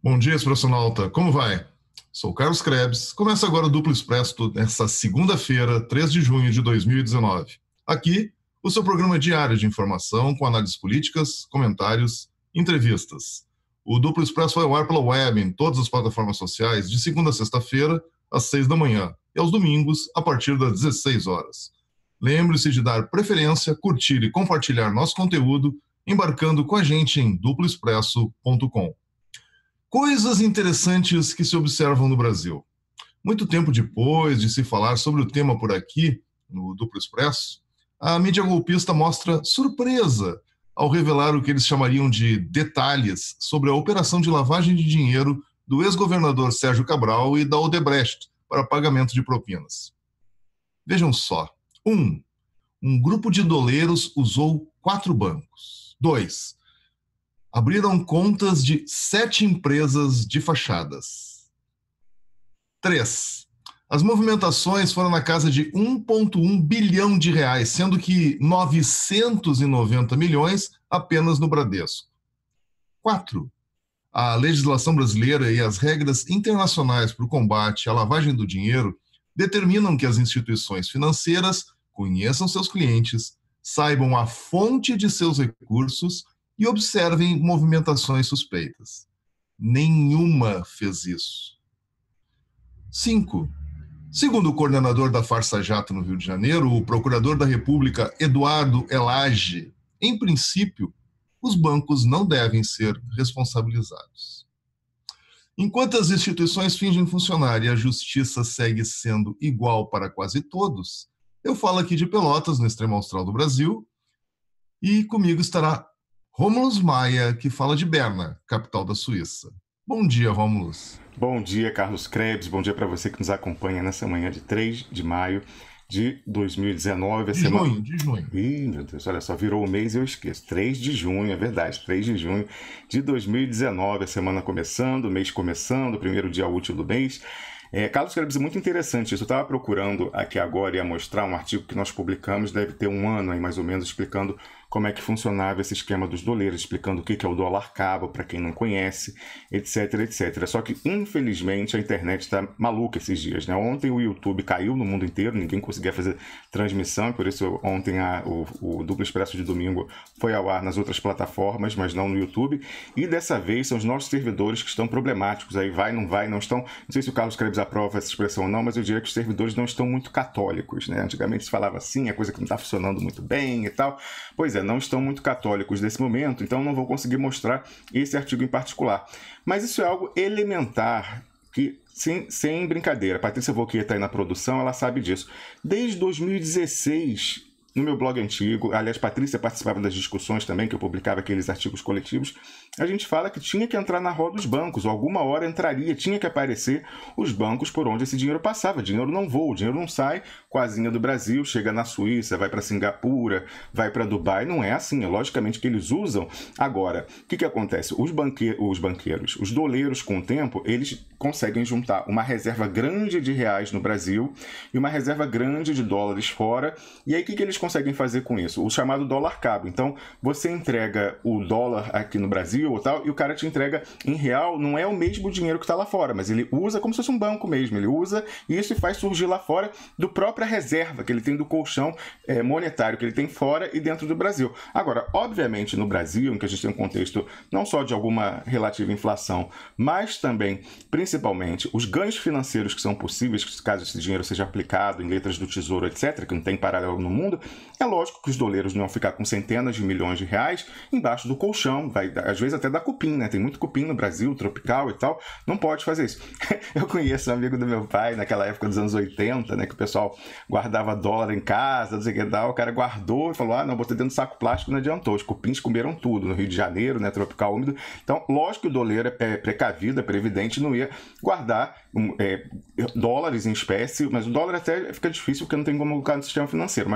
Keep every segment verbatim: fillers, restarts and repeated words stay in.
Bom dia, expressionauta. Como vai? Sou Carlos Krebs. Começa agora o Duplo Expresso nesta segunda-feira, três de junho de dois mil e dezenove. Aqui, o seu programa diário de informação com análises políticas, comentários, entrevistas. O Duplo Expresso vai ao ar pela web em todas as plataformas sociais de segunda a sexta-feira, às seis da manhã, e aos domingos, a partir das dezesseis horas. Lembre-se de dar preferência, curtir e compartilhar nosso conteúdo, embarcando com a gente em duplo expresso ponto com. Coisas interessantes que se observam no Brasil. Muito tempo depois de se falar sobre o tema por aqui, no Duplo Expresso, a mídia golpista mostra surpresa ao revelar o que eles chamariam de detalhes sobre a operação de lavagem de dinheiro do ex-governador Sérgio Cabral e da Odebrecht para pagamento de propinas. Vejam só. Um, um grupo de doleiros usou quatro bancos. Dois, abriram contas de sete empresas de fachadas. Três, as movimentações foram na casa de um vírgula um bilhão de reais, sendo que novecentos e noventa milhões apenas no Bradesco. Quatro, a legislação brasileira e as regras internacionais para o combate à lavagem do dinheiro determinam que as instituições financeiras conheçam seus clientes, saibam a fonte de seus recursos e observem movimentações suspeitas. Nenhuma fez isso. Cinco. Segundo o coordenador da Farsa Jato no Rio de Janeiro, o procurador da República Eduardo Elage, em princípio, os bancos não devem ser responsabilizados. Enquanto as instituições fingem funcionar e a justiça segue sendo igual para quase todos, eu falo aqui de Pelotas, no extremo austral do Brasil, e comigo estará Rômulus Maia, que fala de Berna, capital da Suíça. Bom dia, Rômulus. Bom dia, Carlos Krebs. Bom dia para você que nos acompanha nessa manhã de três de maio de dois mil e dezenove. De semana... junho, de junho. Ih, meu Deus, olha só, virou o mês e eu esqueço. três de junho, é verdade, três de junho de dois mil e dezenove. A semana começando, o mês começando, o primeiro dia útil do mês. É, Carlos Krebs, é muito interessante isso. Eu estava procurando aqui agora ia mostrar um artigo que nós publicamos, deve ter um ano aí mais ou menos, explicando como é que funcionava esse esquema dos doleiros, explicando o que é o dólar cabo, para quem não conhece, etc, etcétera. Só que, infelizmente, a internet está maluca esses dias, né? Ontem o YouTube caiu no mundo inteiro, ninguém conseguia fazer transmissão, por isso ontem a, o, o Duplo Expresso de domingo foi ao ar nas outras plataformas, mas não no YouTube. E dessa vez são os nossos servidores que estão problemáticos, aí vai, não vai, não estão... Não sei se o Carlos Krebs aprova essa expressão ou não, mas eu diria que os servidores não estão muito católicos, né? Antigamente se falava assim, a coisa que não está funcionando muito bem e tal. Pois é, não estão muito católicos nesse momento, então não vou conseguir mostrar esse artigo em particular. Mas isso é algo elementar, que sem, sem brincadeira. A Patrícia Volquier está aí na produção, ela sabe disso. Desde dois mil e dezesseis, no meu blog antigo, aliás, Patrícia participava das discussões também, que eu publicava aqueles artigos coletivos, a gente fala que tinha que entrar na roda dos bancos, ou alguma hora entraria, tinha que aparecer os bancos por onde esse dinheiro passava. O dinheiro não voa, o dinheiro não sai com a asinha do Brasil, chega na Suíça, vai para Singapura, vai para Dubai. Não é assim, é logicamente que eles usam. Agora, o que, que acontece? Os, banque... os banqueiros, os doleiros, com o tempo, eles conseguem juntar uma reserva grande de reais no Brasil e uma reserva grande de dólares fora. E aí, o que, que eles conseguem fazer com isso? O chamado dólar cabo. Então, você entrega o dólar aqui no Brasil, ou tal, e o cara te entrega em real, não é o mesmo dinheiro que está lá fora, mas ele usa como se fosse um banco mesmo, ele usa isso e faz surgir lá fora do própria reserva que ele tem do colchão é, monetário que ele tem fora e dentro do Brasil. Agora, obviamente no Brasil, em que a gente tem um contexto não só de alguma relativa inflação, mas também, principalmente, os ganhos financeiros que são possíveis, caso esse dinheiro seja aplicado em letras do Tesouro, etcétera, que não tem paralelo no mundo, é lógico que os doleiros não vão ficar com centenas de milhões de reais embaixo do colchão, vai, às vezes até dá cupim, né? Tem muito cupim no Brasil, tropical e tal, não pode fazer isso. Eu conheço um amigo do meu pai, naquela época dos anos oitenta, né, que o pessoal guardava dólar em casa, não sei o que tal, o cara guardou e falou, ah, não, botei dentro do saco plástico, não adiantou, os cupins comeram tudo, no Rio de Janeiro, né, tropical, úmido, então, lógico que o doleiro é precavido, é previdente, não ia guardar é, dólares em espécie, mas o dólar até fica difícil porque não tem como colocar no sistema financeiro, mas real,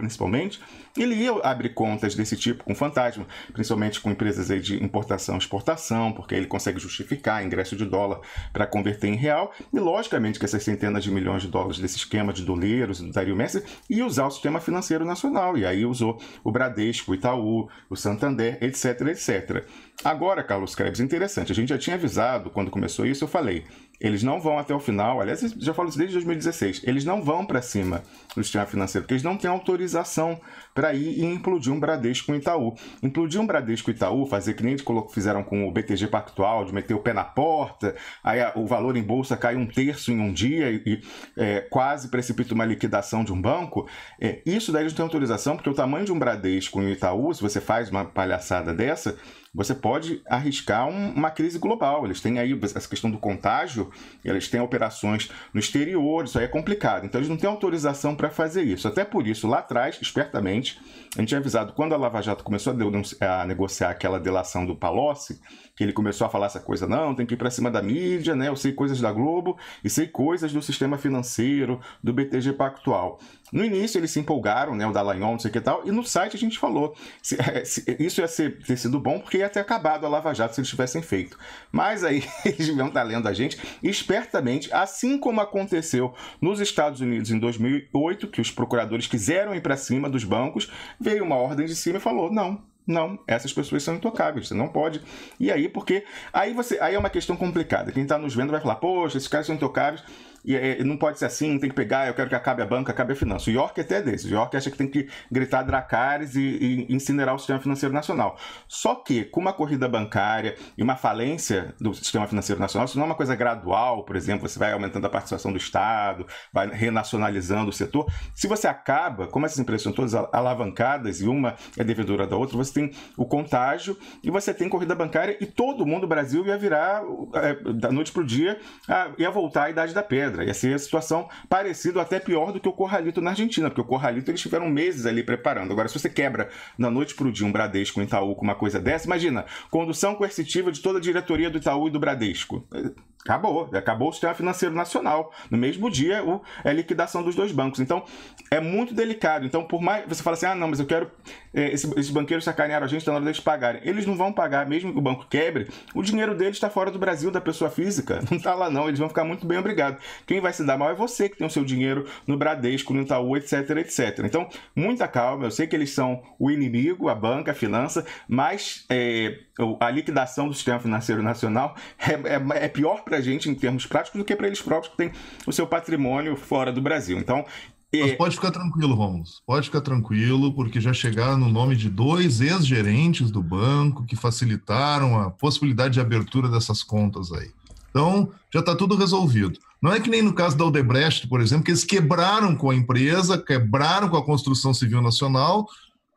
principalmente, ele ia abrir contas desse tipo com fantasma, principalmente com empresas aí de importação e exportação, porque aí ele consegue justificar ingresso de dólar para converter em real, e logicamente que essas centenas de milhões de dólares desse esquema de doleiros do Dario Messi ia usar o sistema financeiro nacional, e aí usou o Bradesco, o Itaú, o Santander, etc, etcétera. Agora, Carlos Krebs, interessante, a gente já tinha avisado quando começou isso, eu falei, eles não vão até o final, aliás, já falo isso desde dois mil e dezesseis, eles não vão para cima do sistema financeiro, porque eles não têm autorização para ir e implodir um Bradesco com o Itaú. Implodir um Bradesco com o Itaú, fazer que nem eles fizeram com o B T G Pactual, de meter o pé na porta, aí o valor em bolsa cai um terço em um dia e é, quase precipita uma liquidação de um banco, é, isso daí eles não têm autorização, porque o tamanho de um Bradesco e o Itaú, se você faz uma palhaçada dessa, você pode arriscar um, uma crise global. Eles têm aí essa questão do contágio, eles têm operações no exterior, isso aí é complicado. Então eles não têm autorização para fazer isso. Até por isso, lá atrás, espertamente, a gente tinha avisado, quando a Lava Jato começou a, a negociar aquela delação do Palocci, que ele começou a falar essa coisa, não, tem que ir para cima da mídia, né? Eu sei coisas da Globo e sei coisas do sistema financeiro, do B T G Pactual. No início eles se empolgaram, né? O Dallagnol, não sei o que tal, e no site a gente falou, se, se, isso ia ser, ter sido bom porque ia ter acabado a Lava Jato se eles tivessem feito. Mas aí eles deviam estar lendo a gente espertamente, assim como aconteceu nos Estados Unidos em dois mil e oito, que os procuradores quiseram ir para cima dos bancos, veio uma ordem de cima e falou, não, não, essas pessoas são intocáveis, você não pode. E aí, porque aí você, aí é uma questão complicada. Quem está nos vendo vai falar, poxa, esses caras são intocáveis. E é, não pode ser assim, tem que pegar, eu quero que acabe a banca, acabe a finança. O York até é desse. O York acha que tem que gritar Dracarys e, e incinerar o sistema financeiro nacional. Só que, com uma corrida bancária e uma falência do sistema financeiro nacional, isso não é uma coisa gradual, por exemplo, você vai aumentando a participação do Estado, vai renacionalizando o setor. Se você acaba, como essas empresas são todas alavancadas e uma é devedora da outra, você tem o contágio e você tem corrida bancária e todo mundo, o Brasil, ia virar, é, da noite para o dia, ia voltar à Idade da Pedra. Ia ser a situação parecida, até pior do que o Corralito na Argentina, porque o Corralito eles tiveram meses ali preparando. Agora, se você quebra da noite para o dia um Bradesco, um Itaú com uma coisa dessa, imagina, condução coercitiva de toda a diretoria do Itaú e do Bradesco. Acabou, acabou o sistema financeiro nacional. No mesmo dia, o, é a liquidação dos dois bancos. Então, é muito delicado. Então, por mais você fala assim, ah, não, mas eu quero, é, esse, esses banqueiros sacanearam a gente, está na hora deles pagarem. Eles não vão pagar, mesmo que o banco quebre, o dinheiro deles está fora do Brasil, da pessoa física. Não está lá não, eles vão ficar muito bem, obrigado. Quem vai se dar mal é você que tem o seu dinheiro no Bradesco, no Itaú, etc, etcétera. Então, muita calma, eu sei que eles são o inimigo, a banca, a finança, mas é, a liquidação do sistema financeiro nacional é, é, é pior para a gente em termos práticos do que para eles próprios que têm o seu patrimônio fora do Brasil. Então, Mas pode ficar tranquilo, Rômulo. Pode ficar tranquilo, porque já chegaram no nome de dois ex-gerentes do banco que facilitaram a possibilidade de abertura dessas contas aí. Então, já está tudo resolvido. Não é que nem no caso da Odebrecht, por exemplo, que eles quebraram com a empresa, quebraram com a construção civil nacional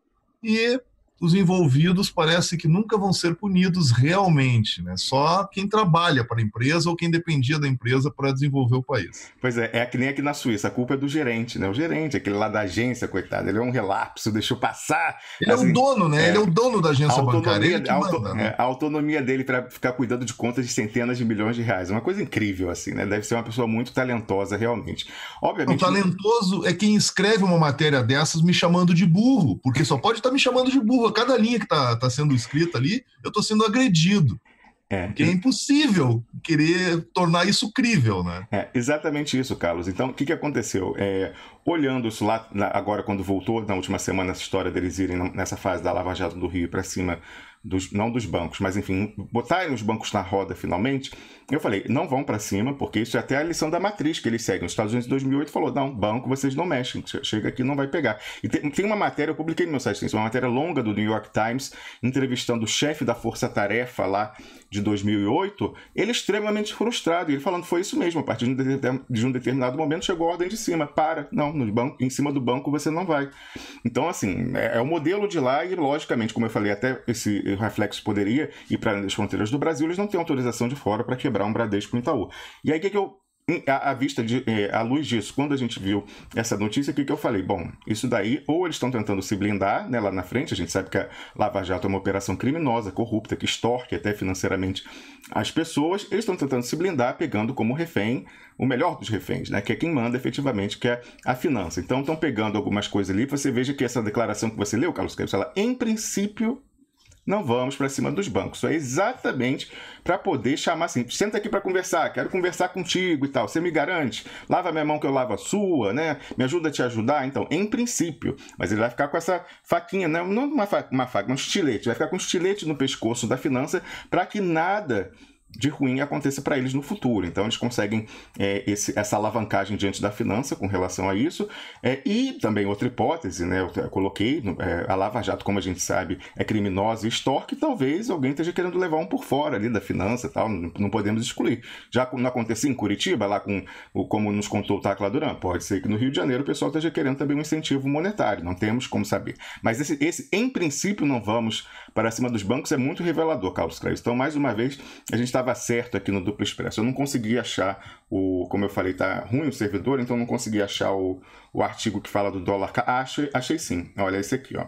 e os envolvidos parece que nunca vão ser punidos realmente, né? Só quem trabalha para a empresa ou quem dependia da empresa para desenvolver o país. Pois é, é que nem aqui na Suíça, a culpa é do gerente, né? O gerente, aquele lá da agência, coitado, ele é um relapso, deixou passar. Ele assim, é o dono, né? É, ele é o dono da agência bancária, ele que auto, manda, né? A autonomia dele para ficar cuidando de contas de centenas de milhões de reais, é uma coisa incrível, assim, né? Deve ser uma pessoa muito talentosa, realmente. Obviamente. O talentoso é quem escreve uma matéria dessas me chamando de burro, porque só pode estar me chamando de burro. A cada linha que está tá sendo escrita ali, eu estou sendo agredido. É, porque é impossível querer tornar isso crível, né? É, exatamente isso, Carlos. Então, o que, que aconteceu? É, olhando isso lá, agora quando voltou, na última semana, essa história deles irem nessa fase da Lava Jato do Rio para cima, dos, não dos bancos, mas enfim, botarem os bancos na roda finalmente, eu falei, não vão para cima, porque isso é até a lição da matriz que eles seguem. Os Estados Unidos em dois mil e oito falou, não, banco vocês não mexem, chega aqui não vai pegar. E tem, tem uma matéria, eu publiquei no meu site, tem uma matéria longa do New York Times, entrevistando o chefe da Força Tarefa lá de dois mil e oito, ele extremamente frustrado, e ele falando, foi isso mesmo, a partir de um determinado momento chegou a ordem de cima, para, não, no banco, em cima do banco você não vai. Então, assim, é, é o modelo de lá e, logicamente, como eu falei, até esse reflexo poderia ir para além das fronteiras do Brasil, eles não têm autorização de fora para quebrar um Bradesco e um Itaú. E aí, o que, que eu à vista, de, à luz disso, quando a gente viu essa notícia, o que, que eu falei? Bom, isso daí, ou eles estão tentando se blindar, né, lá na frente, a gente sabe que a Lava Jato é uma operação criminosa, corrupta, que extorque até financeiramente as pessoas, eles estão tentando se blindar, pegando como refém o melhor dos reféns, né, que é quem manda efetivamente, que é a finança. Então, estão pegando algumas coisas ali, você veja que essa declaração que você leu, Carlos Krebs, ela, em princípio, não vamos para cima dos bancos. Isso é exatamente para poder chamar assim, senta aqui para conversar, quero conversar contigo e tal. Você me garante? Lava minha mão que eu lavo a sua, né? Me ajuda a te ajudar? Então, em princípio. Mas ele vai ficar com essa faquinha, né? Não uma faca, uma faca, um estilete. Vai ficar com um estilete no pescoço da finança para que nada de ruim aconteça para eles no futuro. Então, eles conseguem é, esse, essa alavancagem diante da finança com relação a isso. É, e também outra hipótese, né, eu, eu coloquei, é, a Lava Jato, como a gente sabe, é criminosa e extorque, talvez alguém esteja querendo levar um por fora ali da finança e tal, não, não podemos excluir. Já não acontecia em Curitiba, lá com, como nos contou o Tacla Duran, pode ser que no Rio de Janeiro o pessoal esteja querendo também um incentivo monetário, não temos como saber. Mas esse, esse em princípio, não vamos para cima dos bancos, é muito revelador, Carlos Krebs. Então, mais uma vez, a gente estava certo aqui no Duplo Expresso. Eu não consegui achar o, como eu falei, tá ruim o servidor, então não consegui achar o, o artigo que fala do dólar. Ah, achei, achei sim. Olha esse aqui, ó.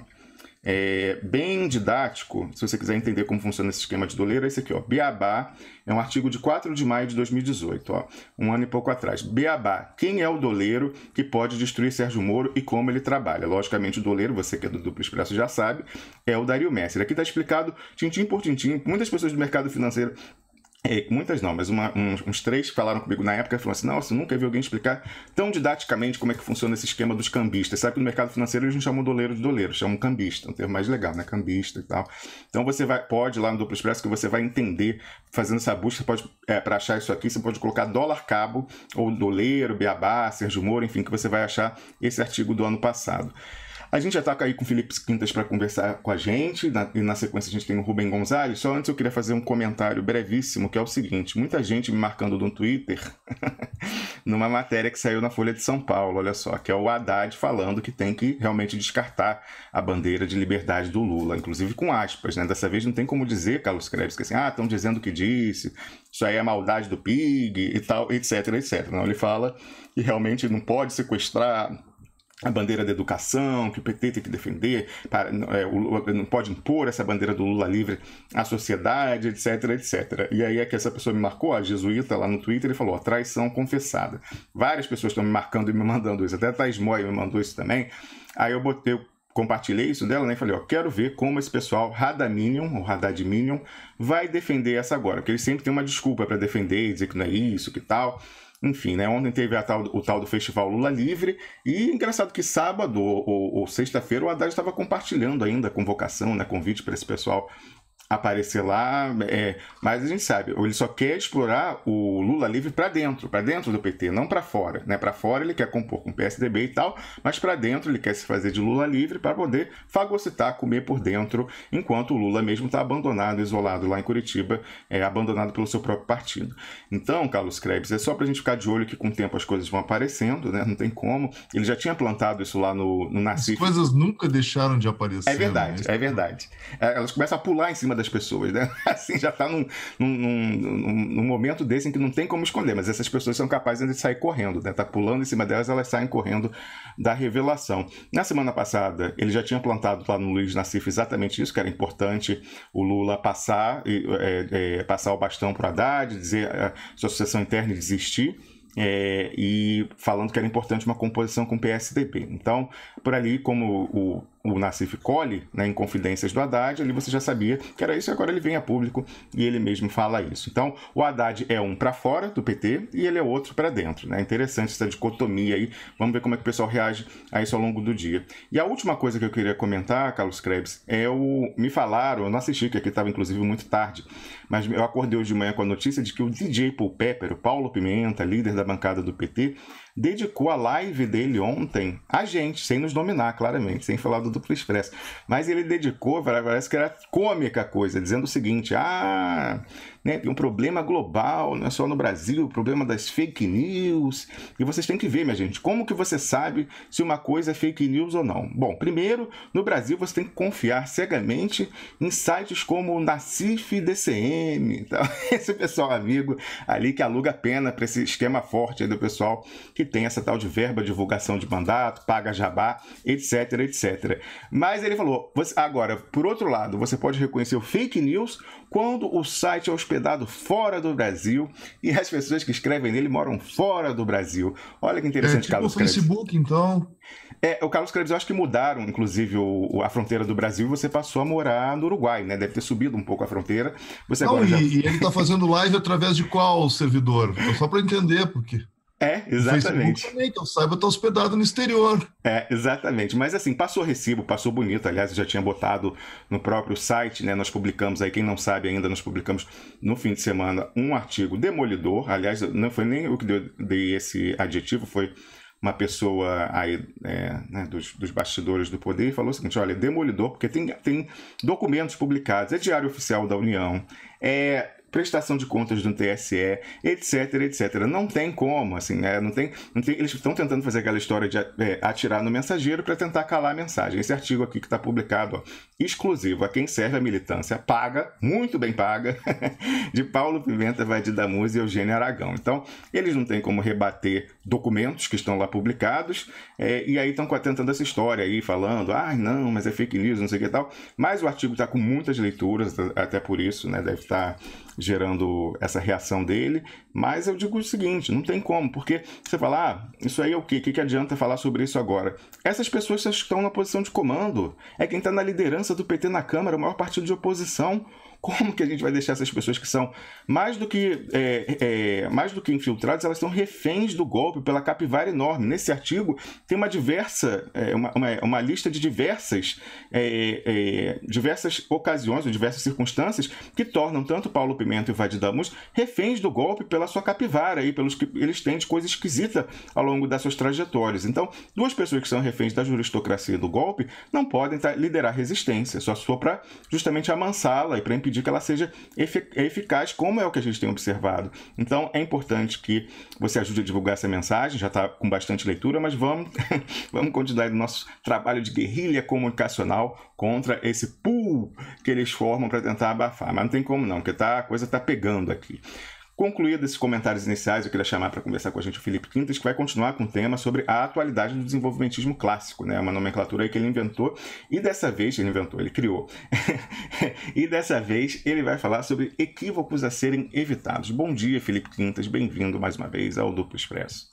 É bem didático, se você quiser entender como funciona esse esquema de doleiro, é esse aqui, ó. Beabá, é um artigo de quatro de maio de dois mil e dezoito, ó, um ano e pouco atrás. Beabá, quem é o doleiro que pode destruir Sérgio Moro e como ele trabalha? Logicamente, o doleiro, você que é do Duplo Expresso já sabe, é o Dario Messer. Aqui está explicado, tintim por tintim, muitas pessoas do mercado financeiro. É, muitas não, mas uma, uns, uns três falaram comigo na época e falaram assim, nossa, nunca vi alguém explicar tão didaticamente como é que funciona esse esquema dos cambistas. Sabe que no mercado financeiro eles não chamam doleiro de doleiro, chamam cambista, um termo mais legal, né? Cambista e tal. Então você vai, pode lá no Duplo Expresso que você vai entender, fazendo essa busca, pode, é, para achar isso aqui, você pode colocar dólar cabo, ou doleiro, Beabá, Sérgio Moro, enfim, que você vai achar esse artigo do ano passado. A gente já está aí com o Felipe Quintas para conversar com a gente, na, e na sequência a gente tem o Rubem Gonzalez. Só antes eu queria fazer um comentário brevíssimo, que é o seguinte, muita gente me marcando no Twitter, numa matéria que saiu na Folha de São Paulo, olha só, que é o Haddad falando que tem que realmente descartar a bandeira de liberdade do Lula, inclusive com aspas, né? Dessa vez não tem como dizer, Carlos Krebs, que assim, ah, estão dizendo que disse, isso aí é maldade do P I G e tal, etc, etcétera. Não, ele fala que realmente não pode sequestrar a bandeira da educação, que o P T tem que defender, para, é, o Lula não pode impor essa bandeira do Lula livre à sociedade, etc, etcétera. E aí é que essa pessoa me marcou, a jesuíta, lá no Twitter, ele falou, ó, traição confessada. Várias pessoas estão me marcando e me mandando isso, até a Thais Moy me mandou isso também. Aí eu botei, eu compartilhei isso dela, né, e falei, ó, quero ver como esse pessoal Haddaminion, ou Haddadminion, vai defender essa agora, porque eles sempre têm uma desculpa para defender, dizer que não é isso, que tal. Enfim, né? Ontem teve a tal, o tal do Festival Lula Livre e engraçado que sábado ou, ou, ou sexta-feira o Haddad estava compartilhando ainda a convocação, né? Convite para esse pessoal aparecer lá, é, mas a gente sabe, ele só quer explorar o Lula livre para dentro, para dentro do P T, não para fora, né? Para fora ele quer compor com o P S D B e tal, mas para dentro ele quer se fazer de Lula livre para poder fagocitar, comer por dentro, enquanto o Lula mesmo está abandonado, isolado lá em Curitiba, é, abandonado pelo seu próprio partido. Então, Carlos Krebs, é só para a gente ficar de olho que com o tempo as coisas vão aparecendo, né? Não tem como. Ele já tinha plantado isso lá no, no Nassif. As coisas nunca deixaram de aparecer. É verdade, né? É verdade. Elas começam a pular em cima das pessoas, né? Assim, já está num, num, num, num momento desse em que não tem como esconder, mas essas pessoas são capazes de sair correndo, né? Tá pulando em cima delas, elas saem correndo da revelação. Na semana passada, ele já tinha plantado lá no Luiz Nassif exatamente isso, que era importante o Lula passar, é, é, passar o bastão para o Haddad, dizer a sua sucessão interna e desistir. É, e falando que era importante uma composição com o P S D B. Então, por ali, como o, o Nassif colhe, né, em confidências do Haddad, ali você já sabia que era isso, e agora ele vem a público e ele mesmo fala isso. Então, o Haddad é um para fora do P T e ele é outro para dentro. Né? Interessante essa dicotomia aí. Vamos ver como é que o pessoal reage a isso ao longo do dia. E a última coisa que eu queria comentar, Carlos Krebs, é o... Me falaram, eu não assisti, que aqui estava inclusive muito tarde, mas eu acordei hoje de manhã com a notícia de que o D J Paul Pepper, o Paulo Pimenta, líder da bancada do P T, dedicou a live dele ontem a gente, sem nos dominar, claramente, sem falar do Duplo Expresso. Mas ele dedicou, parece que era cômica a coisa, dizendo o seguinte, ah, né? Tem um problema global, não é só no Brasil, o problema das fake news. E vocês têm que ver, minha gente, como que você sabe se uma coisa é fake news ou não? Bom, primeiro, no Brasil você tem que confiar cegamente em sites como o Nacif D C M, tá? Esse pessoal amigo ali que aluga a pena para esse esquema forte aí do pessoal que tem essa tal de verba, divulgação de mandato, paga jabá, etc, etcétera. Mas ele falou, você, agora, por outro lado, você pode reconhecer o fake news quando o site é hospedado fora do Brasil e as pessoas que escrevem nele moram fora do Brasil. Olha que interessante, é, tipo Carlos Krebs. O Facebook, então... É, o Carlos Krebs, eu acho que mudaram, inclusive, o, a fronteira do Brasil e você passou a morar no Uruguai, né? Deve ter subido um pouco a fronteira. Você Não, agora e, já... e ele está fazendo live através de qual servidor? Só para entender, porque... É, exatamente. O também, que eu saiba, está hospedado no exterior. É, exatamente. Mas assim, passou recibo, passou bonito. Aliás, eu já tinha botado no próprio site, né? Nós publicamos aí, quem não sabe ainda, nós publicamos no fim de semana um artigo demolidor. Aliás, não foi nem eu que dei, dei esse adjetivo, foi uma pessoa aí, é, né, dos, dos bastidores do poder e falou o seguinte, olha, demolidor, porque tem, tem documentos publicados, é Diário Oficial da União, é... prestação de contas do T S E, etc, etcétera. Não tem como, assim, né? Não tem, não tem, eles estão tentando fazer aquela história de é, atirar no mensageiro para tentar calar a mensagem. Esse artigo aqui que está publicado, ó, exclusivo a quem serve a militância, paga, muito bem paga, de Paulo Pimenta, Vadir Damus e Eugênio Aragão. Então, eles não têm como rebater documentos que estão lá publicados, é, e aí estão tentando essa história aí, falando, ah, não, mas é fake news, não sei o que e tal. Mas o artigo está com muitas leituras, até por isso, né? Deve estar gerando essa reação dele, mas eu digo o seguinte, não tem como, porque você fala, ah, isso aí é o quê? O que, que adianta falar sobre isso agora? Essas pessoas estão na posição de comando, é quem está na liderança do P T na Câmara, o maior partido de oposição. Como que a gente vai deixar essas pessoas que são mais do que, é, é, mais do que infiltradas, elas são reféns do golpe pela capivara enorme. Nesse artigo tem uma diversa, é, uma, uma, uma lista de diversas, é, é, diversas ocasiões, ou diversas circunstâncias que tornam tanto Paulo Pimenta e Vadir Damus reféns do golpe pela sua capivara e pelos que eles têm de coisa esquisita ao longo das suas trajetórias. Então, duas pessoas que são reféns da juristocracia do golpe não podem tá, liderar resistência, só se for para justamente amansá-la e para impedir que ela seja eficaz, como é o que a gente tem observado. Então, é importante que você ajude a divulgar essa mensagem, já está com bastante leitura, mas vamos, vamos continuar no nosso trabalho de guerrilha comunicacional contra esse pool que eles formam para tentar abafar. Mas não tem como não, porque tá, a coisa está pegando aqui. Concluídos esses comentários iniciais, eu queria chamar para conversar com a gente o Felipe Quintas, que vai continuar com o tema sobre a atualidade do desenvolvimentismo clássico, né? Uma nomenclatura aí que ele inventou, e dessa vez, ele inventou, ele criou, e dessa vez ele vai falar sobre equívocos a serem evitados. Bom dia, Felipe Quintas, bem-vindo mais uma vez ao Duplo Expresso.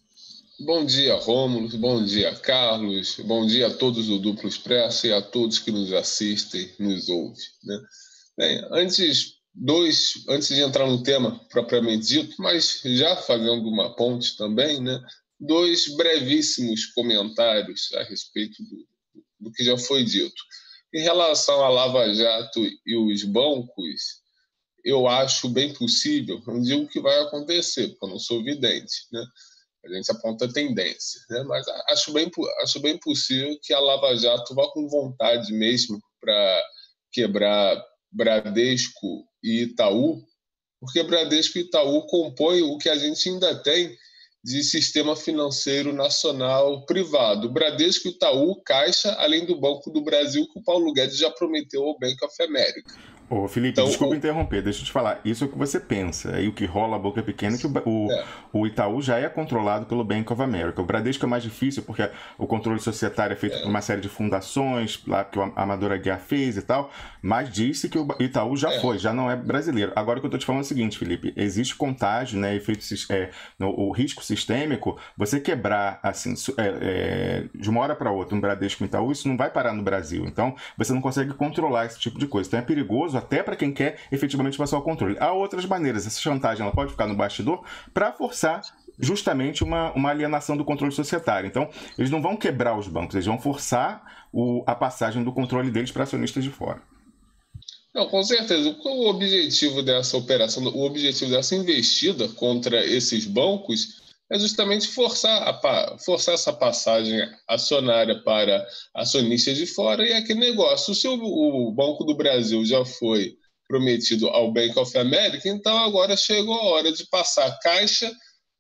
Bom dia, Rômulo, bom dia, Carlos, bom dia a todos do Duplo Expresso e a todos que nos assistem, nos ouvem, né? Bem, antes... Dois, antes de entrar no tema propriamente dito, mas já fazendo uma ponte também, né? Dois brevíssimos comentários a respeito do, do que já foi dito. Em relação à Lava Jato e os bancos, eu acho bem possível, não digo que vai acontecer, porque eu não sou vidente, né? A gente aponta tendência, né? Mas acho bem, acho bem possível que a Lava Jato vá com vontade mesmo para quebrar Bradesco e Itaú, porque Bradesco e Itaú compõem o que a gente ainda tem de sistema financeiro nacional privado. Bradesco, Itaú, Caixa, além do Banco do Brasil, que o Paulo Guedes já prometeu ao Bank of America. Ô, Felipe, então, desculpa o... interromper, deixa eu te falar. Isso é o que você pensa. Aí o que rola a boca é pequena, que o, o, é. o Itaú já é controlado pelo Bank of America. O Bradesco é mais difícil, porque o controle societário é feito é. por uma série de fundações, lá que o Amador Aguiar fez e tal, mas disse que o Itaú já é. foi, já não é brasileiro. Agora o que eu estou te falando é o seguinte, Felipe, existe contágio, né, efeito, é, no, o risco sistêmico, você quebrar, assim, é, é, de uma hora para outra, um Bradesco e um Itaú, isso não vai parar no Brasil. Então, você não consegue controlar esse tipo de coisa. Então, é perigoso até para quem quer efetivamente passar o controle. Há outras maneiras. Essa chantagem ela pode ficar no bastidor para forçar justamente uma, uma alienação do controle societário. Então, eles não vão quebrar os bancos, eles vão forçar o, a passagem do controle deles para acionistas de fora. Não, com certeza. Qual o objetivo dessa operação, o objetivo dessa investida contra esses bancos é justamente forçar, a, forçar essa passagem acionária para acionistas de fora e aquele negócio. Se o, o Banco do Brasil já foi prometido ao Bank of America, então agora chegou a hora de passar Caixa,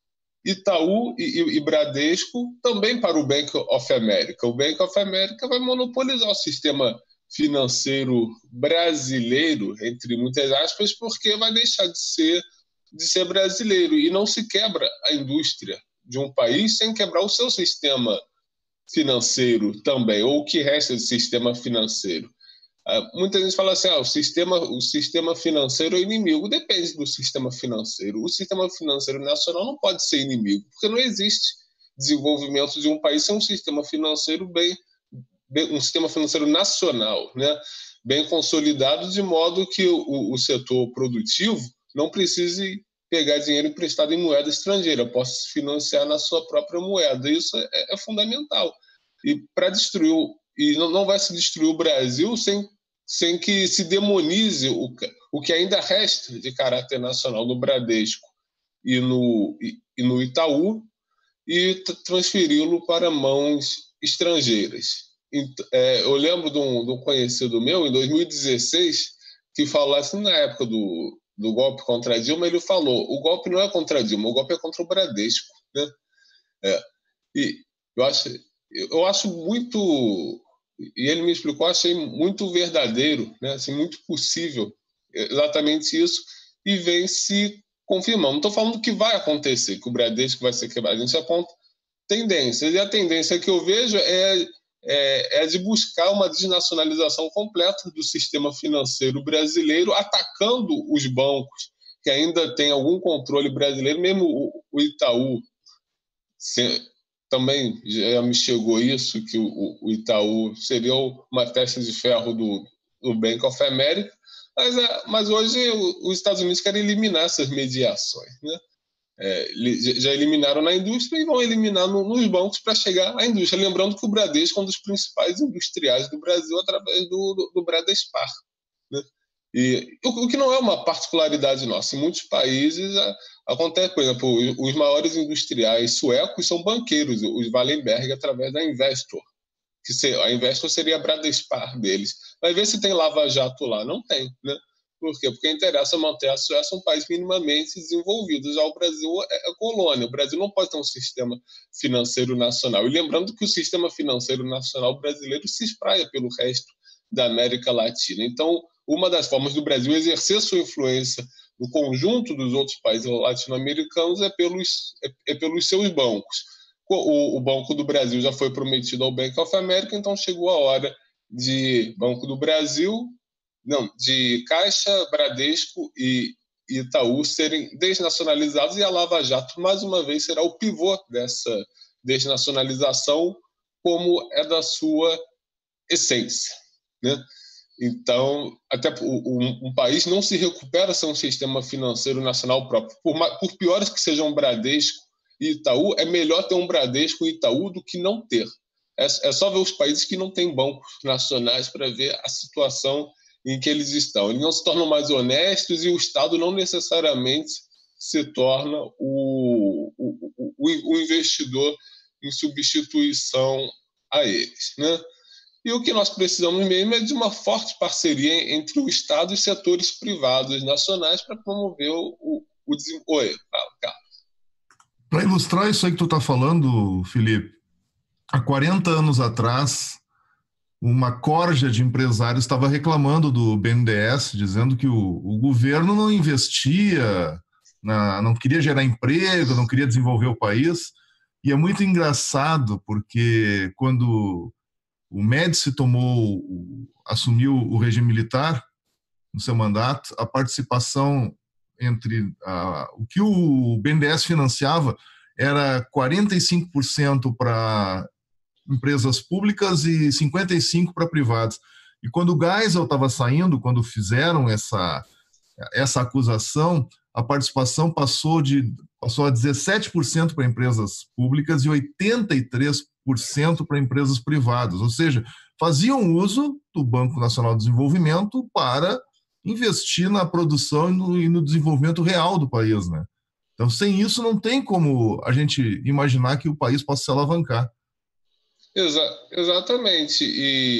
Itaú e, e, e Bradesco também para o Bank of America. O Bank of America vai monopolizar o sistema financeiro brasileiro, entre muitas aspas, porque vai deixar de ser, de ser brasileiro. E não se quebra a indústria de um país sem quebrar o seu sistema financeiro também, ou o que resta de sistema financeiro. Muita gente fala assim, ah, o, sistema, o sistema financeiro é inimigo. Depende do sistema financeiro. O sistema financeiro nacional não pode ser inimigo, porque não existe desenvolvimento de um país sem um sistema financeiro bem, bem um sistema financeiro nacional, né, bem consolidado, de modo que o, o setor produtivo não precise pegar dinheiro emprestado em moeda estrangeira, possa se financiar na sua própria moeda. Isso é, é fundamental. E para destruir o E não, não vai se destruir o Brasil sem, sem que se demonize o, o que ainda resta de caráter nacional no Bradesco e no, e, e no Itaú, e transferi-lo para mãos estrangeiras. Então, é, eu lembro de um, de um conhecido meu, em dois mil e dezesseis, que falou assim, na época do, do golpe contra a Dilma, ele falou, o golpe não é contra a Dilma, o golpe é contra o Bradesco. Né? É, e eu acho... Eu acho muito, e ele me explicou, achei muito verdadeiro, né? Assim, muito possível, exatamente isso, e vem se confirmando. Não estou falando que vai acontecer, que o Bradesco vai ser quebrado, a gente aponta tendências, e a tendência que eu vejo é, é, é de buscar uma desnacionalização completa do sistema financeiro brasileiro, atacando os bancos que ainda têm algum controle brasileiro, mesmo o, o Itaú, se, também já me chegou isso, que o, o Itaú seria uma testa de ferro do, do Bank of America, mas, mas hoje os Estados Unidos querem eliminar essas mediações. Né? É, já eliminaram na indústria e vão eliminar no, nos bancos para chegar à indústria. Lembrando que o Bradesco é um dos principais industriais do Brasil através do, do, do Bradespar. Né? E, o, o que não é uma particularidade nossa. Em muitos países a, acontece, por exemplo, os, os maiores industriais suecos são banqueiros, os Wallenberg, através da Investor. Que se, a Investor seria a Bradespar deles. Vai ver se tem lava-jato lá. Não tem, né? Por quê? Porque interessa manter a Suécia um país minimamente desenvolvido. Já o Brasil é, é colônia. O Brasil não pode ter um sistema financeiro nacional. E lembrando que o sistema financeiro nacional brasileiro se espraia pelo resto da América Latina. Então, uma das formas do Brasil exercer sua influência no conjunto dos outros países latino-americanos é pelos, é, é pelos seus bancos. O, o Banco do Brasil já foi prometido ao Bank of America, então chegou a hora de Banco do Brasil, não, de Caixa, Bradesco e Itaú serem desnacionalizados, e a Lava Jato, mais uma vez, será o pivô dessa desnacionalização, como é da sua essência. Né? Então, até um, um país não se recupera sem um sistema financeiro nacional próprio. Por, por piores que sejam o Bradesco e Itaú, é melhor ter um Bradesco e Itaú do que não ter. É, é só ver os países que não têm bancos nacionais para ver a situação em que eles estão. Eles não se tornam mais honestos e o Estado não necessariamente se torna o, o, o, o investidor em substituição a eles. Né? E o que nós precisamos mesmo é de uma forte parceria entre o Estado e setores privados nacionais para promover o, o, o desenvolvimento. Oi, fala, Carlos. Para ilustrar isso aí que tu está falando, Felipe, há quarenta anos atrás, uma corja de empresários estava reclamando do B N D E S, dizendo que o, o governo não investia, na, não queria gerar emprego, não queria desenvolver o país. E é muito engraçado, porque quando o Médici tomou, assumiu o regime militar no seu mandato, a participação entre a, o que o B N D E S financiava era quarenta e cinco por cento para empresas públicas e cinquenta e cinco por cento para privadas. E quando o Geisel estava saindo, quando fizeram essa, essa acusação, a participação passou, de, passou a dezessete por cento para empresas públicas e oitenta e três por cento para empresas privadas. Ou seja, faziam uso do Banco Nacional de Desenvolvimento para investir na produção e no, e no desenvolvimento real do país, né? Então, sem isso, não tem como a gente imaginar que o país possa se alavancar. Exa- exatamente. E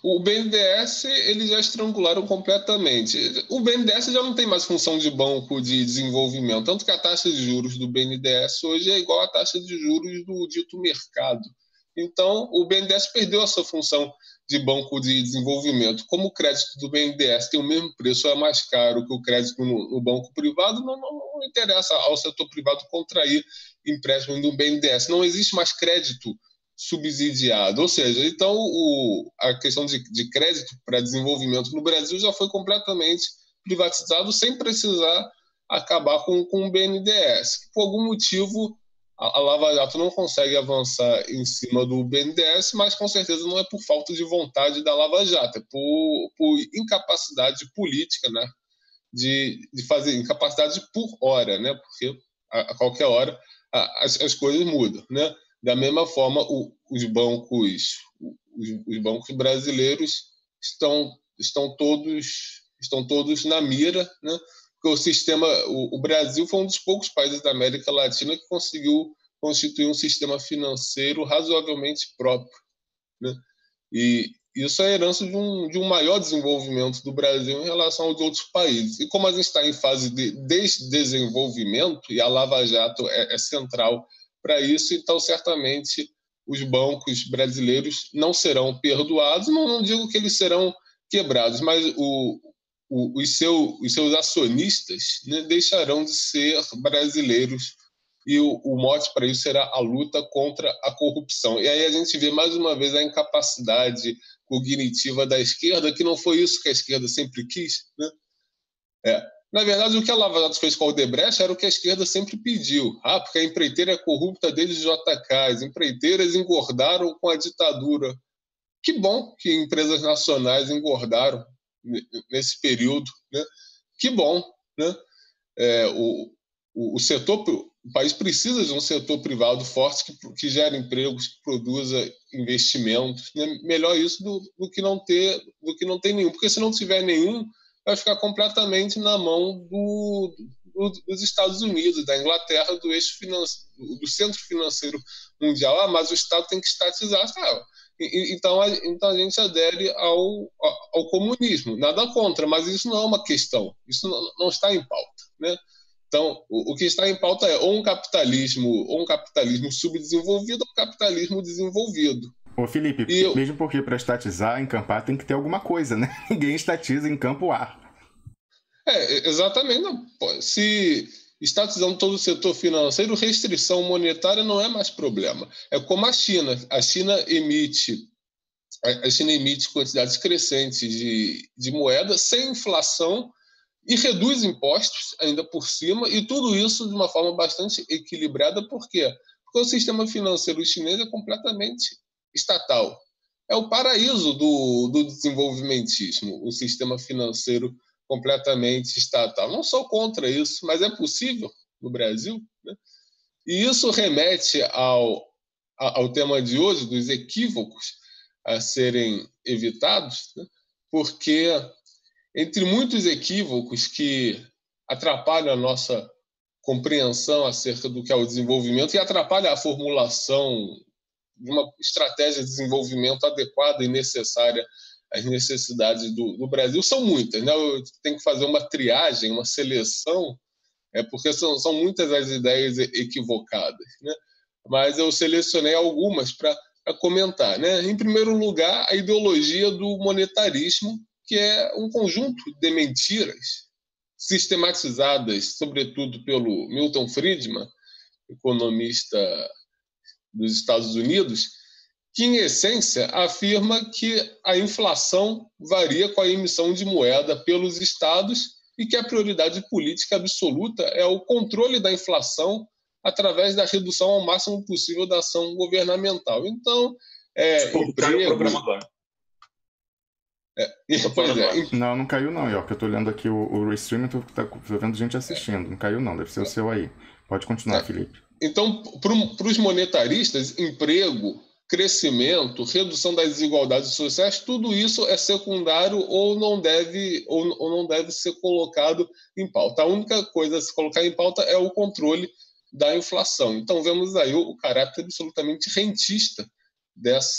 o B N D E S eles já estrangularam completamente. O B N D E S já não tem mais função de banco de desenvolvimento, tanto que a taxa de juros do B N D E S hoje é igual à taxa de juros do dito mercado. Então, o B N D E S perdeu essa função de banco de desenvolvimento. Como o crédito do B N D E S tem o mesmo preço, é mais caro que o crédito no, no banco privado, não, não, não interessa ao setor privado contrair empréstimo do B N D E S. Não existe mais crédito subsidiado, ou seja, então o, a questão de, de crédito para desenvolvimento no Brasil já foi completamente privatizado sem precisar acabar com, com o B N D E S. Por algum motivo, a, a Lava Jato não consegue avançar em cima do B N D E S, mas com certeza não é por falta de vontade da Lava Jato, é por, por incapacidade política, né, de, de fazer, incapacidade por hora, né, porque a, a qualquer hora a, as, as coisas mudam, né. Da mesma forma, o, os bancos, os, os bancos brasileiros estão, estão todos, estão todos na mira, né? Porque o sistema, o, o Brasil foi um dos poucos países da América Latina que conseguiu constituir um sistema financeiro razoavelmente próprio, né? E isso é a herança de um, de um maior desenvolvimento do Brasil em relação aos outros países. E como a gente está em fase de desdesenvolvimento, e a Lava Jato é, é central para isso, então certamente os bancos brasileiros não serão perdoados, não, não digo que eles serão quebrados, mas o, o, os, seu, os seus acionistas, né, deixarão de ser brasileiros, e o, o mote para isso será a luta contra a corrupção. E aí a gente vê mais uma vez a incapacidade cognitiva da esquerda, que não foi isso que a esquerda sempre quis, né? É. Na verdade, o que a Lava Jato fez com a Odebrecht era o que a esquerda sempre pediu. Ah, porque a empreiteira é corrupta desde J K, as empreiteiras engordaram com a ditadura. Que bom que empresas nacionais engordaram nesse período, né? Que bom, né? É, o, o, o setor, o país precisa de um setor privado forte que, que gere empregos, que produza investimentos, né? Melhor isso do, do que não ter, do que não ter nenhum, porque se não tiver nenhum, vai ficar completamente na mão do, do, dos Estados Unidos, da Inglaterra, do eixo financeiro, do centro financeiro mundial. Ah, mas o Estado tem que estatizar. Ah, e, então, a, então a gente adere ao, ao comunismo. Nada contra, mas isso não é uma questão. Isso não, não está em pauta, né? Então, o, o que está em pauta é ou um capitalismo, ou um capitalismo subdesenvolvido ou um capitalismo desenvolvido. Ô Felipe, eu... mesmo porque para estatizar, encampar, tem que ter alguma coisa, né? Ninguém estatiza em campo A. É, exatamente. Não. Se estatizando todo o setor financeiro, restrição monetária não é mais problema. É como a China. A China emite, a China emite quantidades crescentes de, de moeda sem inflação e reduz impostos ainda por cima, e tudo isso de uma forma bastante equilibrada. Por quê? Porque o sistema financeiro chinês é completamente estatal. É o paraíso do, do desenvolvimentismo, o sistema financeiro completamente estatal. Não sou contra isso, mas é possível no Brasil, né? E isso remete ao, ao tema de hoje, dos equívocos a serem evitados, né? Porque entre muitos equívocos que atrapalham a nossa compreensão acerca do que é o desenvolvimento e atrapalham a formulação de uma estratégia de desenvolvimento adequada e necessária às necessidades do, do Brasil, são muitas, né? Eu tenho que fazer uma triagem, uma seleção, é, porque são, são muitas as ideias equivocadas, né? Mas eu selecionei algumas para comentar, né? Em primeiro lugar, a ideologia do monetarismo, que é um conjunto de mentiras sistematizadas, sobretudo pelo Milton Friedman, economista dos Estados Unidos, que, em essência, afirma que a inflação varia com a emissão de moeda pelos estados e que a prioridade política absoluta é o controle da inflação através da redução ao máximo possível da ação governamental. Então, é, Desculpa, emprego... caiu o programa agora. É, pois é. Não, não caiu não, York. Eu tô olhando aqui o, o restream e tô, tá, tô vendo gente assistindo. Não caiu não, deve ser o seu aí. Pode continuar, é. Felipe. Então, para os monetaristas, emprego, crescimento, redução das desigualdades sociais, tudo isso é secundário ou não deve, ou, ou não deve ser colocado em pauta. A única coisa a se colocar em pauta é o controle da inflação. Então, vemos aí o, o caráter absolutamente rentista dessa,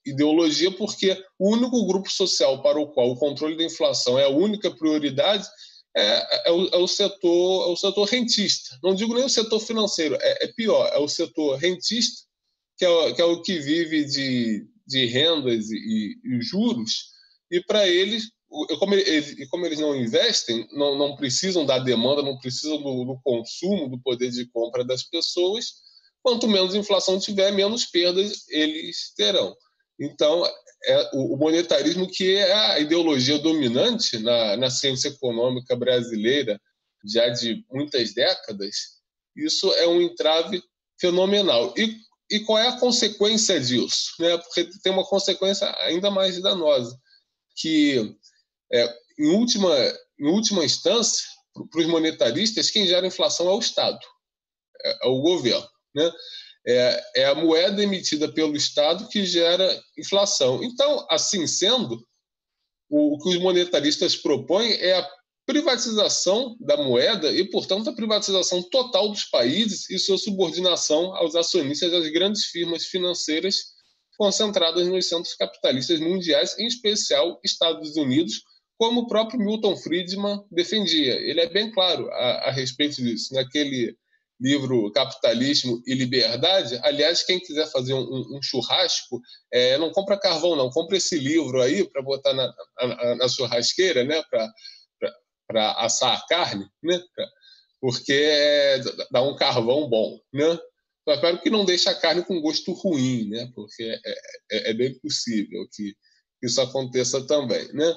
ideologia, porque o único grupo social para o qual o controle da inflação é a única prioridade é, é, o, é, o, setor, é o setor rentista. Não digo nem o setor financeiro, é, é pior, é o setor rentista, que é, que é o que vive de, de rendas e, e juros, e para eles, como eles, como eles não investem, não, não precisam da demanda, não precisam do, do consumo, do poder de compra das pessoas, quanto menos inflação tiver, menos perdas eles terão. Então, é o monetarismo, que é a ideologia dominante na, na ciência econômica brasileira já de muitas décadas, isso é um entrave fenomenal. E, e qual é a consequência disso? Né? Porque tem uma consequência ainda mais danosa, que, é, em, última, em última instância, para os monetaristas, quem gera inflação é o Estado, é, é o governo, né? É, é a moeda emitida pelo Estado que gera inflação. Então, assim sendo, o, o que os monetaristas propõem é a privatização da moeda e, portanto, a privatização total dos países e sua subordinação aos acionistas das grandes firmas financeiras concentradas nos centros capitalistas mundiais, em especial Estados Unidos, como o próprio Milton Friedman defendia. Ele é bem claro a, a respeito disso. Naquele livro Capitalismo e Liberdade, aliás, quem quiser fazer um, um churrasco, é, não compra carvão, não, compra esse livro aí para botar na, na, na churrasqueira, né, para assar a carne, né, pra, porque é, dá um carvão bom, né? Só espero que não deixe a carne com gosto ruim, né, porque é, é, é bem possível que isso aconteça também, né?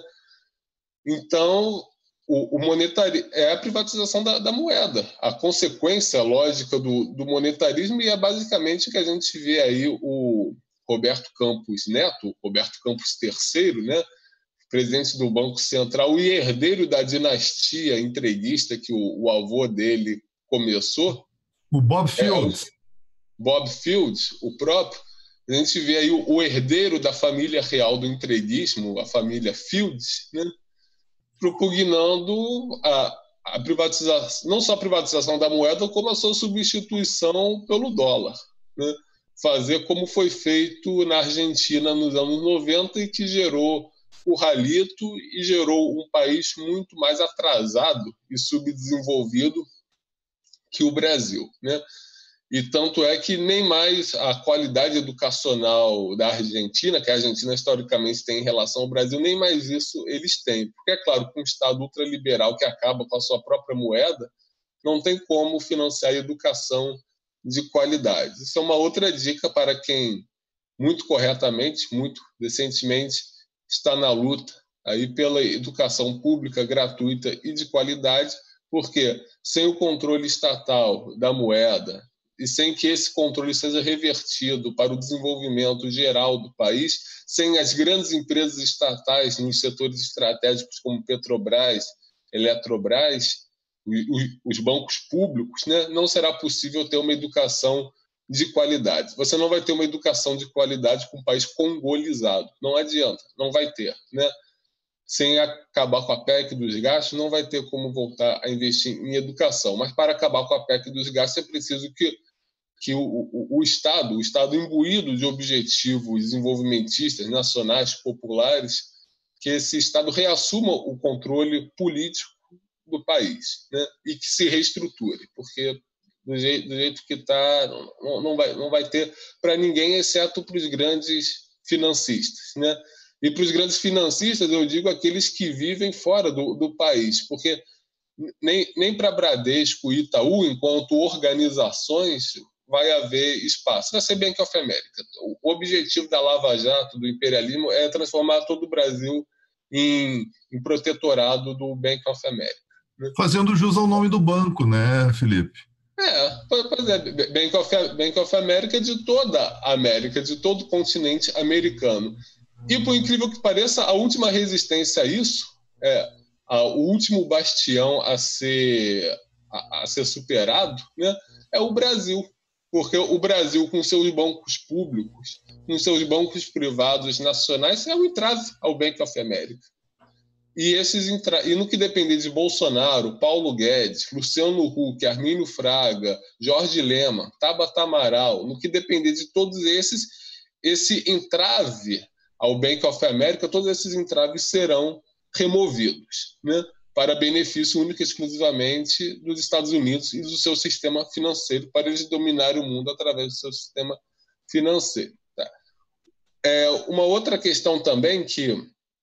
Então, o, o monetarismo é a privatização da, da moeda. A consequência lógica do, do monetarismo, e é basicamente que a gente vê aí o Roberto Campos Neto, Roberto Campos terceiro, né, presidente do Banco Central e herdeiro da dinastia entreguista que o, o avô dele começou. O Bob Fields. É, o Bob Fields, o próprio. A gente vê aí o, o herdeiro da família real do entreguismo, a família Fields, né, propugnando a, a privatização, não só a privatização da moeda, como a sua substituição pelo dólar, né? Fazer como foi feito na Argentina nos anos noventa, e que gerou o ralito e gerou um país muito mais atrasado e subdesenvolvido que o Brasil, né? E tanto é que nem mais a qualidade educacional da Argentina, que a Argentina historicamente tem em relação ao Brasil, nem mais isso eles têm. Porque, é claro, com um Estado ultraliberal que acaba com a sua própria moeda, não tem como financiar a educação de qualidade. Isso é uma outra dica para quem, muito corretamente, muito decentemente, está na luta aí pela educação pública, gratuita e de qualidade, porque sem o controle estatal da moeda, e sem que esse controle seja revertido para o desenvolvimento geral do país, sem as grandes empresas estatais nos setores estratégicos como Petrobras, Eletrobras, os bancos públicos, né, não será possível ter uma educação de qualidade. Você não vai ter uma educação de qualidade com um país congolizado. Não adianta, não vai ter, né? Sem acabar com a P E C dos gastos, não vai ter como voltar a investir em educação. Mas para acabar com a P E C dos gastos, é preciso que, que o, o, o Estado, o Estado imbuído de objetivos desenvolvimentistas, nacionais, populares, que esse Estado reassuma o controle político do país, né? E que se reestruture, porque do jeito, do jeito que está, não, não, vai, não vai ter para ninguém, exceto para os grandes financistas, né? E para os grandes financistas, eu digo aqueles que vivem fora do, do país, porque nem, nem para Bradesco e Itaú, enquanto organizações, vai haver espaço. Vai ser Bank of America. O objetivo da Lava Jato, do imperialismo, é transformar todo o Brasil em, em protetorado do Bank of America. Né? Fazendo jus ao nome do banco, né, Felipe? É, pois é, Bank of, Bank of America de toda a América, de todo o continente americano. E, por incrível que pareça, a última resistência a isso, é, a, o último bastião a ser, a, a ser superado, né, é o Brasil. Porque o Brasil, com seus bancos públicos, com seus bancos privados nacionais, é um entrave ao Bank of America. E, esses entra... e no que depender de Bolsonaro, Paulo Guedes, Luciano Huck, Armínio Fraga, Jorge Lema, Tabata Amaral, no que depender de todos esses, esse entrave ao Bank of America, todos esses entraves serão removidos, né, para benefício único e exclusivamente dos Estados Unidos e do seu sistema financeiro, para eles dominarem o mundo através do seu sistema financeiro. Tá? É, uma outra questão também, que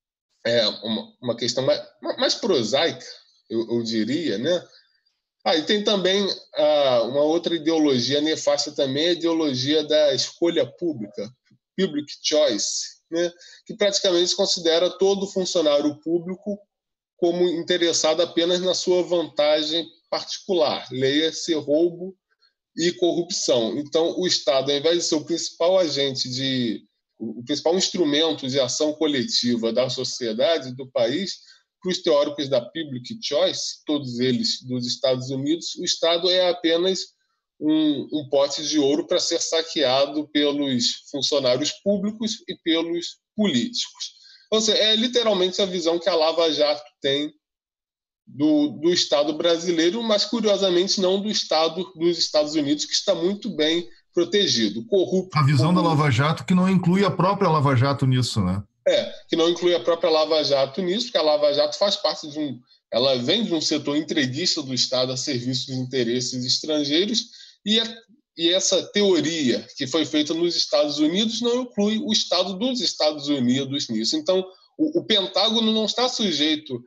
é uma, uma questão mais, mais prosaica, eu, eu diria, né? Ah, e tem também ah, uma outra ideologia nefasta também, a ideologia da escolha pública, public choice, né? Que praticamente considera todo funcionário público como interessado apenas na sua vantagem particular, leia-se roubo e corrupção. Então, o Estado, ao invés de ser o principal agente de o principal instrumento de ação coletiva da sociedade, do país, para os teóricos da public choice, todos eles dos Estados Unidos, o Estado é apenas um, um pote de ouro para ser saqueado pelos funcionários públicos e pelos políticos. Então, é literalmente a visão que a Lava Jato tem do, do Estado brasileiro, mas, curiosamente, não do Estado dos Estados Unidos, que está muito bem protegido. Corrupto. A visão como... da Lava Jato que não inclui a própria Lava Jato nisso, né? É, que não inclui a própria Lava Jato nisso, porque a Lava Jato faz parte de um... Ela vem de um setor entreguista do Estado a serviço dos interesses estrangeiros, e, a, e essa teoria que foi feita nos Estados Unidos não inclui o Estado dos Estados Unidos nisso. Então, o, o Pentágono não está sujeito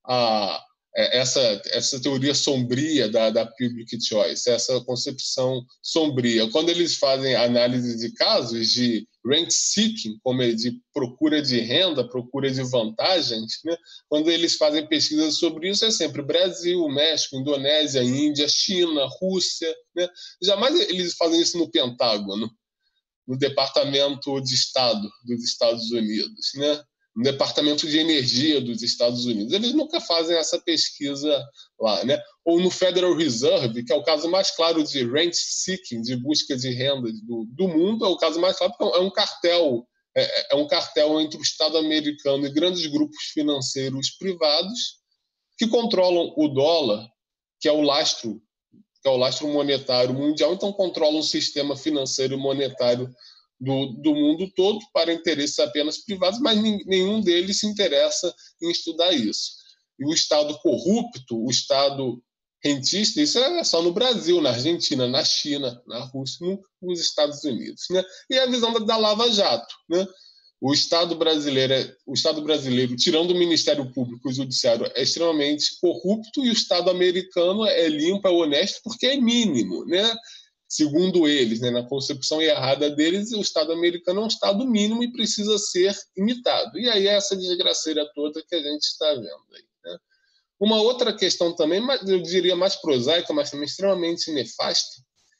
a essa, essa teoria sombria da, da public choice, essa concepção sombria. Quando eles fazem análise de casos de rent seeking, como é de procura de renda, procura de vantagens, né? Quando eles fazem pesquisas sobre isso, é sempre Brasil, México, Indonésia, Índia, China, Rússia, né? Jamais eles fazem isso no Pentágono, no Departamento de Estado dos Estados Unidos, né? No Departamento de Energia dos Estados Unidos. Eles nunca fazem essa pesquisa lá, né? Ou no Federal Reserve, que é o caso mais claro de rent seeking, de busca de renda do, do mundo, é o caso mais claro, porque é um cartel, é, é um cartel entre o Estado americano e grandes grupos financeiros privados que controlam o dólar, que é o lastro, que é o lastro monetário mundial, então controlam o sistema financeiro e monetário Do, do mundo todo para interesses apenas privados, mas nenhum deles se interessa em estudar isso. E o Estado corrupto, o Estado rentista, isso é só no Brasil, na Argentina, na China, na Rússia, nos Estados Unidos, né? E a visão da, da Lava Jato, né? O Estado brasileiro, é, o Estado brasileiro, tirando o Ministério Público e o Judiciário, é extremamente corrupto, e o Estado americano é limpo, é honesto, porque é mínimo, né? Segundo eles, né, na concepção errada deles, o Estado americano é um Estado mínimo e precisa ser imitado. E aí é essa desgraceira toda que a gente está vendo aí, né? Uma outra questão também, eu diria mais prosaica, mas também extremamente nefasta,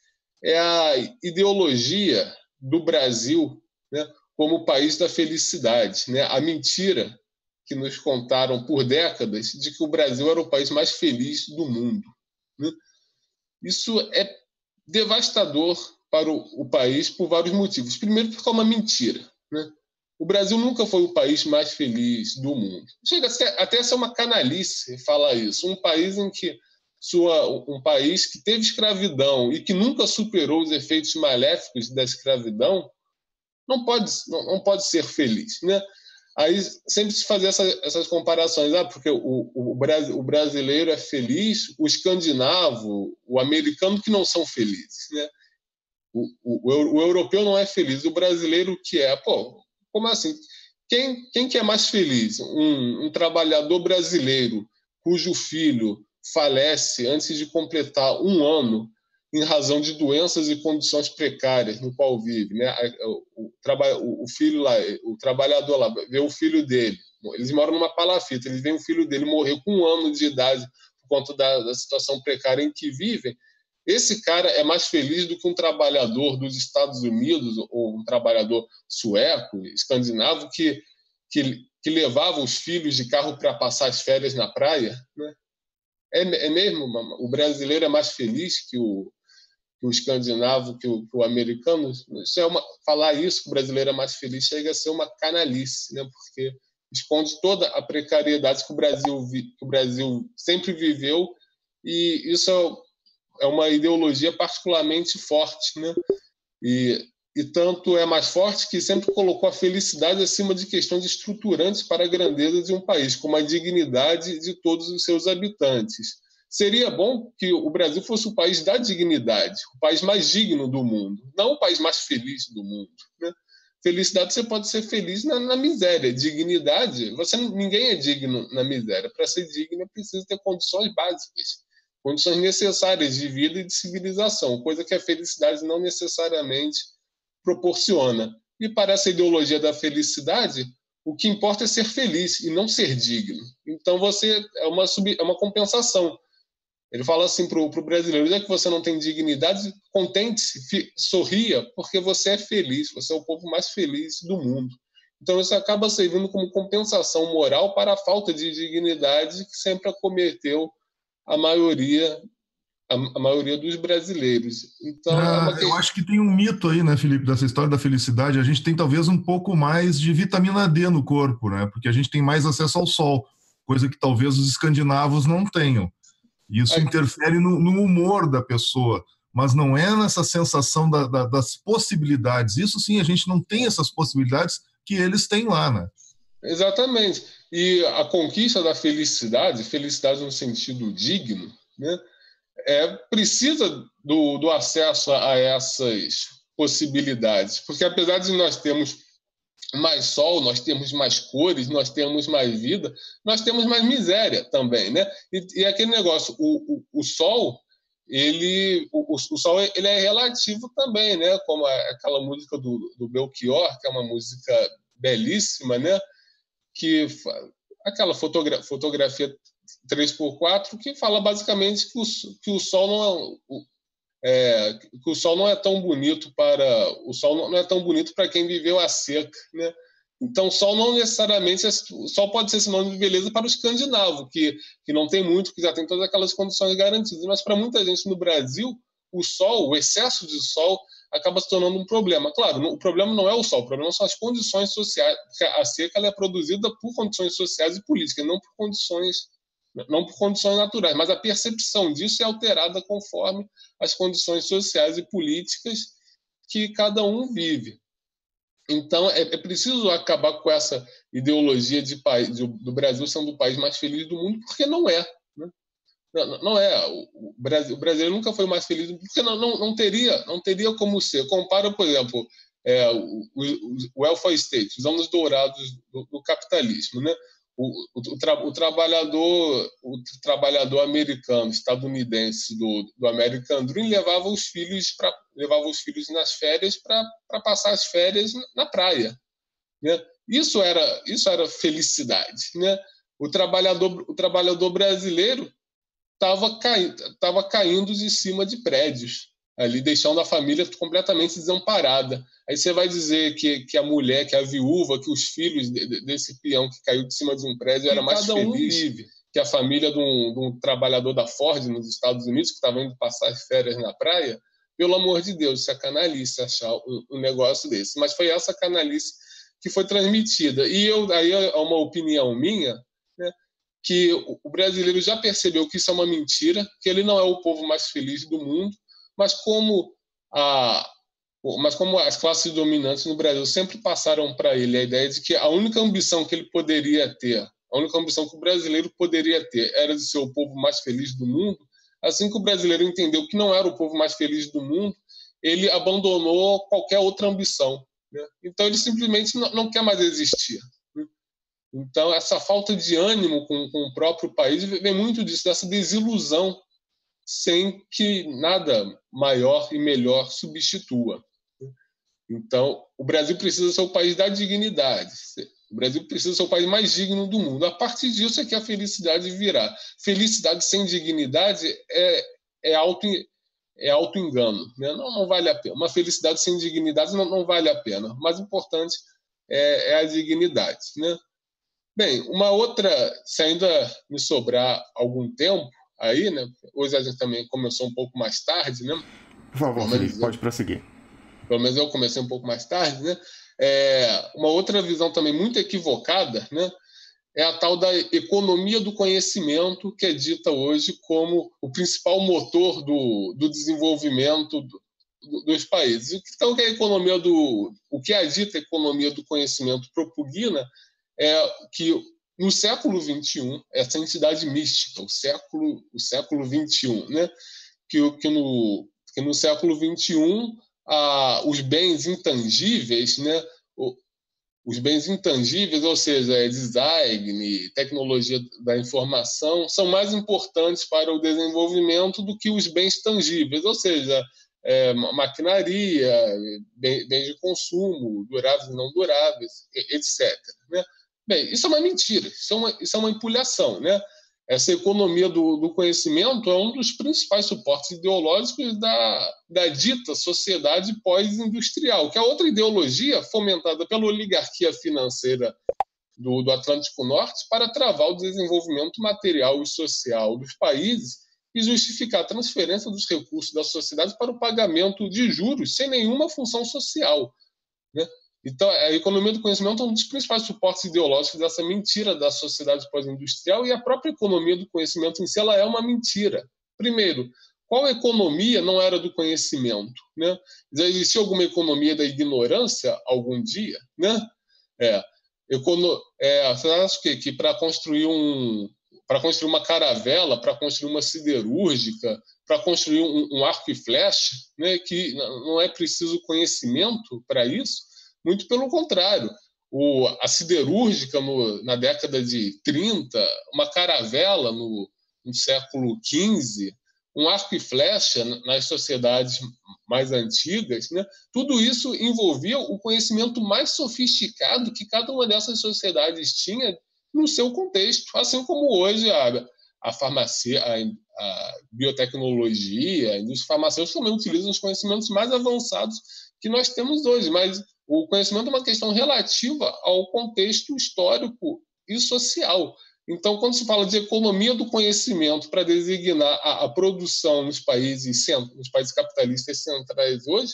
é a ideologia do Brasil, né, como o país da felicidade, né? A mentira que nos contaram por décadas de que o Brasil era o país mais feliz do mundo, né? Isso é devastador para o, o país por vários motivos. Primeiro, porque é uma mentira, né? O Brasil nunca foi o país mais feliz do mundo. Chega até a ser uma canalice falar isso. Um país em que sua, um país que teve escravidão e que nunca superou os efeitos maléficos da escravidão não pode, não, não pode ser feliz, né? Aí sempre se fazia essa, essas comparações, ah, porque o, o, o brasileiro é feliz, o escandinavo, o americano que não são felizes, né? O, o, o europeu não é feliz, o brasileiro que é. Pô, como assim? Quem, quem que é mais feliz? Um, um trabalhador brasileiro cujo filho falece antes de completar um ano em razão de doenças e condições precárias no qual vive, né? O, o, o filho lá, o trabalhador lá, vê o filho dele, eles moram numa palafita, eles veem o filho dele morrer com um ano de idade por conta da, da situação precária em que vivem. Esse cara é mais feliz do que um trabalhador dos Estados Unidos ou um trabalhador sueco, escandinavo, que, que, que levava os filhos de carro para passar as férias na praia, né? É, é mesmo, o brasileiro é mais feliz que o que o escandinavo, que o, que o americano. Isso é uma, falar isso, que o brasileiro é mais feliz, chega a ser uma canalice, né? Porque esconde toda a precariedade que o Brasil, que o Brasil sempre viveu, e isso é uma ideologia particularmente forte, né? E e tanto é mais forte que sempre colocou a felicidade acima de questões estruturantes para a grandeza de um país, como a dignidade de todos os seus habitantes. Seria bom que o Brasil fosse o país da dignidade, o país mais digno do mundo, não o país mais feliz do mundo, né? Felicidade, você pode ser feliz na, na miséria. Dignidade, você, ninguém é digno na miséria. Para ser digno, é preciso ter condições básicas, condições necessárias de vida e de civilização, coisa que a felicidade não necessariamente proporciona. E para essa ideologia da felicidade, o que importa é ser feliz e não ser digno. Então, você é uma, sub, é uma compensação. Ele fala assim para o brasileiro: já que você não tem dignidade, contente-se, sorria, porque você é feliz, você é o povo mais feliz do mundo. Então isso acaba servindo como compensação moral para a falta de dignidade que sempre acometeu a maioria, a, a maioria dos brasileiros. Então, ah, é uma... eu acho que tem um mito aí, né, Felipe, dessa história da felicidade. A gente tem talvez um pouco mais de vitamina D no corpo, né, porque a gente tem mais acesso ao sol, coisa que talvez os escandinavos não tenham. Isso interfere no, no humor da pessoa, mas não é nessa sensação da, da, das possibilidades. Isso sim, a gente não tem essas possibilidades que eles têm lá, né? Exatamente. E a conquista da felicidade, felicidade no sentido digno, né, é, precisa do, do acesso a essas possibilidades. Porque apesar de nós termos mais sol, nós temos mais cores, nós temos mais vida, nós temos mais miséria também, né? E, e aquele negócio, o, o, o sol, ele, o, o sol ele é relativo também, né? Como a, aquela música do, do Belchior, que é uma música belíssima, né? Que aquela fotogra, fotografia três por quatro que fala basicamente que o, que o sol não é, É, que o sol não é tão bonito para o sol não é tão bonito para quem viveu a seca, né? Então, o sol não necessariamente o sol pode ser sinônimo de beleza para o escandinavo, que que não tem muito, que já tem todas aquelas condições garantidas, mas para muita gente no Brasil, o sol, o excesso de sol acaba se tornando um problema. Claro, o problema não é o sol, o problema são as condições sociais, porque a seca ela é produzida por condições sociais e políticas, não por condições não por condições naturais, mas a percepção disso é alterada conforme as condições sociais e políticas que cada um vive. Então, é, é preciso acabar com essa ideologia de, de, do Brasil sendo o país mais feliz do mundo, porque não é. Né? Não, não é. O Brasil, o Brasil nunca foi mais feliz, porque não, não, não, teria, não teria como ser. Compara, por exemplo, é, o, o, o welfare state, os anos dourados do, do capitalismo, né? O, o, o, tra, o, trabalhador, o trabalhador americano, estadunidense do, do American Dream levava os filhos para levava os filhos nas férias para passar as férias na praia, né? Isso era isso era felicidade, né? O trabalhador o trabalhador brasileiro estava caindo estava caindo de cima de prédios ali, deixando a família completamente desamparada. Aí você vai dizer que, que a mulher, que a viúva, que os filhos de, de, desse peão que caiu de cima de um prédio era mais feliz, um vive, que a família de um, de um trabalhador da Ford nos Estados Unidos, que estava indo passar as férias na praia. Pelo amor de Deus, isso é canalice achar um, um negócio desse. Mas foi essa canalice que foi transmitida. E eu, aí é uma opinião minha, né, que o brasileiro já percebeu que isso é uma mentira, que ele não é o povo mais feliz do mundo, mas como, a, mas como as classes dominantes no Brasil sempre passaram para ele a ideia de que a única ambição que ele poderia ter, a única ambição que o brasileiro poderia ter era de ser o povo mais feliz do mundo, assim que o brasileiro entendeu que não era o povo mais feliz do mundo, ele abandonou qualquer outra ambição, né? Então ele simplesmente não, não quer mais existir, né? Então essa falta de ânimo com, com o próprio país vem muito disso, dessa desilusão, sem que nada maior e melhor substitua. Então, o Brasil precisa ser o país da dignidade. O Brasil precisa ser o país mais digno do mundo. A partir disso é que a felicidade virá. Felicidade sem dignidade é, é, auto, é auto-engano, né? Não, não vale a pena. Uma felicidade sem dignidade não, não vale a pena. O mais importante é, é a dignidade, né? Bem, uma outra, se ainda me sobrar algum tempo, aí, né? Hoje a gente também começou um pouco mais tarde, né? Por favor, Felipe, pode prosseguir. Pelo menos eu comecei um pouco mais tarde, né? É, uma outra visão também muito equivocada, né, é a tal da economia do conhecimento, que é dita hoje como o principal motor do, do desenvolvimento do, dos países. Então, o que a economia do, o que a dita economia do conhecimento propugna é que no século vinte e um, essa entidade mística, o século, o século vinte e um, né? que, que, no, que no século vinte e um ah, os bens intangíveis, né? O, os bens intangíveis, ou seja, design, tecnologia da informação, são mais importantes para o desenvolvimento do que os bens tangíveis, ou seja, é, maquinaria, bens de consumo, duráveis e não duráveis, etcétera. Né? Bem, isso é uma mentira, isso é uma, isso é uma empulhação, né? Essa economia do, do conhecimento é um dos principais suportes ideológicos da, da dita sociedade pós-industrial, que é outra ideologia fomentada pela oligarquia financeira do, do Atlântico Norte para travar o desenvolvimento material e social dos países e justificar a transferência dos recursos da sociedade para o pagamento de juros sem nenhuma função social, né? Então, a economia do conhecimento é um dos principais suportes ideológicos dessa mentira da sociedade pós-industrial, e a própria economia do conhecimento em si ela é uma mentira. Primeiro, qual economia não era do conhecimento? Né? Já existiu alguma economia da ignorância algum dia? Né? É, econo... é, você acha que, que para construir um, para construir uma caravela, para construir uma siderúrgica, para construir um, um arco e flecha, né, que não é preciso conhecimento para isso? Muito pelo contrário. O, a siderúrgica no, na década de trinta, uma caravela no, no século quinze, um arco e flecha nas sociedades mais antigas, né? Tudo isso envolvia o conhecimento mais sofisticado que cada uma dessas sociedades tinha no seu contexto, assim como hoje a, a farmácia, a, a biotecnologia, a indústria farmacêutica também utilizam os conhecimentos mais avançados que nós temos hoje, mas o conhecimento é uma questão relativa ao contexto histórico e social. Então, quando se fala de economia do conhecimento para designar a, a produção nos países, nos países capitalistas centrais hoje,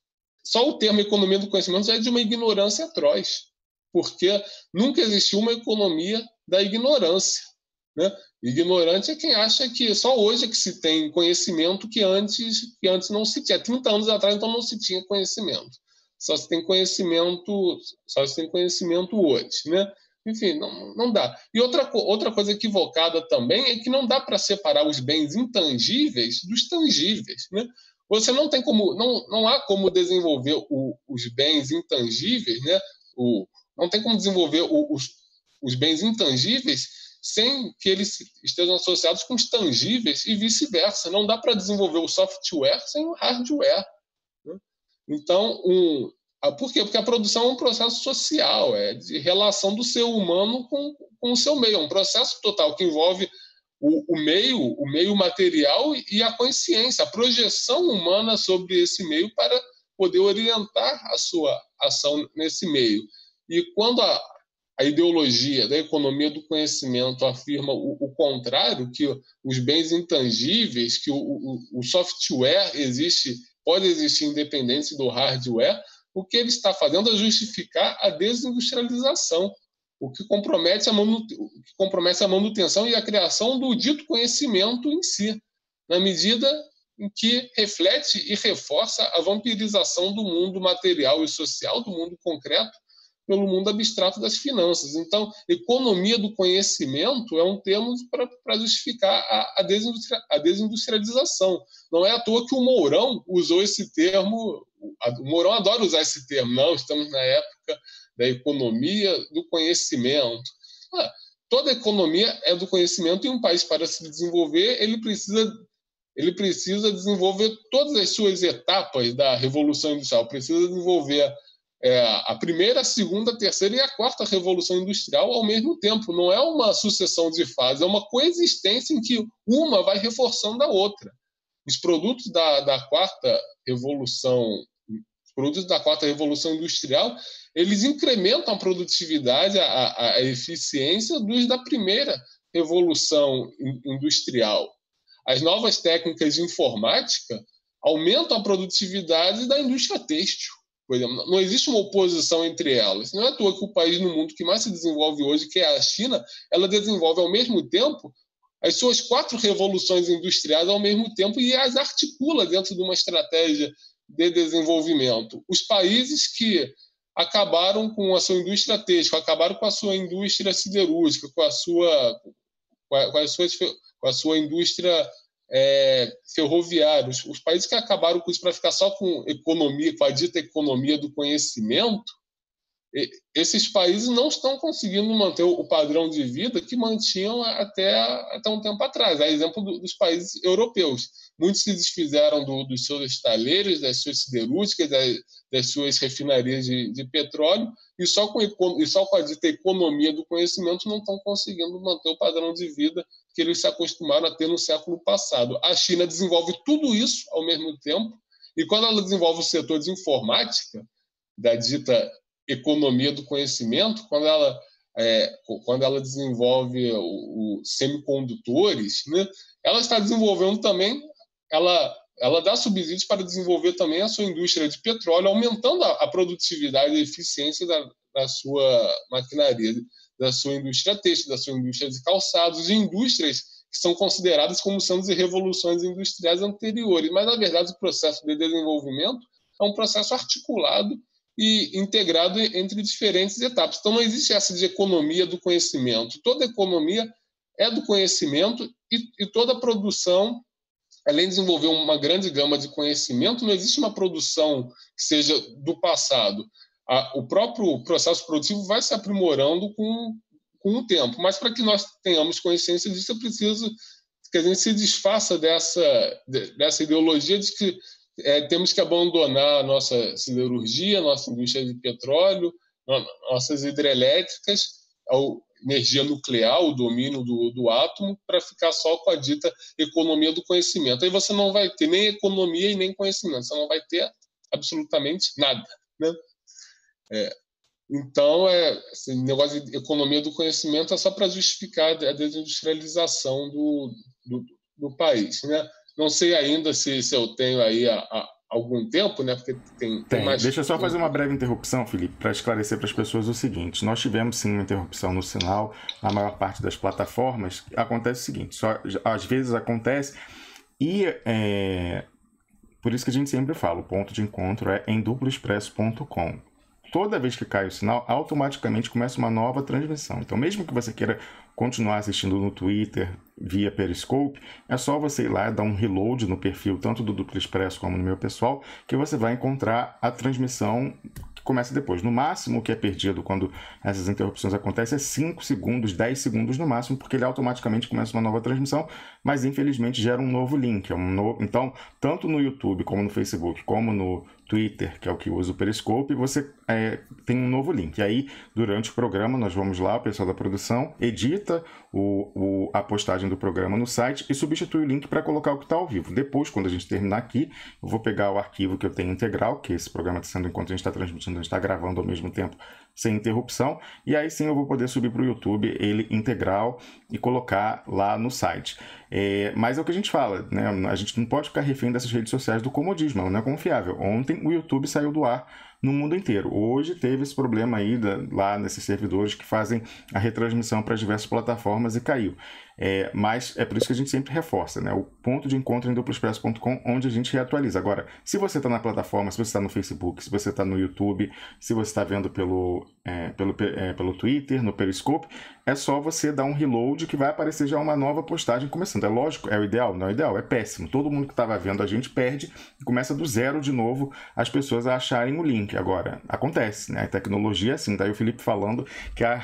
só o termo economia do conhecimento já é de uma ignorância atroz, porque nunca existiu uma economia da ignorância, né? Ignorante é quem acha que só hoje é que se tem conhecimento que antes, que antes não se tinha. trinta anos atrás, então, não se tinha conhecimento. Só se tem conhecimento, só se tem conhecimento hoje, né? Enfim, não, não dá. E outra, outra coisa equivocada também é que não dá para separar os bens intangíveis dos tangíveis, né? Você não tem como, não, não há como desenvolver o, os bens intangíveis, né? O, não tem como desenvolver o, os, os bens intangíveis sem que eles estejam associados com os tangíveis e vice-versa. Não dá para desenvolver o software sem o hardware, né? Então, um, por quê? Porque a produção é um processo social, é de relação do ser humano com, com o seu meio, é um processo total que envolve o, o meio, o meio material e a consciência, a projeção humana sobre esse meio para poder orientar a sua ação nesse meio. E quando a, a ideologia da economia do conhecimento afirma o, o contrário, que os bens intangíveis, que o, o, o software existe, pode existir independente do hardware, o que ele está fazendo é justificar a desindustrialização, o que compromete a, manut... o que compromete a manutenção e a criação do dito conhecimento em si, na medida em que reflete e reforça a vampirização do mundo material e social, do mundo concreto, pelo mundo abstrato das finanças. Então, economia do conhecimento é um termo para justificar a, a, desindustri... a desindustrialização. Não é à toa que o Mourão usou esse termo. O Mourão adora usar esse termo. Não, estamos na época da economia do conhecimento. Ah, toda economia é do conhecimento, e um país, para se desenvolver, ele precisa, ele precisa desenvolver todas as suas etapas da Revolução Industrial. Precisa desenvolver é, a primeira, a segunda, a terceira e a quarta Revolução Industrial ao mesmo tempo. Não é uma sucessão de fases, é uma coexistência em que uma vai reforçando a outra. Os produtos da, da quarta revolução, os produtos da quarta revolução industrial, eles incrementam a produtividade, a, a eficiência dos da primeira revolução industrial. As novas técnicas de informática aumentam a produtividade da indústria têxtil. Por exemplo, não existe uma oposição entre elas. Não é à toa que o país no mundo que mais se desenvolve hoje, que é a China, ela desenvolve ao mesmo tempo as suas quatro revoluções industriais ao mesmo tempo e as articula dentro de uma estratégia de desenvolvimento? Os países que acabaram com a sua indústria têxtil, acabaram com a sua indústria siderúrgica, com a sua, com a, com as suas, com a sua indústria é, ferroviária. Os, os países que acabaram com isso para ficar só com economia, com a dita economia do conhecimento, esses países não estão conseguindo manter o padrão de vida que mantinham até, até um tempo atrás. É exemplo do, dos países europeus. Muitos se desfizeram do, dos seus estaleiros, das suas siderúrgicas, das, das suas refinarias de, de petróleo, e só, com, e só com a dita economia do conhecimento não estão conseguindo manter o padrão de vida que eles se acostumaram a ter no século passado. A China desenvolve tudo isso ao mesmo tempo, e quando ela desenvolve o setor de informática, da dita economia do conhecimento, quando ela, é, quando ela desenvolve o, o semicondutores, né, ela está desenvolvendo também, ela, ela dá subsídios para desenvolver também a sua indústria de petróleo, aumentando a, a produtividade e a eficiência da, da sua maquinaria, da sua indústria têxtil, da sua indústria de calçados, de indústrias que são consideradas como sendo de revoluções industriais anteriores. Mas, na verdade, o processo de desenvolvimento é um processo articulado e integrado entre diferentes etapas. Então, não existe essa de economia do conhecimento. Toda economia é do conhecimento e, e toda produção, além de desenvolver uma grande gama de conhecimento, não existe uma produção que seja do passado. A, o próprio processo produtivo vai se aprimorando com, com o tempo. Mas, para que nós tenhamos consciência disso, é preciso que a gente se desfaça dessa, dessa ideologia de que É, temos que abandonar a nossa siderurgia, a nossa indústria de petróleo, nossas hidrelétricas, a energia nuclear, o domínio do, do átomo, para ficar só com a dita economia do conhecimento. Aí você não vai ter nem economia e nem conhecimento, você não vai ter absolutamente nada, né? É, então, é, esse negócio de economia do conhecimento é só para justificar a desindustrialização do, do, do país, né? Não sei ainda se, se eu tenho aí há, há algum tempo, né? Porque tem, tem, tem. mais... Deixa eu só fazer uma breve interrupção, Felipe, para esclarecer para as pessoas o seguinte. Nós tivemos sim uma interrupção no sinal na maior parte das plataformas. Acontece o seguinte, só, às vezes acontece e é, por isso que a gente sempre fala, o ponto de encontro é em duplo expresso ponto com. Toda vez que cai o sinal, automaticamente começa uma nova transmissão. Então, mesmo que você queira continuar assistindo no Twitter via Periscope, é só você ir lá, dar um reload no perfil, tanto do Duplo Expresso como no meu pessoal, que você vai encontrar a transmissão que começa depois. No máximo, o que é perdido quando essas interrupções acontecem é cinco segundos, dez segundos no máximo, porque ele automaticamente começa uma nova transmissão, mas infelizmente gera um novo link. É um novo... Então, tanto no YouTube, como no Facebook, como no Twitter, que é o que usa o Periscope, você é, tem um novo link. E aí, durante o programa, nós vamos lá, o pessoal da produção edita o, o, a postagem do programa no site e substitui o link para colocar o que está ao vivo. Depois, quando a gente terminar aqui, eu vou pegar o arquivo que eu tenho integral, que esse programa está sendo enquanto a gente está transmitindo, a gente está gravando ao mesmo tempo, sem interrupção, e aí sim eu vou poder subir para o YouTube ele integral e colocar lá no site. É, mas é o que a gente fala, né? A gente não pode ficar refém dessas redes sociais do comodismo, não é confiável. Ontem o YouTube saiu do ar no mundo inteiro. Hoje teve esse problema aí da, lá nesses servidores que fazem a retransmissão para diversas plataformas e caiu. É, mas é por isso que a gente sempre reforça, né? O ponto de encontro em duplo expresso ponto com, onde a gente reatualiza. Agora, se você está na plataforma, se você está no Facebook, se você está no YouTube, se você está vendo pelo, é, pelo, é, pelo Twitter, no Periscope, é só você dar um reload que vai aparecer já uma nova postagem começando. É lógico, é o ideal? Não é o ideal, é péssimo. Todo mundo que estava vendo a gente perde e começa do zero de novo as pessoas a acharem o link. Agora, acontece, né? A tecnologia é assim. Daí o Felipe falando que a,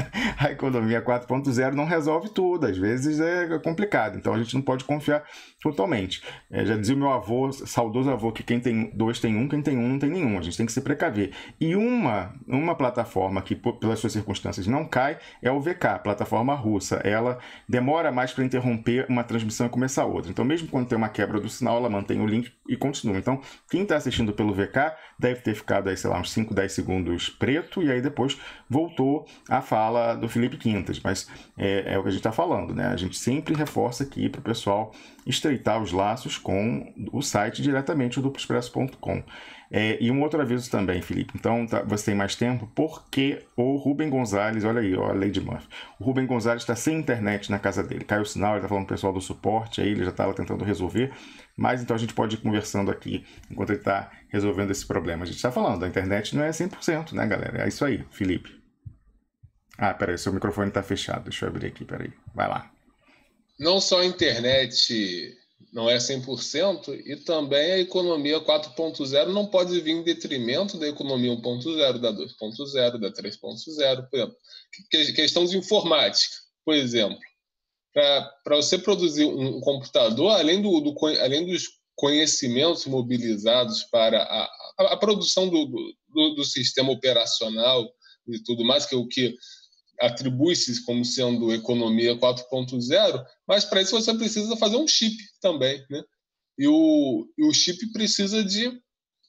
a economia quatro ponto zero não resolve tudo. Às vezes é complicado. Então a gente não pode confiar totalmente. É, já dizia o meu avô, saudoso avô, que quem tem dois tem um, quem tem um não tem nenhum. A gente tem que se precaver. E uma, uma plataforma que, pelas suas circunstâncias, não cai é o V K, plataforma russa. Ela demora mais para interromper uma transmissão e começar outra. Então, mesmo quando tem uma quebra do sinal, ela mantém o link e continua. Então, quem está assistindo pelo V K deve ter ficado aí, sei lá, uns cinco, dez segundos preto, e aí depois voltou a fala do Felipe Quintas. Mas é, é o que a gente está falando, né? A gente sempre reforça aqui para o pessoal estreitar os laços com o site diretamente, o duplo expresso ponto com. É, e um outro aviso também, Felipe. Então, tá, você tem mais tempo, porque o Rubem Gonzalez, olha aí, ó, a Lady Murphy. O Rubem Gonzalez está sem internet na casa dele. Caiu o sinal, ele está falando com o pessoal do suporte, aí ele já estava tentando resolver. Mas então a gente pode ir conversando aqui enquanto ele está resolvendo esse problema. A gente está falando, a internet não é cem por cento, né, galera? É isso aí, Felipe. Ah, peraí, seu microfone está fechado. Deixa eu abrir aqui, peraí. Vai lá. Não só a internet não é cem por cento, e também a economia quatro ponto zero não pode vir em detrimento da economia um ponto zero, da dois ponto zero, da três ponto zero, por exemplo. Questão de informática, por exemplo. Para você produzir um computador, além, do, do, além dos conhecimentos mobilizados para a, a, a produção do, do, do sistema operacional e tudo mais, que é o que atribui-se como sendo economia quatro ponto zero, mas para isso você precisa fazer um chip também, né? E o, e o chip precisa de...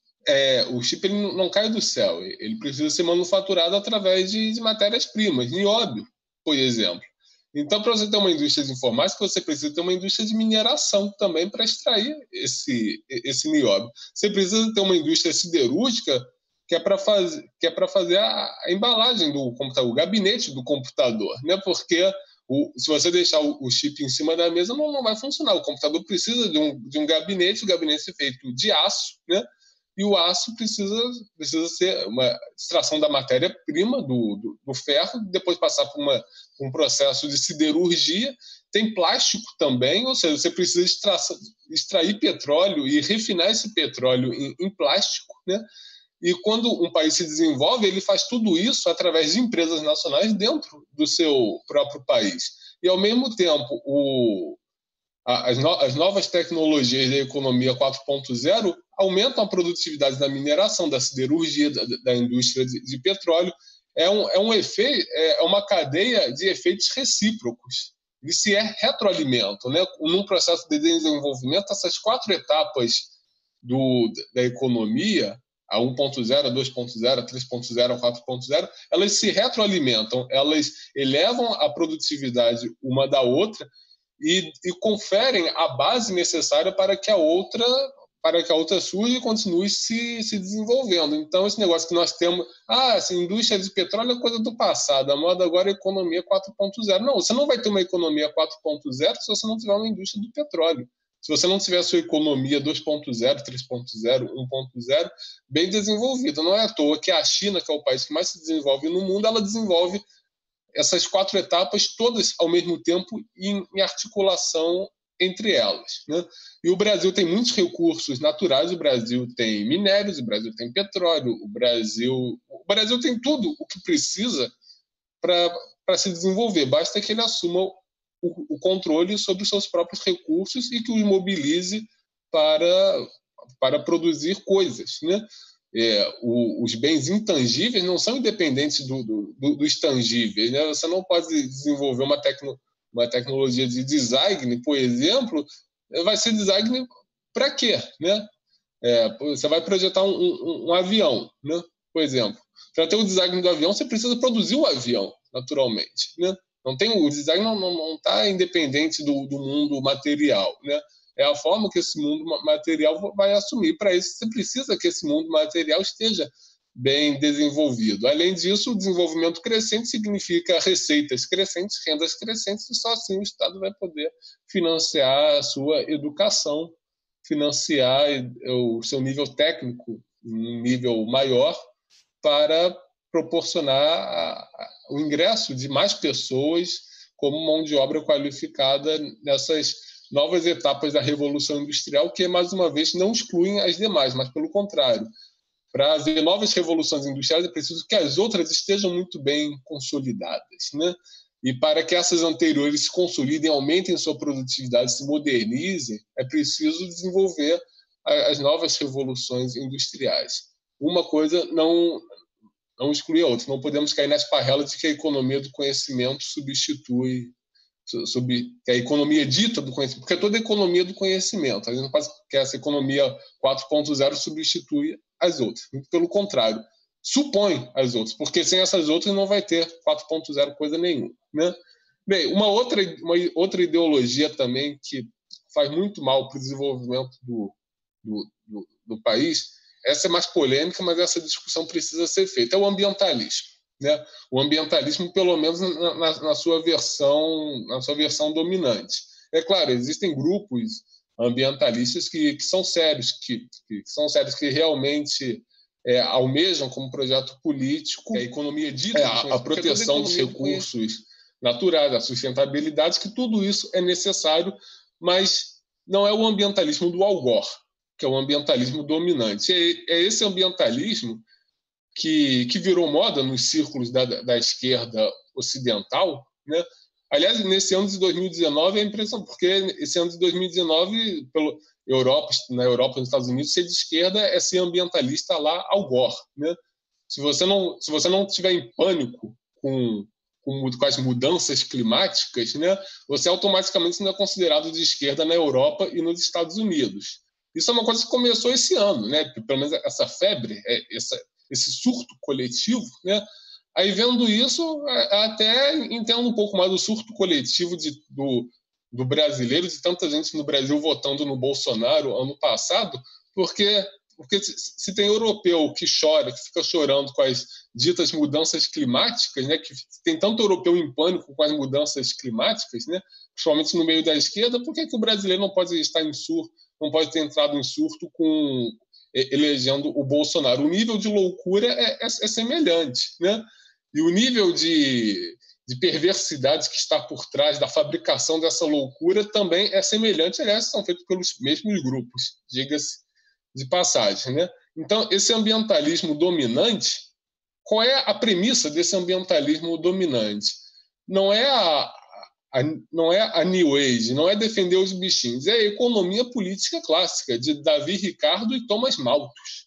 É, o chip ele não cai do céu, ele precisa ser manufaturado através de, de matérias-primas, nióbio, por exemplo. Então, para você ter uma indústria de informática, você precisa ter uma indústria de mineração também para extrair esse, esse nióbio. Você precisa ter uma indústria siderúrgica que é para fazer, que é para fazer a, a embalagem do computador, o gabinete do computador, né? Porque o, se você deixar o, o chip em cima da mesa, não, não vai funcionar. O computador precisa de um, de um gabinete, o gabinete é feito de aço, né? E o aço precisa, precisa ser uma extração da matéria-prima, do, do, do ferro, depois passar por uma, um processo de siderurgia. Tem plástico também, ou seja, você precisa extra, extrair petróleo e refinar esse petróleo em, em plástico, né? E quando um país se desenvolve, ele faz tudo isso através de empresas nacionais dentro do seu próprio país. E, ao mesmo tempo, o, a, as, no, as novas tecnologias da economia quatro ponto zero aumentam a produtividade da mineração, da siderurgia, da, da indústria de, de petróleo. É, um, é, um efeito, é uma cadeia de efeitos recíprocos. Eles se retroalimentam, né? Num processo de desenvolvimento, essas quatro etapas do, da economia, a um ponto zero, a dois ponto zero, a três ponto zero, a quatro ponto zero, elas se retroalimentam, elas elevam a produtividade uma da outra e, e conferem a base necessária para que a outra, para que a outra surja e continue se, se desenvolvendo. Então, esse negócio que nós temos, ah, essa indústria de petróleo é coisa do passado, a moda agora é economia quatro ponto zero. Não, você não vai ter uma economia quatro ponto zero se você não tiver uma indústria do petróleo. Se você não tiver a sua economia dois ponto zero, três ponto zero, um ponto zero bem desenvolvida. Não é à toa que a China, que é o país que mais se desenvolve no mundo, ela desenvolve essas quatro etapas todas ao mesmo tempo em, em articulação entre elas, né? E o Brasil tem muitos recursos naturais, o Brasil tem minérios, o Brasil tem petróleo, o Brasil, o Brasil tem tudo o que precisa para se desenvolver. Basta que ele assuma O, o controle sobre os seus próprios recursos e que os mobilize para, para produzir coisas, né? É, o, os bens intangíveis não são independentes do, do, dos tangíveis, né? Você não pode desenvolver uma, tecno, uma tecnologia de design, por exemplo, vai ser design para quê, né? É, você vai projetar um, um, um avião, né? Por exemplo. Para ter o design do avião, você precisa produzir o avião, naturalmente, né? Não tem, o design não está independente do, do mundo material, né? É a forma que esse mundo material vai assumir. Para isso, você precisa que esse mundo material esteja bem desenvolvido. Além disso, o desenvolvimento crescente significa receitas crescentes, rendas crescentes, e só assim o Estado vai poder financiar a sua educação, financiar o seu nível técnico, um nível maior, para proporcionar a, a, o ingresso de mais pessoas como mão de obra qualificada nessas novas etapas da Revolução Industrial, que, mais uma vez, não excluem as demais, mas, pelo contrário, para haver novas revoluções industriais é preciso que as outras estejam muito bem consolidadas, né? E para que essas anteriores se consolidem, aumentem sua produtividade, se modernizem, é preciso desenvolver as novas revoluções industriais. Uma coisa não... não exclui a outra. Não podemos cair na esparrela de que a economia do conhecimento substitui, sub, que a economia dita do conhecimento, porque é toda a economia do conhecimento. A gente não pode que essa economia quatro ponto zero substitui as outras. Pelo contrário, supõe as outras, porque sem essas outras não vai ter quatro ponto zero coisa nenhuma, né? Bem, uma outra, uma outra ideologia também que faz muito mal para o desenvolvimento do, do, do, do país, essa é mais polêmica, mas essa discussão precisa ser feita, é o ambientalismo. Né? O ambientalismo, pelo menos na, na, na, sua versão, na sua versão dominante. É claro, existem grupos ambientalistas que, que são sérios, que, que são sérios, que realmente é, almejam como projeto político a economia dita, é, a, a proteção dos recursos naturais, a sustentabilidade, que tudo isso é necessário, mas não é o ambientalismo do Al Gore, que é o ambientalismo dominante. É, é esse ambientalismo que, que virou moda nos círculos da, da esquerda ocidental, né? Aliás, nesse ano de dois mil e dezenove é impressionante, porque esse ano de dois mil e dezenove, pelo Europa, na Europa, nos Estados Unidos, ser de esquerda é ser ambientalista lá Al Gore, né? Se você não, se você não tiver em pânico com, com, com as mudanças climáticas, né, você automaticamente não é considerado de esquerda na Europa e nos Estados Unidos. Isso é uma coisa que começou esse ano, né? Pelo menos essa febre, essa, esse surto coletivo, né? Aí, vendo isso, até entendo um pouco mais do surto coletivo de, do, do brasileiro, de tanta gente no Brasil votando no Bolsonaro ano passado, porque, porque se tem europeu que chora, que fica chorando com as ditas mudanças climáticas, né, que tem tanto europeu em pânico com as mudanças climáticas, né, principalmente no meio da esquerda, por que, que o brasileiro não pode estar em surto, não pode ter entrado em surto com elegendo o Bolsonaro? O nível de loucura é, é, é semelhante, né? E o nível de, de perversidade que está por trás da fabricação dessa loucura também é semelhante, aliás, são feitos pelos mesmos grupos, diga-se de passagem, né? Então, esse ambientalismo dominante, qual é a premissa desse ambientalismo dominante? Não é a, a, não é a New Age, não é defender os bichinhos, é a economia política clássica de Davi Ricardo e Thomas Malthus.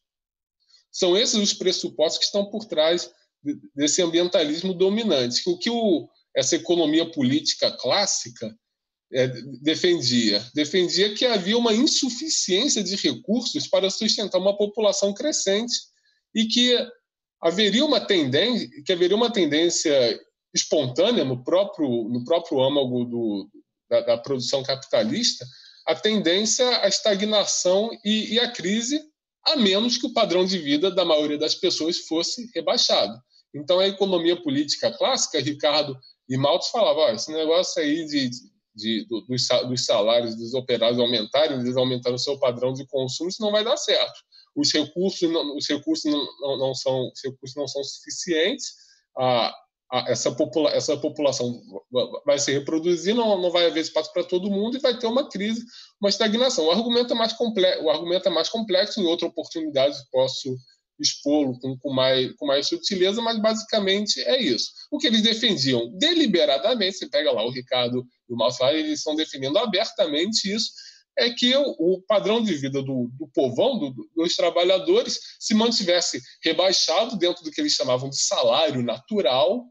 São esses os pressupostos que estão por trás desse ambientalismo dominante. O que o, essa economia política clássica é, defendia? Defendia que havia uma insuficiência de recursos para sustentar uma população crescente e que haveria uma tendência, que haveria uma tendência espontânea no próprio, no próprio âmago do, da, da produção capitalista, a tendência à estagnação e, e à crise, a menos que o padrão de vida da maioria das pessoas fosse rebaixado. Então, a economia política clássica, Ricardo e Malthus falavam, oh, esse negócio aí de, de, do, dos salários dos operários aumentarem, eles aumentaram o seu padrão de consumo, isso não vai dar certo. Os recursos não, os recursos não, não, não, são, os recursos não são suficientes, a, a, essa, popula, essa população vai se reproduzir, não, não vai haver espaço para todo mundo e vai ter uma crise, uma estagnação. O argumento é mais complexo, o argumento é mais complexo, em outra oportunidade posso expô-lo com, com, mais, com mais sutileza, mas basicamente é isso. O que eles defendiam deliberadamente, você pega lá o Ricardo e o Malthus, eles estão defendendo abertamente isso, é que o, o padrão de vida do, do povão, do, dos trabalhadores, se mantivesse rebaixado dentro do que eles chamavam de salário natural,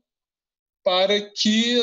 para que,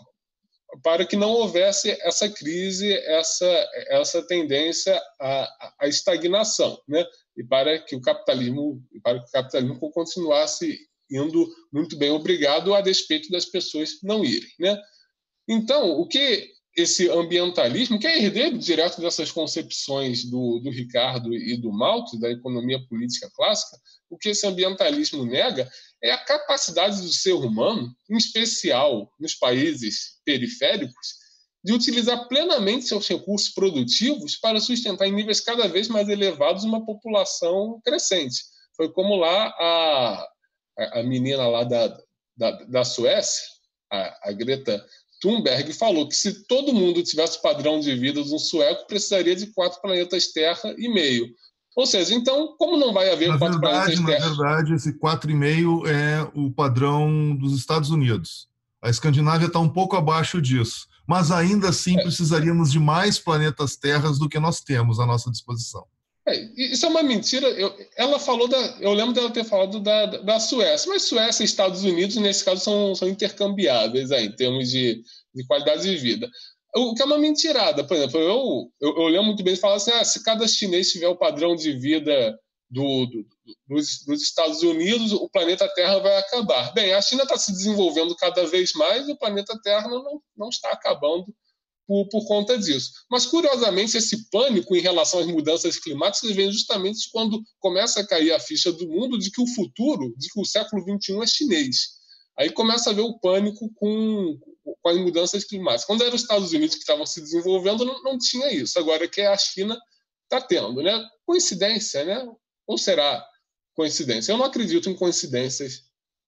para que não houvesse essa crise, essa, essa tendência à, à estagnação, né? E para que o capitalismo, para que o capitalismo continuasse indo muito bem, obrigado, a despeito das pessoas não irem, né? Então, o que esse ambientalismo, que é herdeiro direto dessas concepções do, do Ricardo e do Malthus, da economia política clássica, o que esse ambientalismo nega é a capacidade do ser humano, em especial nos países periféricos, de utilizar plenamente seus recursos produtivos para sustentar em níveis cada vez mais elevados uma população crescente. Foi como lá a, a menina lá da, da, da Suécia, a, a Greta Thunberg, falou que se todo mundo tivesse o padrão de vida de um sueco, precisaria de quatro planetas Terra e meio. Ou seja, então, como não vai haver na quatro verdade, planetas Terra... Na verdade, esse quatro vírgula cinco é o padrão dos Estados Unidos. A Escandinávia está um pouco abaixo disso. Mas ainda assim precisaríamos de mais planetas Terras do que nós temos à nossa disposição. É, isso é uma mentira. Eu, ela falou da, eu lembro dela ter falado da, da Suécia, mas Suécia e Estados Unidos, nesse caso, são, são intercambiáveis aí, em termos de, de qualidade de vida. O que é uma mentirada. Por exemplo, eu, eu, eu lembro muito bem de falar assim, ah, se cada chinês tiver o padrão de vida do, do, dos, dos Estados Unidos, o planeta Terra vai acabar. Bem, a China está se desenvolvendo cada vez mais e o planeta Terra não, não está acabando por, por conta disso. Mas, curiosamente, esse pânico em relação às mudanças climáticas vem justamente quando começa a cair a ficha do mundo de que o futuro, de que o século vinte e um é chinês. Aí começa a ver o pânico com, com as mudanças climáticas. Quando eram os Estados Unidos que estavam se desenvolvendo, não, não tinha isso. Agora que a China está tendo, né? Coincidência, né? Ou será coincidência? Eu não acredito em coincidências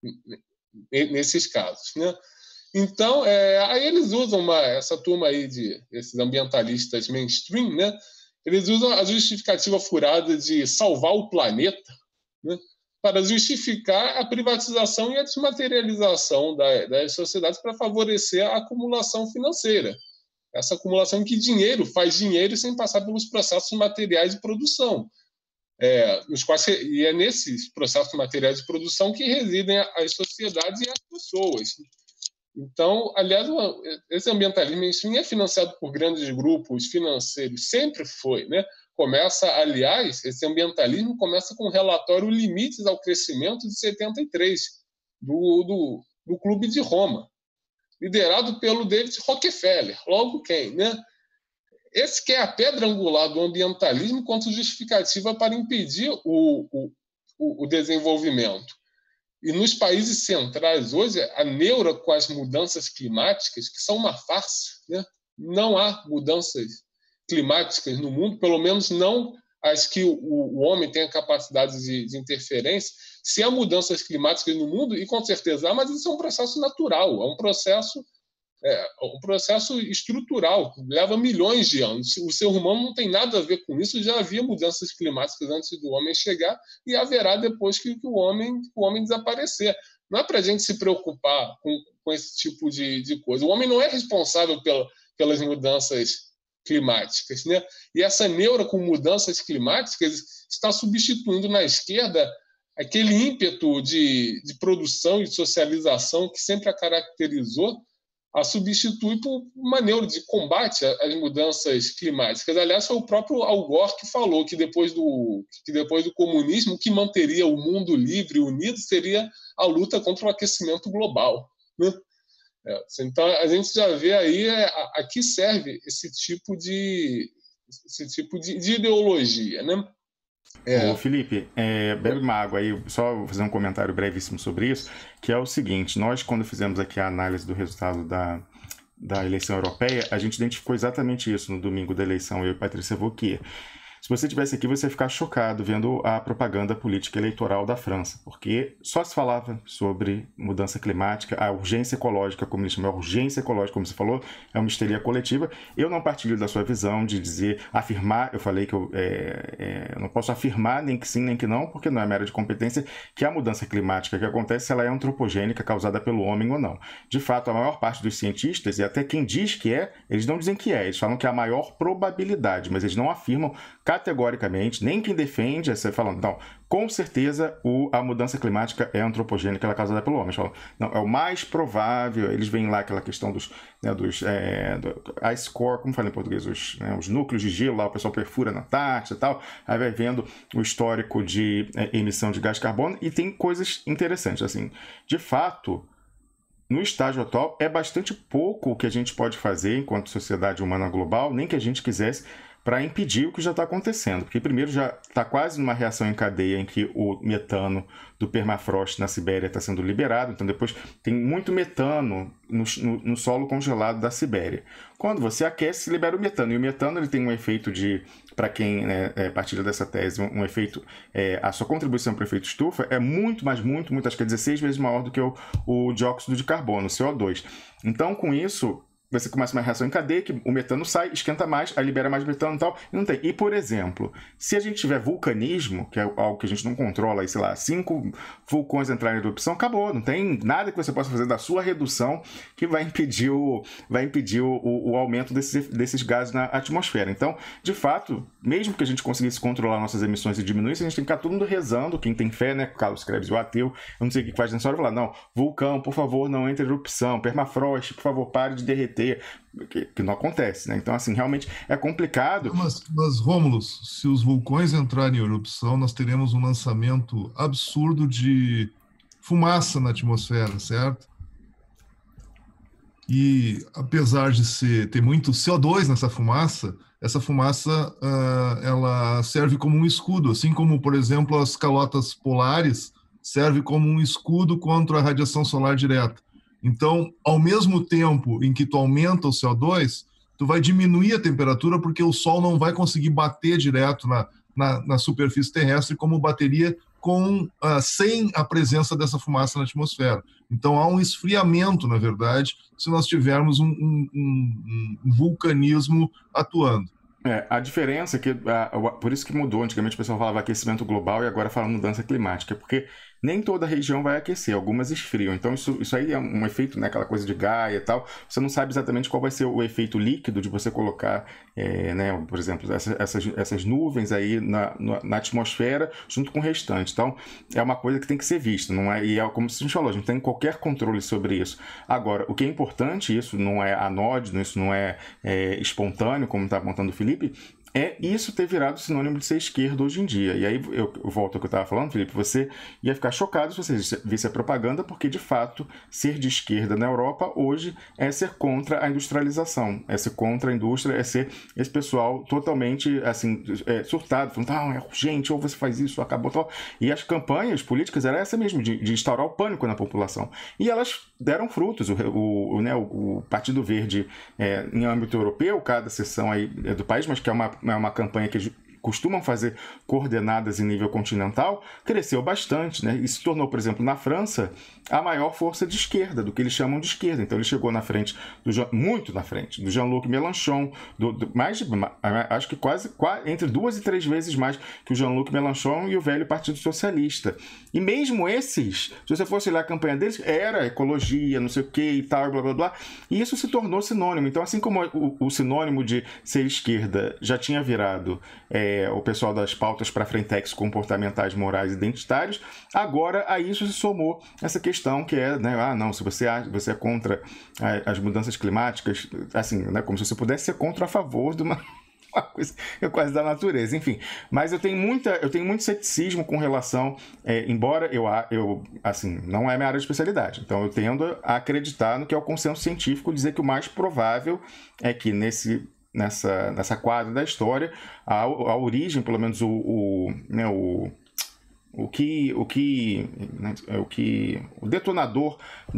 nesses casos, né? Então, é, aí eles usam uma, essa turma aí de esses ambientalistas mainstream, né? Eles usam a justificativa furada de salvar o planeta, né? Para justificar a privatização e a desmaterialização da, das sociedades para favorecer a acumulação financeira. Essa acumulação em que dinheiro faz dinheiro sem passar pelos processos materiais de produção. É, nos quais, e é nesses processos materiais de produção que residem as sociedades e as pessoas. Então, aliás, esse ambientalismo mainstream é financiado por grandes grupos financeiros, sempre foi, né? Começa, aliás, esse ambientalismo começa com o relatório Limites ao Crescimento de setenta e três, do, do, do Clube de Roma, liderado pelo David Rockefeller. Logo quem, né? Esse que é a pedra angular do ambientalismo quanto justificativa para impedir o, o, o desenvolvimento. E nos países centrais hoje, a neura com as mudanças climáticas, que são uma farsa, né? Não há mudanças climáticas no mundo, pelo menos não as que o, o homem tem a capacidade de, de interferência. Se há mudanças climáticas no mundo, e com certeza há, mas isso é um processo natural, é um processo, é, um processo estrutural, leva milhões de anos. O ser humano não tem nada a ver com isso, já havia mudanças climáticas antes do homem chegar e haverá depois que, que, o, homem, que o homem desaparecer. Não é para a gente se preocupar com, com esse tipo de, de coisa. O homem não é responsável pela, pelas mudanças climáticas, né? E essa neura com mudanças climáticas está substituindo na esquerda aquele ímpeto de, de produção e de socialização que sempre a caracterizou, a substitui por uma neura de combate às mudanças climáticas. Aliás, foi o próprio Al Gore que falou que depois do, que depois do comunismo, o que manteria o mundo livre e unido seria a luta contra o aquecimento global, né? É, então, a gente já vê aí é, a, a que serve esse tipo de, esse tipo de, de ideologia, né? É. Ô, Felipe, é, bebe uma água aí, só vou fazer um comentário brevíssimo sobre isso, que é o seguinte: nós, quando fizemos aqui a análise do resultado da, da eleição europeia, a gente identificou exatamente isso no domingo da eleição, eu e Patrícia Wauquiez. Se você estivesse aqui, você ia ficar chocado vendo a propaganda política eleitoral da França, porque só se falava sobre mudança climática, a urgência ecológica, como eles chamam, a urgência ecológica, como você falou, é uma histeria coletiva. Eu não partilho da sua visão de dizer, afirmar, eu falei que eu é, é, não posso afirmar nem que sim, nem que não, porque não é minha área de competência, que a mudança climática que acontece, ela é antropogênica, causada pelo homem ou não. De fato, a maior parte dos cientistas, e até quem diz que é, eles não dizem que é, eles falam que é a maior probabilidade, mas eles não afirmam categoricamente, nem quem defende, você falando, não, com certeza o, a mudança climática é antropogênica, ela é causada pelo homem. Falam, não, é o mais provável, eles veem lá aquela questão dos, né, dos é, do ice core, como fala em português, os, né, os núcleos de gelo, lá o pessoal perfura na Antártida e tal, aí vai vendo o histórico de é, emissão de gás de carbono, e tem coisas interessantes, assim, de fato, no estágio atual, é bastante pouco o que a gente pode fazer enquanto sociedade humana global, nem que a gente quisesse, para impedir o que já está acontecendo. Porque, primeiro, já está quase numa reação em cadeia em que o metano do permafrost na Sibéria está sendo liberado. Então, depois tem muito metano no, no, no solo congelado da Sibéria. Quando você aquece, se libera o metano. E o metano ele tem um efeito de, para quem né, é, partilha dessa tese, um, um efeito, é, a sua contribuição para o efeito estufa é muito, mas muito, muito, acho que é dezesseis vezes maior do que o, o dióxido de carbono, o C O dois. Então, com isso, você começa uma reação em cadeia, que o metano sai, esquenta mais, aí libera mais metano e tal, e não tem. E, por exemplo, se a gente tiver vulcanismo, que é algo que a gente não controla, aí, sei lá, cinco vulcões entrarem em erupção, acabou. Não tem nada que você possa fazer da sua redução que vai impedir o, vai impedir o, o, o aumento desses, desses gases na atmosfera. Então, de fato, mesmo que a gente conseguisse controlar nossas emissões e diminuir, a gente tem que ficar todo mundo rezando, quem tem fé, né, Carlos Krebs, o ateu, eu não sei o que faz nessa hora, falar, não, vulcão, por favor, não entre em erupção, permafrost, por favor, pare de derreter, derreter, que, que não acontece, né? Então, assim, realmente é complicado. Mas, mas, Rômulo, se os vulcões entrarem em erupção, nós teremos um lançamento absurdo de fumaça na atmosfera, certo? E apesar de ser, ter muito C O dois nessa fumaça, essa fumaça uh, ela serve como um escudo, assim como, por exemplo, as calotas polares servem como um escudo contra a radiação solar direta. Então, ao mesmo tempo em que tu aumenta o C O dois, tu vai diminuir a temperatura porque o Sol não vai conseguir bater direto na, na, na superfície terrestre como bateria com, uh, sem a presença dessa fumaça na atmosfera. Então, há um esfriamento, na verdade, se nós tivermos um, um, um, um vulcanismo atuando. É, a diferença é que, a, a, por isso que mudou, antigamente o pessoal falava aquecimento global e agora fala mudança climática, porque nem toda região vai aquecer, algumas esfriam. Então isso, isso aí é um efeito, né, aquela coisa de Gaia e tal, você não sabe exatamente qual vai ser o efeito líquido de você colocar, é, né, por exemplo, essa, essas, essas nuvens aí na, na atmosfera junto com o restante. Então é uma coisa que tem que ser vista, não é, e é como a gente falou, a gente não tem qualquer controle sobre isso. Agora, o que é importante, isso não é anódino, isso não é, é espontâneo, como está apontando o Felipe, é isso ter virado sinônimo de ser esquerda hoje em dia. E aí eu, eu volto ao que eu estava falando, Felipe, você ia ficar chocado se você visse a propaganda, porque de fato ser de esquerda na Europa hoje é ser contra a industrialização, é ser contra a indústria, é ser esse pessoal totalmente assim, é, surtado, falando, ah, é urgente, ou você faz isso, acabou tal. E as campanhas políticas eram essa mesmo, de, de instaurar o pânico na população. E elas deram frutos. O, o, o, né, o Partido Verde, é, em âmbito europeu, cada seção aí é do país, mas que é uma é uma campanha que eles costumam fazer coordenadas em nível continental, cresceu bastante, né? E se tornou, por exemplo, na França, a maior força de esquerda, do que eles chamam de esquerda. Então ele chegou na frente, do Jean, muito na frente, do Jean-Luc Mélenchon, do, do, mais de, acho que quase, quase entre duas e três vezes mais que o Jean-Luc Mélenchon e o velho Partido Socialista. E mesmo esses, se você fosse olhar a campanha deles, era ecologia, não sei o que e tal, blá blá blá, e isso se tornou sinônimo. Então, assim como o, o sinônimo de ser esquerda já tinha virado é, o pessoal das pautas para frentex comportamentais, morais e identitários, agora a isso se somou essa questão que é, né, ah, não, se você, você é contra as mudanças climáticas, assim, né, como se você pudesse ser contra a favor de uma, uma coisa quase da natureza, enfim. Mas eu tenho, muita, eu tenho muito ceticismo com relação, é, embora eu, eu, assim, não é minha área de especialidade, então eu tendo a acreditar no que é o consenso científico, dizer que o mais provável é que nesse nessa, nessa quadra da história, a, a origem, pelo menos o, o, né, o, o que, o que, né, o que, o detonador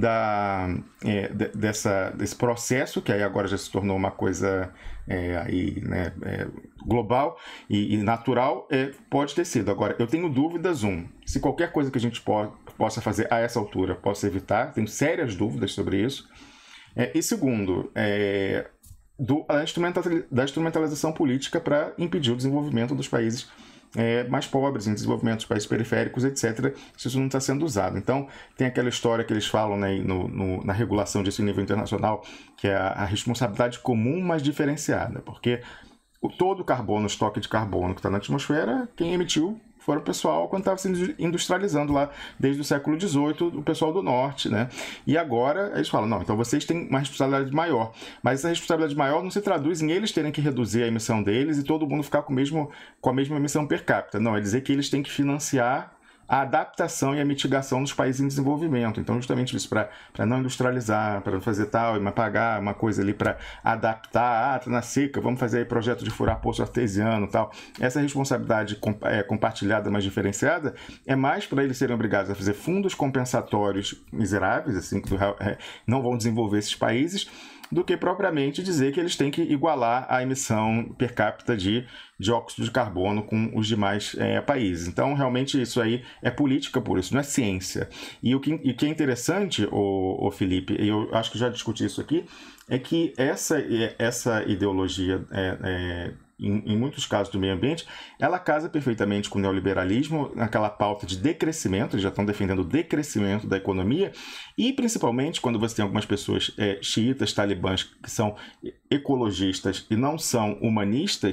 da, é, de, dessa, desse processo, que aí agora já se tornou uma coisa é, aí, né, é, global e, e natural, é, pode ter sido. Agora, eu tenho dúvidas, um, se qualquer coisa que a gente po possa fazer a essa altura possa evitar, tenho sérias dúvidas sobre isso, é, e segundo, é, Do, da instrumentalização política para impedir o desenvolvimento dos países é, mais pobres, em desenvolvimento dos países periféricos, etcétera, se isso não está sendo usado. Então, tem aquela história que eles falam, né, no, no, na regulação disso em nível internacional, que é a, a responsabilidade comum, mas diferenciada, porque o, todo o carbono, o estoque de carbono que está na atmosfera, quem emitiu foram o pessoal quando estava se industrializando lá desde o século dezoito, o pessoal do norte, né? E agora eles falam, não, então vocês têm uma responsabilidade maior. Mas essa responsabilidade maior não se traduz em eles terem que reduzir a emissão deles e todo mundo ficar com, o mesmo, com a mesma emissão per capita. Não, é dizer que eles têm que financiar a adaptação e a mitigação dos países em desenvolvimento. Então, justamente isso, para não industrializar, para não fazer tal, e pagar uma coisa ali para adaptar, ah, tá na seca, vamos fazer aí projeto de furar poço artesiano e tal. Essa responsabilidade é, compartilhada, mas diferenciada, é mais para eles serem obrigados a fazer fundos compensatórios miseráveis, assim, que não vão desenvolver esses países, do que propriamente dizer que eles têm que igualar a emissão per capita de dióxido de carbono com os demais é, países. Então, realmente, isso aí é política por isso, não é ciência. E o que, e que é interessante, o, o Felipe, e eu acho que já discuti isso aqui, é que essa, essa ideologia é, é, em, em muitos casos do meio ambiente, ela casa perfeitamente com o neoliberalismo, naquela pauta de decrescimento, eles já estão defendendo o decrescimento da economia, e principalmente quando você tem algumas pessoas é, xiitas, talibãs, que são ecologistas e não são humanistas,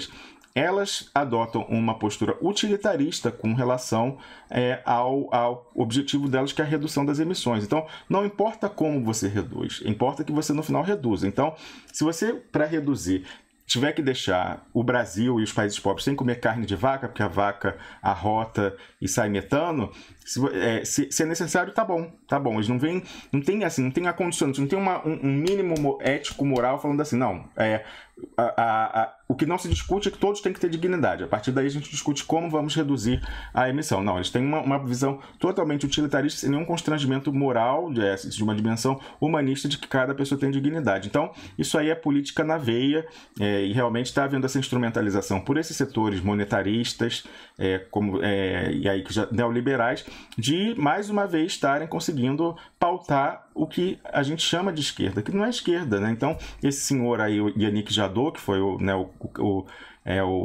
elas adotam uma postura utilitarista com relação é, ao, ao objetivo delas, que é a redução das emissões. Então, não importa como você reduz, importa que você no final reduza. Então, se você, para reduzir, tiver que deixar o Brasil e os países pobres sem comer carne de vaca, porque a vaca arrota e sai metano, se é, se, se é necessário, tá bom, tá bom. Eles não vêm, não tem assim, não tem a condicionante, não tem uma, um, um mínimo ético, moral falando assim, não, é, a, a, a, o que não se discute é que todos têm que ter dignidade. A partir daí a gente discute como vamos reduzir a emissão. Não, eles têm uma, uma visão totalmente utilitarista, sem nenhum constrangimento moral, de, de uma dimensão humanista de que cada pessoa tem dignidade. Então, isso aí é política na veia, é, e realmente está havendo essa instrumentalização por esses setores monetaristas, é, como, é, e aí, já, neoliberais, de, mais uma vez, estarem conseguindo pautar o que a gente chama de esquerda, que não é esquerda, né? Então, esse senhor aí, o Yannick Jadot, que foi o, né, o, o, é, o,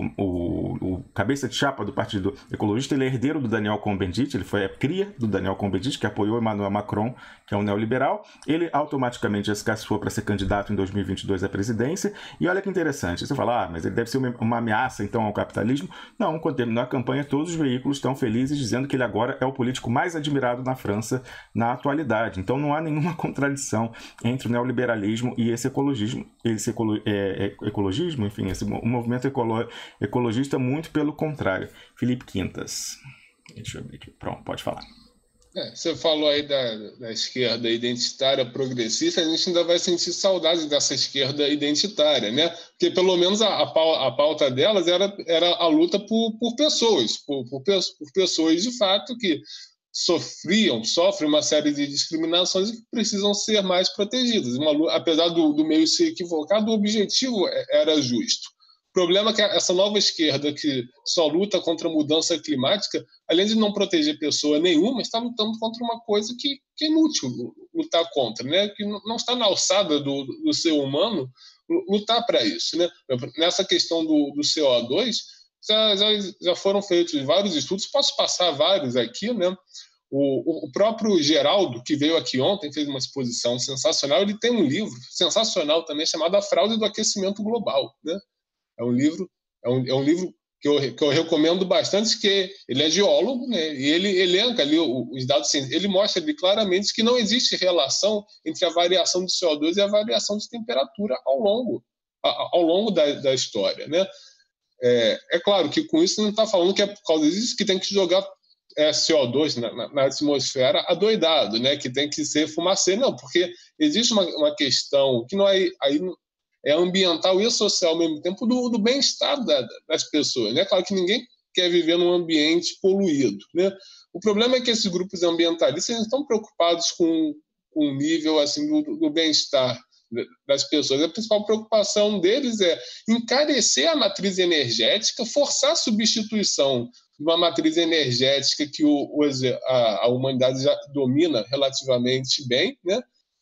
o, o cabeça de chapa do Partido Ecologista, ele é herdeiro do Daniel Cohn-Bendit, ele foi a cria do Daniel Cohn-Bendit, que apoiou Emmanuel Macron, que é um neoliberal. Ele automaticamente já se caçou para ser candidato em dois mil e vinte e dois à presidência. E olha que interessante, você fala, ah, mas ele deve ser uma, uma ameaça então ao capitalismo. Não, quando terminou a campanha, todos os veículos estão felizes dizendo que ele agora é o político mais admirado na França na atualidade. Então não há nenhuma contradição entre o neoliberalismo e esse ecologismo, esse ecolo, é, é, ecologismo, enfim, esse o movimento ecolo, ecologista, muito pelo contrário. Felipe Quintas. Deixa eu ver aqui. Pronto, pode falar. É, você falou aí da, da esquerda identitária progressista, a gente ainda vai sentir saudade dessa esquerda identitária, né? Porque pelo menos a, a pauta delas era, era a luta por, por pessoas, por, por, por pessoas de fato que sofriam, sofrem uma série de discriminações e que precisam ser mais protegidas. Uma, apesar do, do meio ser equivocado, o objetivo era justo. O problema é que essa nova esquerda que só luta contra a mudança climática, além de não proteger pessoa nenhuma, está lutando contra uma coisa que, que é inútil lutar contra, né? Que não está na alçada do, do ser humano lutar para isso, né? Nessa questão do, do C O dois, já, já, já foram feitos vários estudos, posso passar vários aqui, né? O, o próprio Geraldo, que veio aqui ontem, fez uma exposição sensacional, ele tem um livro sensacional também chamado A Fraude do Aquecimento Global, né? É um livro, é um, é um livro que, eu, que eu recomendo bastante, que ele é geólogo, né? E ele elenca ali os dados científicos. Ele mostra ali claramente que não existe relação entre a variação de C O dois e a variação de temperatura ao longo, ao longo da, da história, né? É, é claro que com isso não está falando que é por causa disso que tem que jogar é, C O dois na, na, na atmosfera adoidado, né? Que tem que ser fumacê, não, porque existe uma, uma questão que não é aí é ambiental e social ao mesmo tempo do, do bem-estar da, das pessoas, né? Claro que ninguém quer viver num ambiente poluído, né? O problema é que esses grupos ambientalistas estão preocupados com, com o nível assim do, do bem-estar das pessoas. A principal preocupação deles é encarecer a matriz energética, forçar a substituição de uma matriz energética que o, a, a humanidade já domina relativamente bem, né?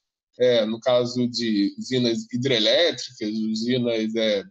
É, no caso de usinas hidrelétricas, usinas é,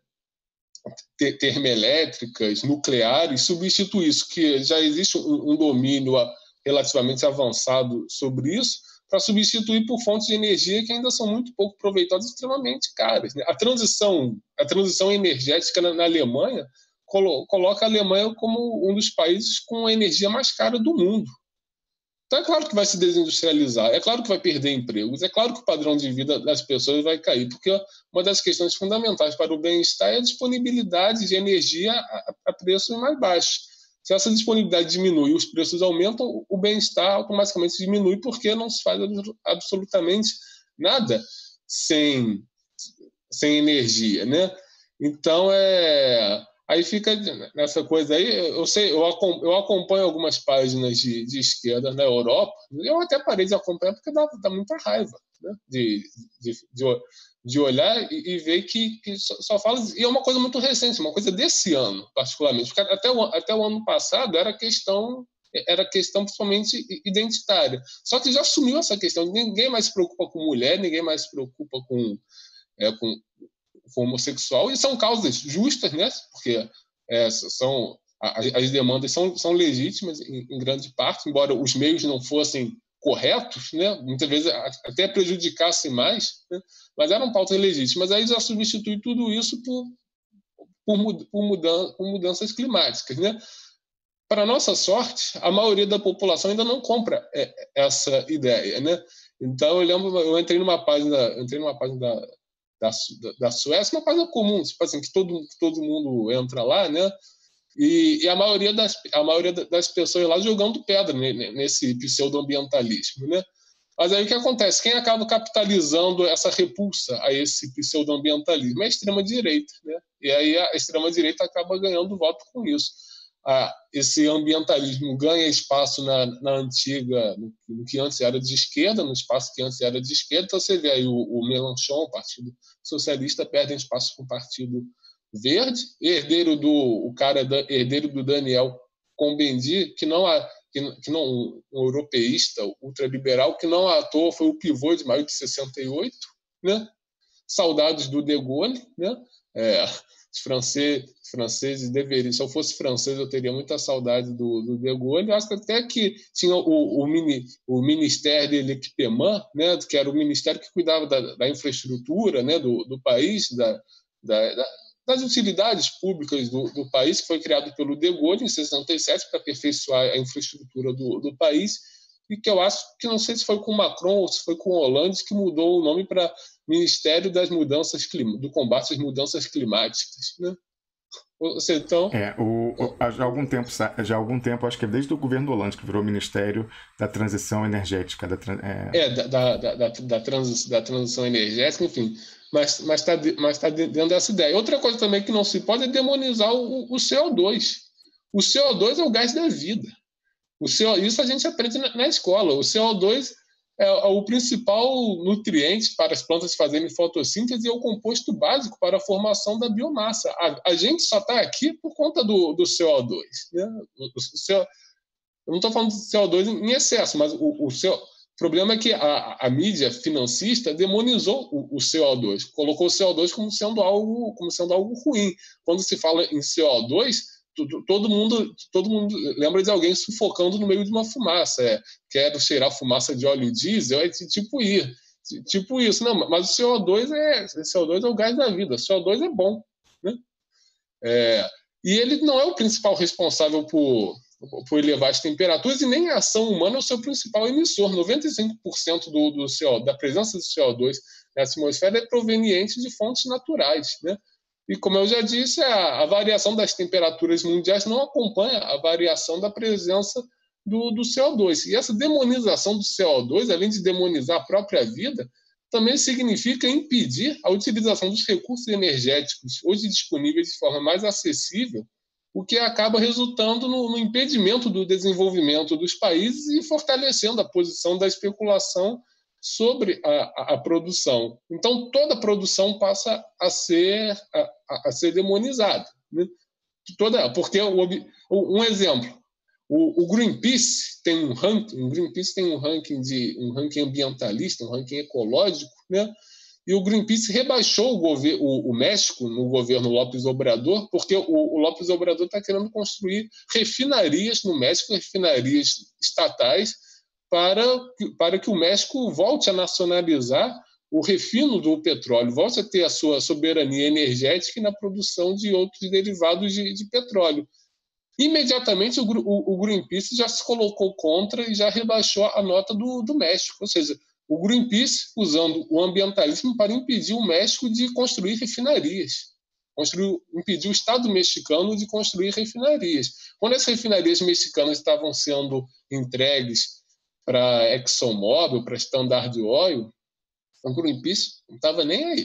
termoelétricas, nucleares, substituir isso, que já existe um, um domínio relativamente avançado sobre isso, para substituir por fontes de energia que ainda são muito pouco proveitosas e extremamente caras, né? A transição, a transição energética na, na Alemanha colo, coloca a Alemanha como um dos países com a energia mais cara do mundo. Então é claro que vai se desindustrializar, é claro que vai perder empregos, é claro que o padrão de vida das pessoas vai cair, porque uma das questões fundamentais para o bem-estar é a disponibilidade de energia a, a preços mais baixos. Se essa disponibilidade diminui e os preços aumentam, o bem-estar automaticamente diminui, porque não se faz absolutamente nada sem, sem energia, né? Então, é... aí fica nessa coisa aí. Eu sei, eu acompanho algumas páginas de, de esquerda na Europa. Eu até parei de acompanhar porque dá, dá muita raiva, né? de, de, de, de olhar e, e ver que, que só, só fala. E é uma coisa muito recente, uma coisa desse ano, particularmente. Porque até o, até o ano passado era questão, era questão principalmente identitária. Só que já sumiu essa questão. Ninguém mais se preocupa com mulher, ninguém mais se preocupa com. É, com homossexual, e são causas justas, né? Porque é, são, as, as demandas são, são legítimas em, em grande parte, embora os meios não fossem corretos, né? Muitas vezes até prejudicassem mais, né? Mas eram pautas legítimas. Aí já substitui tudo isso por, por, por, mudan, por mudanças climáticas, né? Para nossa sorte, a maioria da população ainda não compra essa ideia, né? Então, eu lembro, eu entrei numa página, eu entrei numa página da, da, da Suécia, uma página comum, tipo assim, que todo, todo mundo entra lá, né? E, e a maioria das, a maioria das pessoas lá jogando pedra nesse pseudo-ambientalismo, né? Mas aí o que acontece? Quem acaba capitalizando essa repulsa a esse pseudo-ambientalismo é a extrema-direita, né? E aí a extrema-direita acaba ganhando voto com isso. Ah, esse ambientalismo ganha espaço na, na antiga, no, no que antes era de esquerda, no espaço que antes era de esquerda. Então você vê aí o, o Mélenchon, o Partido Socialista, perde espaço com o Partido Verde, herdeiro do o cara herdeiro do Daniel Cohn-Bendit, que não há que, que não um europeísta ultraliberal, que não à toa foi o pivô de maio de sessenta e oito, né? Saudades do De Gaulle, né? É, os franceses, franceses deveriam, se eu fosse francês eu teria muita saudade do, do De Gaulle. Eu acho que até que tinha o, o, mini, o Ministério de l'Equipement, né? Que era o ministério que cuidava da, da infraestrutura, né? do, do país, da, da, da das utilidades públicas do, do país, que foi criado pelo De Gaulle em sessenta e sete para aperfeiçoar a infraestrutura do, do país, e que eu acho que não sei se foi com Macron ou se foi com Hollande que mudou o nome para Ministério das Mudanças do Combate às Mudanças Climáticas, né? Ou seja, então, é, o, o, já há algum tempo, já há algum tempo, acho que é desde o governo Hollande que virou Ministério da Transição Energética, da, é, é da, da, da, da, trans, da transição energética, enfim. Mas mas está mas tá dentro dessa ideia. Outra coisa também que não se pode é demonizar o, o C O dois. O C O dois é o gás da vida. O C O, isso a gente aprende na, na escola. O C O dois é, é o principal nutriente para as plantas fazerem fotossíntese e é o composto básico para a formação da biomassa. A, a gente só está aqui por conta do, do C O dois. Né? O, o C O, eu não estou falando do C O dois em excesso, mas o, o C O dois... O problema é que a, a mídia financista demonizou o, o C O dois, colocou o C O dois como sendo algo, como sendo algo ruim. Quando se fala em C O dois, todo, todo, mundo, todo mundo lembra de alguém sufocando no meio de uma fumaça. É, quero cheirar fumaça de óleo diesel, é tipo, ir, tipo isso. Não, mas o C O dois é, C O dois é o gás da vida, o C O dois é bom. Né? É, e ele não é o principal responsável por... por elevar as temperaturas, e nem a ação humana é o seu principal emissor. noventa e cinco por cento do, do C O, da presença do C O dois na atmosfera é proveniente de fontes naturais, né? E, como eu já disse, a, a variação das temperaturas mundiais não acompanha a variação da presença do, do C O dois. E essa demonização do C O dois, além de demonizar a própria vida, também significa impedir a utilização dos recursos energéticos hoje disponíveis de forma mais acessível, o que acaba resultando no, no impedimento do desenvolvimento dos países e fortalecendo a posição da especulação sobre a, a, a produção. Então, toda a produção passa a ser, a, a ser demonizada. Né? Toda, porque, o, um exemplo, o, o Greenpeace tem um ranking, o Greenpeace tem um ranking, de, um ranking ambientalista, um ranking ecológico, né? E o Greenpeace rebaixou o, gover- o, o México no governo López Obrador, porque o, o López Obrador está querendo construir refinarias no México, refinarias estatais, para, para que o México volte a nacionalizar o refino do petróleo, volte a ter a sua soberania energética e na produção de outros derivados de, de petróleo. Imediatamente o, o, o Greenpeace já se colocou contra e já rebaixou a nota do, do México, ou seja, o Greenpeace usando o ambientalismo para impedir o México de construir refinarias, construir, impedir o Estado mexicano de construir refinarias. Quando as refinarias mexicanas estavam sendo entregues para ExxonMobil, para Standard Oil, o Greenpeace não estava nem aí.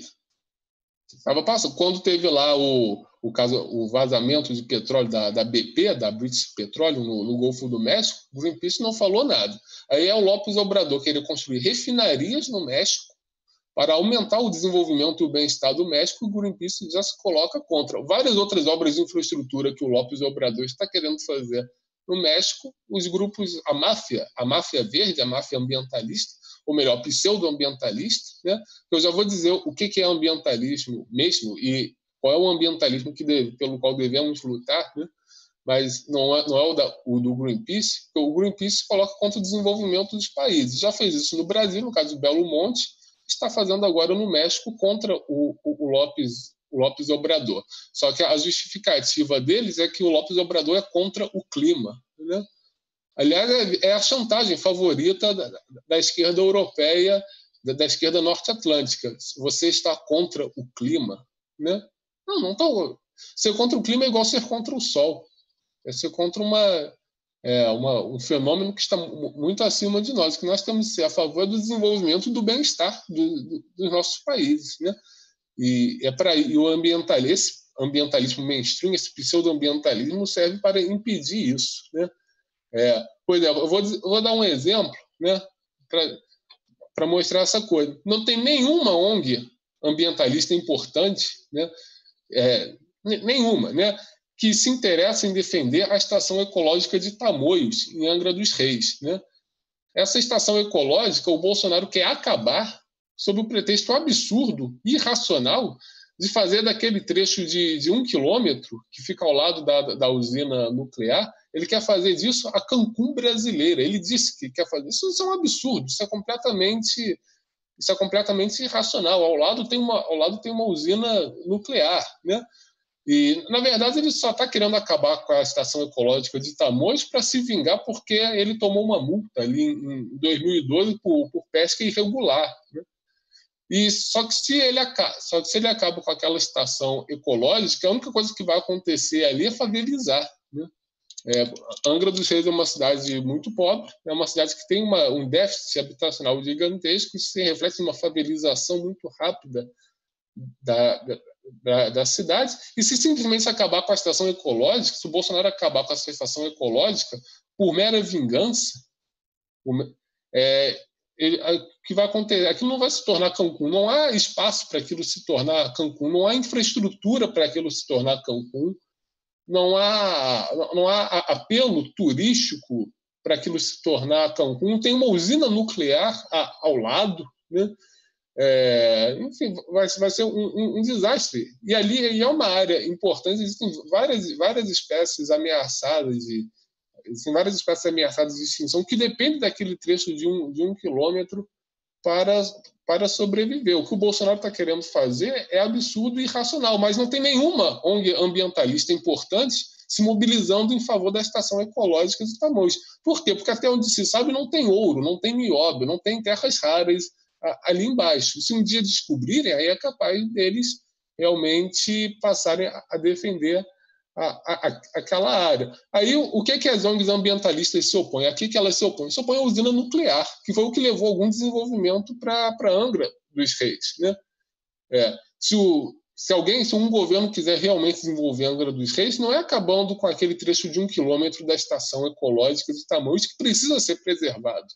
Tava passando. Quando teve lá o, o, caso, o vazamento de petróleo da, da B P, da British Petroleum, no, no Golfo do México, o Greenpeace não falou nada. Aí é o López Obrador querer construir refinarias no México para aumentar o desenvolvimento e o bem-estar do México, e o Greenpeace já se coloca contra. Várias outras obras de infraestrutura que o López Obrador está querendo fazer no México, os grupos, a máfia, a máfia verde, a máfia ambientalista, ou melhor, pseudo-ambientalista, né? Eu já vou dizer o que é ambientalismo mesmo e qual é o ambientalismo que deve, pelo qual devemos lutar, né? Mas não é, não é o, da, o do Greenpeace, porque o Greenpeace se coloca contra o desenvolvimento dos países. Já fez isso no Brasil, no caso do Belo Monte, está fazendo agora no México contra o, o, o López o López Obrador. Só que a justificativa deles é que o López Obrador é contra o clima, né? Aliás, é a chantagem favorita da, da esquerda europeia, da, da esquerda norte-atlântica. Você está contra o clima, né? Não, não estou. Ser contra o clima é igual ser contra o sol. É ser contra uma, é, uma, um fenômeno que está muito acima de nós, que nós temos que ser a favor do desenvolvimento e do bem-estar do, do, dos nossos países, né? E, é pra, e o ambientalismo, esse ambientalismo mainstream, esse pseudo-ambientalismo serve para impedir isso, né? É, por exemplo, eu vou, eu vou dar um exemplo, né, para mostrar essa coisa. Não tem nenhuma O N G ambientalista importante, né, é, nenhuma, né, que se interessa em defender a estação ecológica de Tamoios, em Angra dos Reis, né? Essa estação ecológica, o Bolsonaro quer acabar sob o pretexto absurdo, irracional, de fazer daquele trecho de, de um quilômetro, que fica ao lado da, da usina nuclear, ele quer fazer disso a Cancún brasileira. Ele disse que quer fazer isso. Isso é um absurdo, isso é completamente, isso é completamente irracional. Ao lado tem uma, ao lado tem uma usina nuclear, né? E, na verdade, ele só está querendo acabar com a estação ecológica de Tamoios para se vingar porque ele tomou uma multa ali em dois mil e doze por, por pesca irregular, né? E só que se ele acaba, só que se ele acaba com aquela estação ecológica, a única coisa que vai acontecer ali é favelizar, né? É, Angra dos Reis é uma cidade muito pobre, é uma cidade que tem uma, um déficit habitacional gigantesco, isso se reflete em uma favelização muito rápida da, da, da cidade. E se simplesmente acabar com a estação ecológica, se o Bolsonaro acabar com essa estação ecológica por mera vingança, é, ele, o que vai acontecer? Aquilo não vai se tornar Cancún, não há espaço para aquilo se tornar Cancún, não há infraestrutura para aquilo se tornar Cancún, não há, não há apelo turístico para aquilo se tornar Cancún, tem uma usina nuclear ao lado, né? É, enfim, vai, vai ser um, um, um desastre. E ali e é uma área importante, existem várias, várias espécies ameaçadas de Existem várias espécies ameaçadas de extinção que dependem daquele trecho de um, de um quilômetro para, para sobreviver. O que o Bolsonaro está querendo fazer é absurdo e irracional, mas não tem nenhuma O N G ambientalista importante se mobilizando em favor da estação ecológica de Tamoios. Por quê? Porque até onde se sabe não tem ouro, não tem nióbio, não tem terras raras ali embaixo. Se um dia descobrirem, aí é capaz deles realmente passarem a defender A, a, aquela área. Aí, o, o que, é que as O N Gs ambientalistas se opõem? A que, que elas se opõem? Se opõem à usina nuclear, que foi o que levou algum desenvolvimento para Angra dos Reis, né? É, se, o, se alguém, se um governo quiser realmente desenvolver Angra dos Reis, não é acabando com aquele trecho de um quilômetro da estação ecológica de Tamoios, que precisa ser preservado.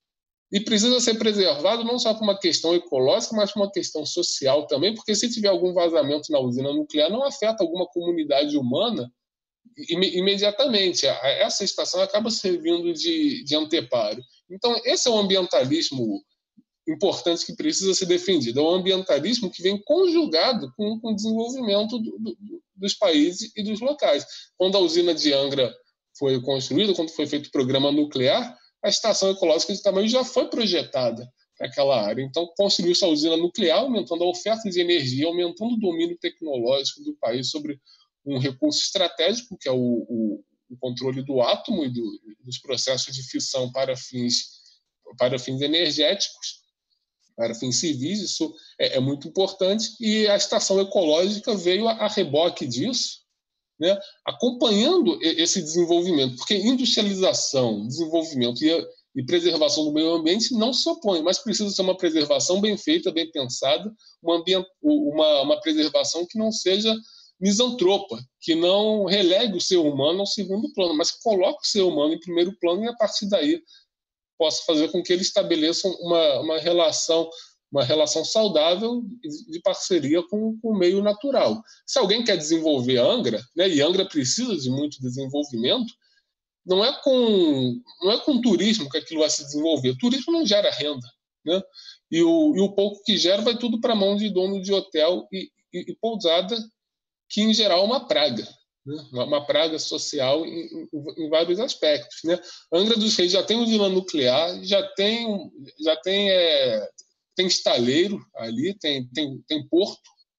E precisa ser preservado não só por uma questão ecológica, mas por uma questão social também, porque se tiver algum vazamento na usina nuclear, não afeta alguma comunidade humana imediatamente. Essa estação acaba servindo de, de anteparo. Então, esse é um ambientalismo importante que precisa ser defendido. É um ambientalismo que vem conjugado com, com o desenvolvimento do, do, dos países e dos locais. Quando a usina de Angra foi construída, quando foi feito o programa nuclear, a estação ecológica de Tamoios já foi projetada para aquela área. Então, construiu-se a usina nuclear, aumentando a oferta de energia, aumentando o domínio tecnológico do país sobre um recurso estratégico, que é o, o, o controle do átomo e do, dos processos de fissão para fins, para fins energéticos, para fins civis. Isso é, é muito importante. E a estação ecológica veio a, a reboque disso, né, acompanhando esse desenvolvimento, porque industrialização, desenvolvimento e, e preservação do meio ambiente não se opõem, mas precisa ser uma preservação bem feita, bem pensada, uma, uma, uma preservação que não seja misantropa, que não relegue o ser humano ao segundo plano, mas que coloque o ser humano em primeiro plano e, a partir daí, possa fazer com que ele estabeleça uma, uma relação uma relação saudável de parceria com, com o meio natural. Se alguém quer desenvolver Angra, né, e Angra precisa de muito desenvolvimento, não é com, não é com turismo que aquilo vai se desenvolver. O turismo não gera renda, né? E o, e o pouco que gera vai tudo para a mão de dono de hotel e, e, e pousada, que em geral é uma praga, né? uma, uma praga social em, em, em vários aspectos, né? Angra dos Reis já tem usina nuclear, já tem, já tem é, tem estaleiro ali, tem, tem, tem porto,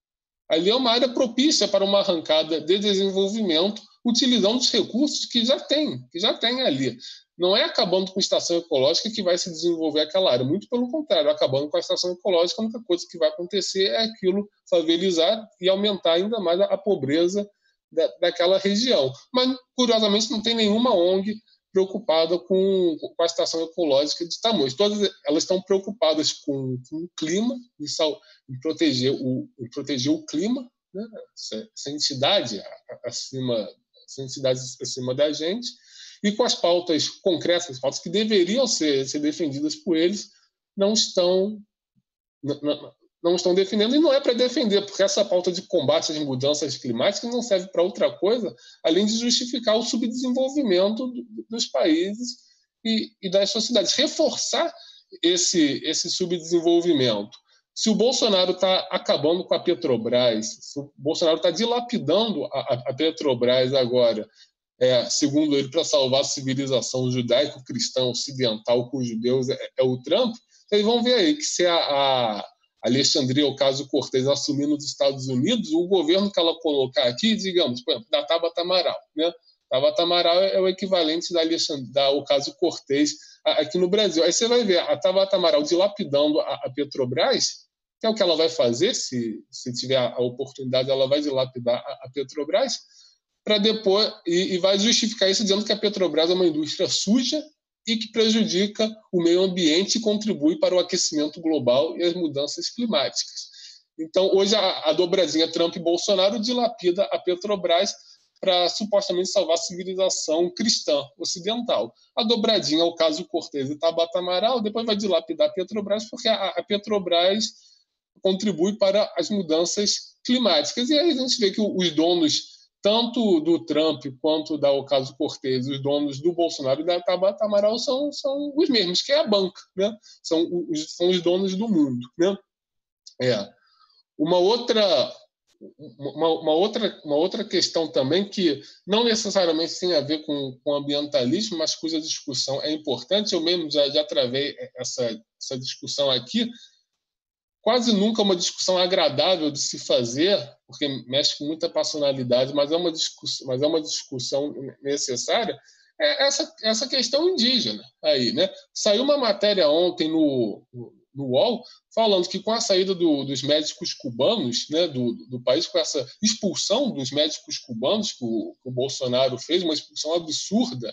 Ali é uma área propícia para uma arrancada de desenvolvimento, utilizando os recursos que já tem, que já tem ali. Não é acabando com a estação ecológica que vai se desenvolver aquela área, muito pelo contrário, acabando com a estação ecológica, a única coisa que vai acontecer é aquilo favelizar e aumentar ainda mais a pobreza da, daquela região. Mas, curiosamente, não tem nenhuma O N G preocupada com, com a estação ecológica de Tamoios. Todas elas estão preocupadas com, com o clima, em, sal, em, proteger, o, em proteger o clima, né? essa, essa entidade acima, essa entidade acima da gente, e com as pautas concretas, as pautas que deveriam ser, ser defendidas por eles, não estão, não, não estão defendendo, e não é para defender, porque essa pauta de combate às mudanças climáticas não serve para outra coisa, além de justificar o subdesenvolvimento do, dos países e, e das sociedades. Reforçar esse, esse subdesenvolvimento. Se o Bolsonaro está acabando com a Petrobras, se o Bolsonaro está dilapidando a, a Petrobras agora, É, segundo ele, para salvar a civilização judaico-cristã ocidental com os judeus é, é o Trump, vocês vão ver aí que se a, a Alexandria Ocasio-Cortez assumir nos Estados Unidos, o governo que ela colocar aqui, digamos, por exemplo, da Tabata Amaral, né? Tabata Amaral é o equivalente da, da Ocasio-Cortez aqui no Brasil. Aí você vai ver a Tabata Amaral dilapidando a, a Petrobras, que é o que ela vai fazer, se, se tiver a oportunidade, ela vai dilapidar a, a Petrobras, para depois e, e vai justificar isso dizendo que a Petrobras é uma indústria suja e que prejudica o meio ambiente e contribui para o aquecimento global e as mudanças climáticas. Então, hoje, a, a dobradinha Trump e Bolsonaro dilapida a Petrobras para supostamente salvar a civilização cristã ocidental. A dobradinha Ocasio-Cortez e Tabata Amaral depois vai dilapidar a Petrobras porque a, a Petrobras contribui para as mudanças climáticas. E aí a gente vê que os donos tanto do Trump quanto da Ocasio-Cortez, os donos do Bolsonaro e da Tabata Amaral são, são os mesmos, que é a banca, né? São os, são os donos do mundo, né? É. Uma outra, uma, uma, outra, uma outra questão também que não necessariamente tem a ver com, com ambientalismo, mas cuja discussão é importante, eu mesmo já, já travei essa, essa discussão aqui, quase nunca uma discussão agradável de se fazer, porque mexe com muita passionalidade, mas é uma discussão, mas é uma discussão necessária, é essa, essa questão indígena. Aí, né? Saiu uma matéria ontem no, no, no U O L falando que com a saída do, dos médicos cubanos, né, do, do país, com essa expulsão dos médicos cubanos que o, que o Bolsonaro fez, uma expulsão absurda,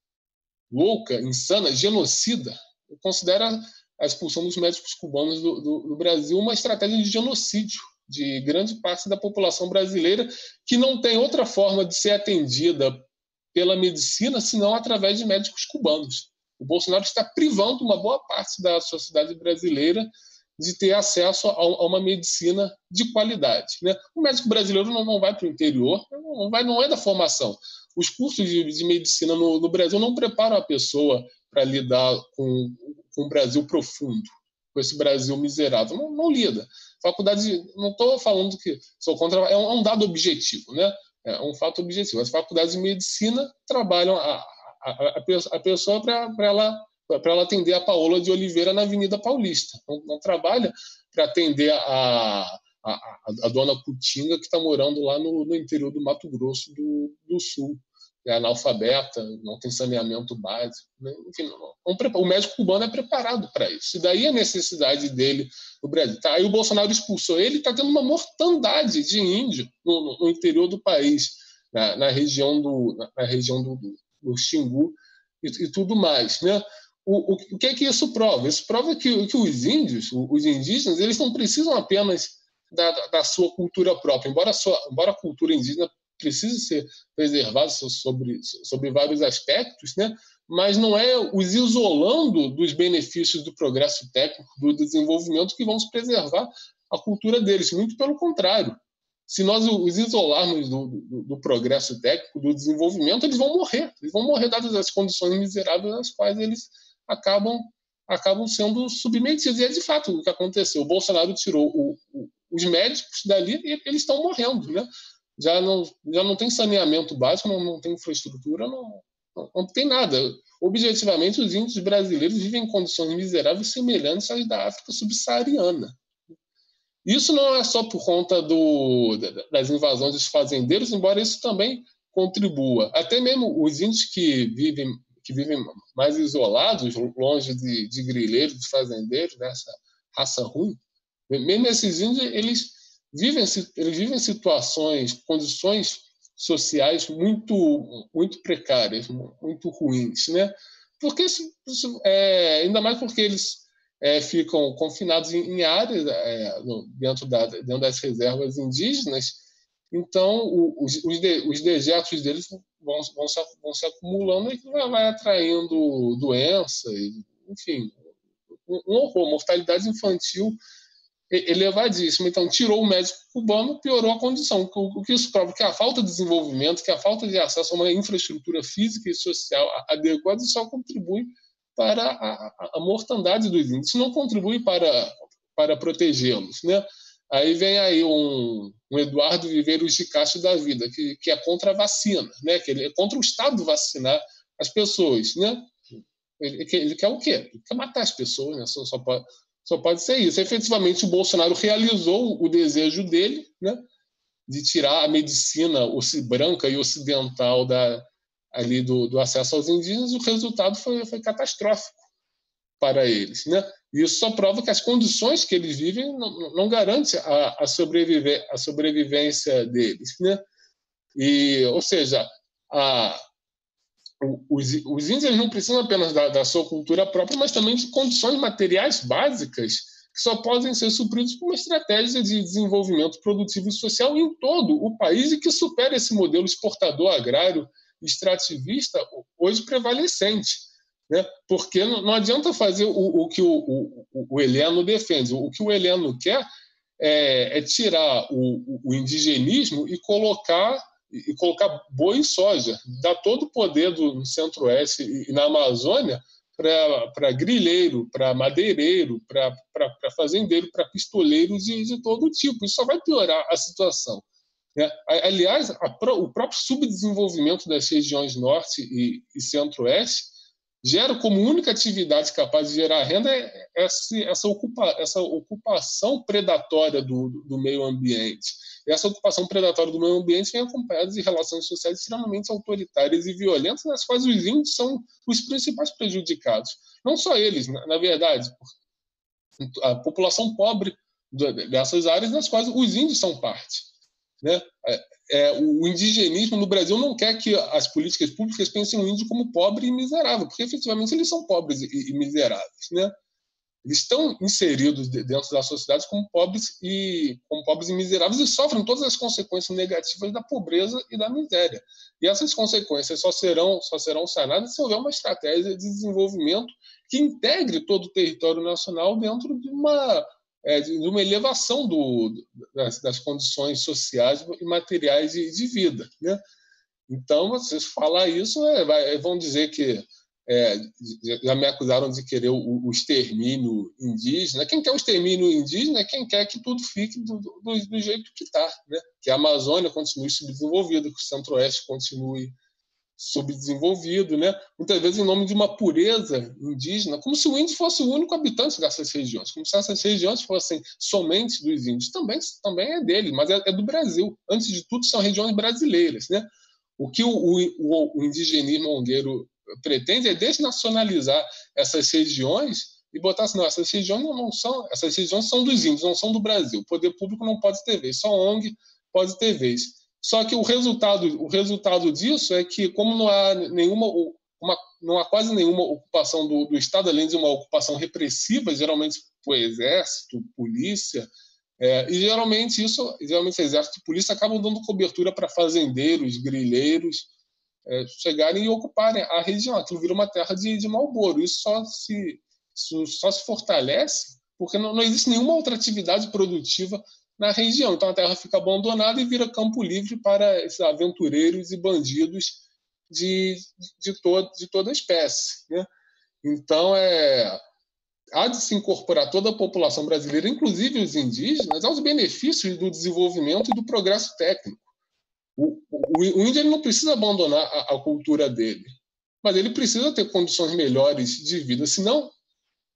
louca, insana, genocida, considera a expulsão dos médicos cubanos do, do, do Brasil uma estratégia de genocídio de grande parte da população brasileira que não tem outra forma de ser atendida pela medicina senão através de médicos cubanos. O Bolsonaro está privando uma boa parte da sociedade brasileira de ter acesso a, a uma medicina de qualidade, né? O médico brasileiro não, não vai para o interior, não, vai, não é da formação. Os cursos de, de medicina no, no Brasil não preparam a pessoa para lidar com com um Brasil profundo, com esse Brasil miserável. Não, não lida. Faculdade, não estou falando que sou contra, é um, é um dado objetivo, né? É um fato objetivo. As faculdades de medicina trabalham a, a, a pessoa para ela, para ela atender a Paola de Oliveira na Avenida Paulista. Não, não trabalha para atender a, a, a, a dona Cutinga que está morando lá no, no interior do Mato Grosso do, do Sul. É analfabeta, não tem saneamento básico, né? Enfim, não, não, o médico cubano é preparado para isso. E daí a necessidade dele no Brasil. Tá? Aí o Bolsonaro expulsou ele, está tendo uma mortandade de índio no, no interior do país, na, na região do, na, na região do, do, do Xingu e, e tudo mais, né? O, o, o que é que isso prova? Isso prova que, que os índios, os indígenas, eles não precisam apenas da, da sua cultura própria, embora a, sua, embora a cultura indígena precisa ser preservado sobre, sobre vários aspectos, né? Mas não é os isolando dos benefícios do progresso técnico, do desenvolvimento, que vamos preservar a cultura deles. Muito pelo contrário. Se nós os isolarmos do, do, do progresso técnico, do desenvolvimento, eles vão morrer. Eles vão morrer dadas as condições miseráveis às quais eles acabam, acabam sendo submetidos. E é de fato o que aconteceu. O Bolsonaro tirou o, o, os médicos dali e eles estão morrendo, né? Já não, já não tem saneamento básico, não, não tem infraestrutura, não, não, não tem nada. Objetivamente, os índios brasileiros vivem em condições miseráveis semelhantes às da África subsaariana. Isso não é só por conta do, das invasões dos fazendeiros, embora isso também contribua. Até mesmo os índios que vivem, que vivem mais isolados, longe de, de grileiros, de fazendeiros, dessa raça ruim, mesmo esses índios, eles vivem, eles vivem situações, condições sociais muito, muito precárias, muito ruins, né? Porque isso, isso, é, ainda mais porque eles é, ficam confinados em, em áreas é, no, dentro, da, dentro das reservas indígenas. Então, o, os, os, de, os dejetos deles vão, vão, se, vão se acumulando e vai, vai atraindo doença, enfim, um, um horror, mortalidade infantil elevadíssima. Então, tirou o médico cubano, piorou a condição. O que isso prova? Que a falta de desenvolvimento, que a falta de acesso a uma infraestrutura física e social adequada só contribui para a, a, a mortandade dos índios, não contribui para, para protegê-los, né? Aí vem aí um, um Eduardo Viveiros de Castro da vida, que, que é contra a vacina, né? Que ele é contra o Estado vacinar as pessoas, né? Ele, ele quer o quê? Ele quer matar as pessoas, né? Só, só pode... Só pode ser isso. Efetivamente, o Bolsonaro realizou o desejo dele, né, de tirar a medicina branca e ocidental da, ali do, do acesso aos indígenas. O resultado foi, foi catastrófico para eles, né? E isso só prova que as condições que eles vivem não, não garantem a, a, sobreviver, a sobrevivência deles, né? E, ou seja, a Os, os índios não precisam apenas da, da sua cultura própria, mas também de condições materiais básicas que só podem ser supridos por uma estratégia de desenvolvimento produtivo e social em todo o país e que supera esse modelo exportador agrário extrativista hoje prevalecente, né? Porque não, não adianta fazer o, o que o, o, o Heleno defende. O que o Heleno quer é, é tirar o, o indigenismo e colocar e colocar boi e soja, dar todo o poder do Centro-Oeste e na Amazônia para grileiro, para madeireiro, para fazendeiro, para pistoleiros de, de todo tipo. Isso só vai piorar a situação, né? Aliás, a, o próprio subdesenvolvimento das regiões Norte e, e Centro-Oeste gera como única atividade capaz de gerar renda essa, essa, ocupa, essa ocupação predatória do, do meio ambiente. E essa ocupação predatória do meio ambiente vem acompanhada de relações sociais extremamente autoritárias e violentas, nas quais os índios são os principais prejudicados. Não só eles, na, na verdade, a população pobre dessas áreas, nas quais os índios são parte, né? É, é, o indigenismo no Brasil não quer que as políticas públicas pensem o índio como pobre e miserável, porque efetivamente eles são pobres e, e miseráveis, né? Eles estão inseridos dentro da sociedade como pobres e como pobres e miseráveis e sofrem todas as consequências negativas da pobreza e da miséria. E essas consequências só serão só serão sanadas se houver uma estratégia de desenvolvimento que integre todo o território nacional dentro de uma É, de uma elevação do, das, das condições sociais e materiais de, de vida, né? Então, vocês falar isso, é, vai, vão dizer que é, já me acusaram de querer o, o extermínio indígena. Quem quer o extermínio indígena é quem quer que tudo fique do, do, do jeito que está, né? Que a Amazônia continue subdesenvolvida, que o Centro-Oeste continue subdesenvolvido, né? Muitas vezes em nome de uma pureza indígena, como se o índio fosse o único habitante dessas regiões, como se essas regiões fossem somente dos índios. Também, também é dele, mas é, é do Brasil. Antes de tudo, são regiões brasileiras, né? O que o, o, o indigenismo ongueiro pretende é desnacionalizar essas regiões e botar assim, não, essas regiões não, não são, essas regiões são dos índios, não são do Brasil. O poder público não pode ter vez, só a O N G pode ter vez. Só que o resultado, o resultado disso é que, como não há nenhuma, uma, não há quase nenhuma ocupação do, do Estado, além de uma ocupação repressiva, geralmente por exército, polícia, é, e geralmente isso, geralmente exército e polícia acabam dando cobertura para fazendeiros, grileiros, é, chegarem e ocuparem a região. Aquilo vira uma terra de, de Marlboro. Isso só se, isso só se fortalece porque não, não existe nenhuma outra atividade produtiva na região. Então a terra fica abandonada e vira campo livre para esses aventureiros e bandidos de, de, todo, de toda espécie, né? Então é, há de se incorporar toda a população brasileira, inclusive os indígenas, aos benefícios do desenvolvimento e do progresso técnico. O, o, o índio ele não precisa abandonar a, a cultura dele, mas ele precisa ter condições melhores de vida, senão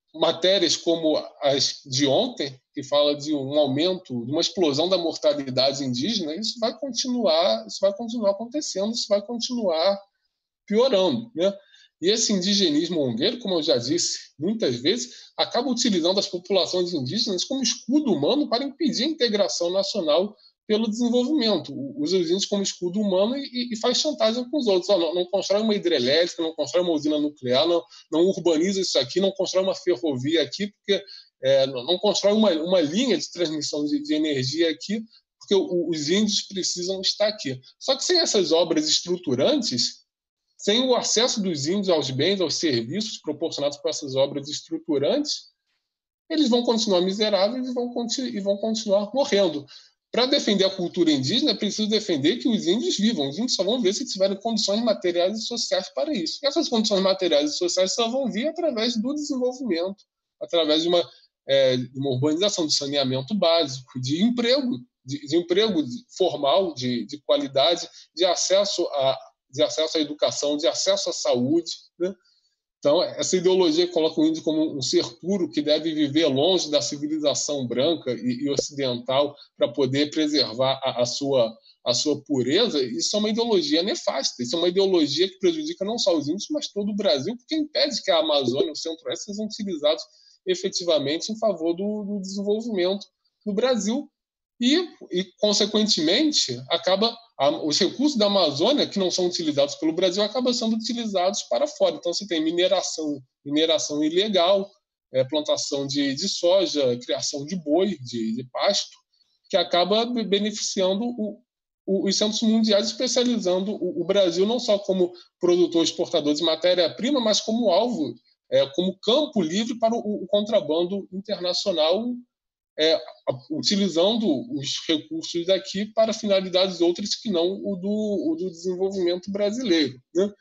matérias como as de ontem, que fala de um aumento, de uma explosão da mortalidade indígena, isso vai continuar, isso vai continuar acontecendo, isso vai continuar piorando, né? E esse indigenismo ongueiro, como eu já disse muitas vezes, acaba utilizando as populações indígenas como escudo humano para impedir a integração nacional pelo desenvolvimento. Usa os índios como escudo humano e, e faz chantagem com os outros. Oh, não, não constrói uma hidrelétrica, não constrói uma usina nuclear, não, não urbaniza isso aqui, não constrói uma ferrovia aqui, porque é, não, não constrói uma, uma linha de transmissão de, de energia aqui, porque o, os índios precisam estar aqui. Só que sem essas obras estruturantes, sem o acesso dos índios aos bens, aos serviços proporcionados por essas obras estruturantes, eles vão continuar miseráveis e vão, e vão continuar morrendo. Para defender a cultura indígena, é preciso defender que os índios vivam. Os índios só vão ver se tiverem condições materiais e sociais para isso. E essas condições materiais e sociais só vão vir através do desenvolvimento, através de uma, é, de uma urbanização, de saneamento básico, de emprego, de, de emprego formal, de, de qualidade, de acesso a de acesso à educação, de acesso à saúde, né? Então, essa ideologia coloca o índio como um ser puro que deve viver longe da civilização branca e, e ocidental para poder preservar a, a, sua, a sua pureza. Isso é uma ideologia nefasta, isso é uma ideologia que prejudica não só os índios, mas todo o Brasil, porque impede que a Amazônia e o Centro-Oeste sejam utilizados efetivamente em favor do, do desenvolvimento do Brasil. E, e, consequentemente, acaba a, os recursos da Amazônia, que não são utilizados pelo Brasil, acabam sendo utilizados para fora. Então, você tem mineração, mineração ilegal, é, plantação de, de soja, criação de boi, de, de pasto, que acaba beneficiando o, o, os centros mundiais, especializando o, o Brasil não só como produtor exportador de matéria-prima, mas como alvo, é, como campo livre para o, o contrabando internacional, É, utilizando os recursos daqui para finalidades outras que não o do, o do desenvolvimento brasileiro, né?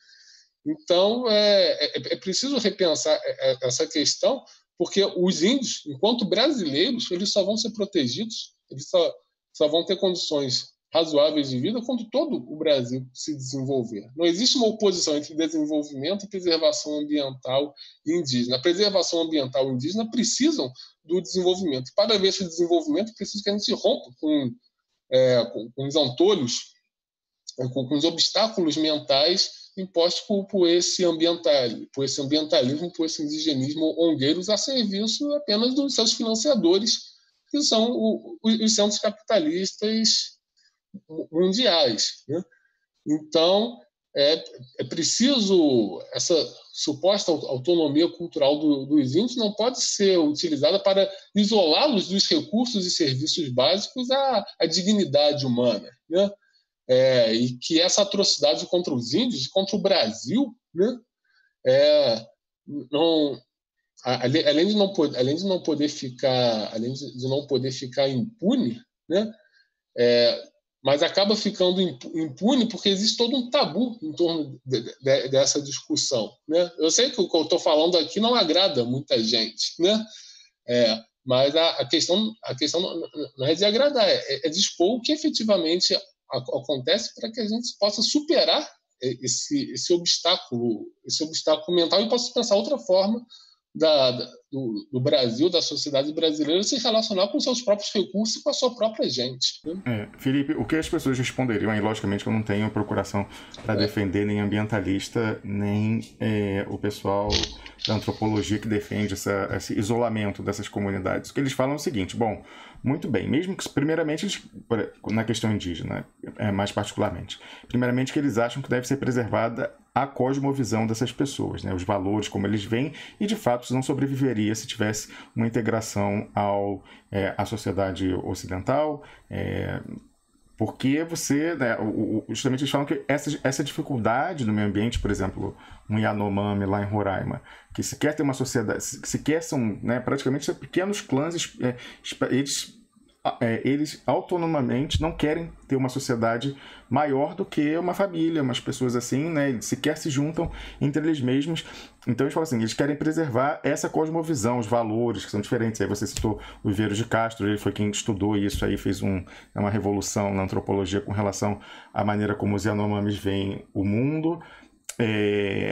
Então, é, é, é preciso repensar essa questão, porque os índios, enquanto brasileiros, eles só vão ser protegidos, eles só, só vão ter condições razoáveis de vida quando todo o Brasil se desenvolver. Não existe uma oposição entre desenvolvimento e preservação ambiental indígena. A preservação ambiental indígena precisam do desenvolvimento. Para haver esse desenvolvimento, precisa que a gente rompa com, é, com, com os antolhos, com, com os obstáculos mentais impostos por, por, esse ambiental, por esse ambientalismo, por esse indigenismo ongueiros a serviço apenas dos seus financiadores, que são o, os centros capitalistas mundiais, né? Então, é, é preciso essa suposta autonomia cultural do, dos índios não pode ser utilizada para isolá-los dos recursos e serviços básicos à, à dignidade humana, né? É, e que essa atrocidade contra os índios, contra o Brasil, né? É, não, além de não poder, além de não poder ficar, além de não poder ficar impune, né? É, mas acaba ficando impune porque existe todo um tabu em torno de, de, dessa discussão, né? Eu sei que o que eu estou falando aqui não agrada muita gente, né? É, mas a, a questão, a questão não é de agradar, é, é de expor o que efetivamente a, acontece para que a gente possa superar esse, esse obstáculo, esse obstáculo mental e possa pensar outra forma Da, da, do, do Brasil, da sociedade brasileira, se relacionar com seus próprios recursos e com a sua própria gente, né? É, Felipe, o que as pessoas responderiam aí, logicamente que eu não tenho procuração para é. defender nem ambientalista, nem é, o pessoal da antropologia que defende essa, esse isolamento dessas comunidades. O que eles falam é o seguinte: bom, muito bem, mesmo que, primeiramente, eles, na questão indígena, é, mais particularmente, primeiramente que eles acham que deve ser preservada a cosmovisão dessas pessoas, né? Os valores, como eles veem, e de fato isso não sobreviveria se tivesse uma integração ao, é, à sociedade ocidental, é, porque você, né, o, o, justamente eles falam que essa, essa dificuldade no meio ambiente, por exemplo, um Yanomami lá em Roraima, que se quer ter uma sociedade, se, se quer são, né, praticamente pequenos clãs, é, eles... É, eles autonomamente não querem ter uma sociedade maior do que uma família, umas pessoas assim, né? Eles sequer se juntam entre eles mesmos. Então eles falam assim, eles querem preservar essa cosmovisão, os valores que são diferentes. Aí você citou o Viveiros de Castro, ele foi quem estudou isso aí, fez um, uma revolução na antropologia com relação à maneira como os Yanomamis veem o mundo. É...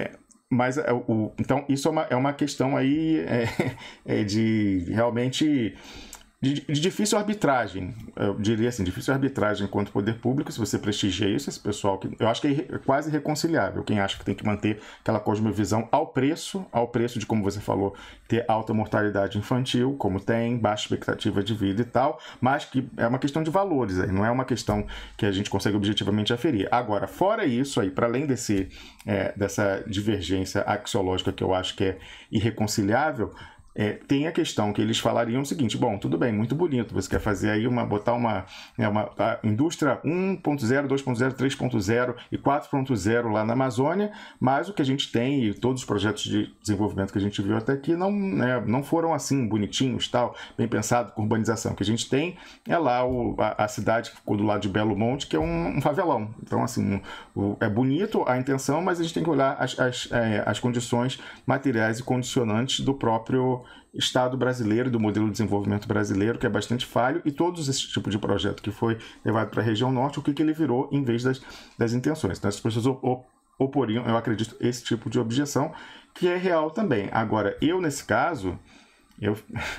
Mas, o, então, isso é uma, é uma questão aí é, é de realmente... De, de difícil arbitragem, eu diria assim, difícil arbitragem enquanto poder público, se você prestigia isso, esse pessoal que eu acho que é quase irreconciliável, quem acha que tem que manter aquela cosmovisão ao preço, ao preço de, como você falou, ter alta mortalidade infantil, como tem, baixa expectativa de vida e tal, mas que é uma questão de valores, aí, não é uma questão que a gente consegue objetivamente aferir. Agora, fora isso aí, para além desse, é, dessa divergência axiológica que eu acho que é irreconciliável, É, tem a questão que eles falariam o seguinte: bom, tudo bem, muito bonito, você quer fazer aí uma, botar uma, né, uma a indústria um ponto zero, dois ponto zero, três ponto zero e quatro ponto zero lá na Amazônia, mas o que a gente tem e todos os projetos de desenvolvimento que a gente viu até aqui não, né, não foram assim bonitinhos, tal, bem pensado com urbanização. O que a gente tem é lá o, a, a cidade que ficou do lado de Belo Monte, que é um, um favelão. Então, assim, o, é bonito a intenção, mas a gente tem que olhar as, as, é, as condições materiais e condicionantes do próprio Estado brasileiro, do modelo de desenvolvimento brasileiro, que é bastante falho, e todos esse tipo de projeto que foi levado para a região norte, o que, que ele virou em vez das, das intenções. Então, as pessoas oporiam, eu acredito, esse tipo de objeção, que é real também. Agora, eu, nesse caso, eu,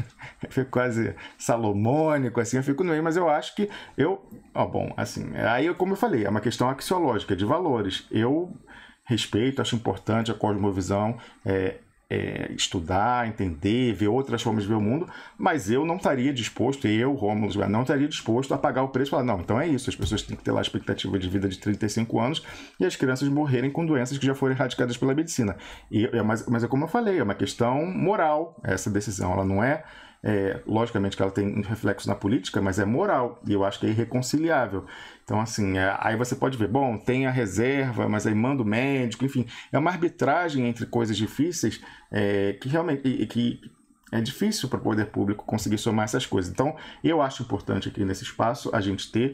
eu fico quase salomônico, assim, eu fico no meio, mas eu acho que eu... Ó, bom, assim, aí, como eu falei, é uma questão axiológica, de valores. Eu respeito, acho importante a cosmovisão, é, É, estudar, entender, ver outras formas de ver o mundo, mas eu não estaria disposto, eu, Rômulo, não estaria disposto a pagar o preço e falar, não, então é isso, as pessoas têm que ter lá a expectativa de vida de trinta e cinco anos e as crianças morrerem com doenças que já foram erradicadas pela medicina. E, é, mas, mas é como eu falei, é uma questão moral essa decisão, ela não é, é logicamente que ela tem reflexo na política, mas é moral, e eu acho que é irreconciliável. Então, assim, é, aí você pode ver, bom, tem a reserva, mas aí manda o médico, enfim, é uma arbitragem entre coisas difíceis é, que realmente e, que é difícil para o poder público conseguir somar essas coisas. Então, eu acho importante aqui nesse espaço a gente ter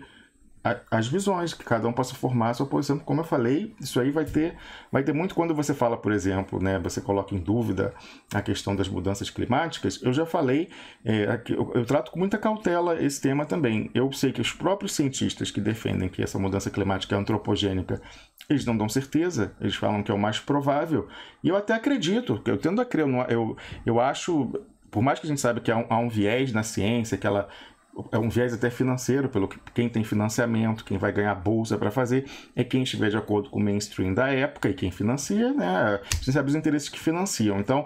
as visões, que cada um possa formar a sua posição. Como eu falei, isso aí vai ter, vai ter muito quando você fala, por exemplo, né, você coloca em dúvida a questão das mudanças climáticas. Eu já falei, é, eu, eu trato com muita cautela esse tema também. Eu sei que os próprios cientistas que defendem que essa mudança climática é antropogênica, eles não dão certeza, eles falam que é o mais provável, e eu até acredito, eu tendo a crer, eu, eu, eu acho, por mais que a gente saiba que há um, há um viés na ciência, que ela é um viés até financeiro, pelo que quem tem financiamento, quem vai ganhar bolsa para fazer, é quem estiver de acordo com o mainstream da época, e quem financia, né? A gente sabe os interesses que financiam. Então,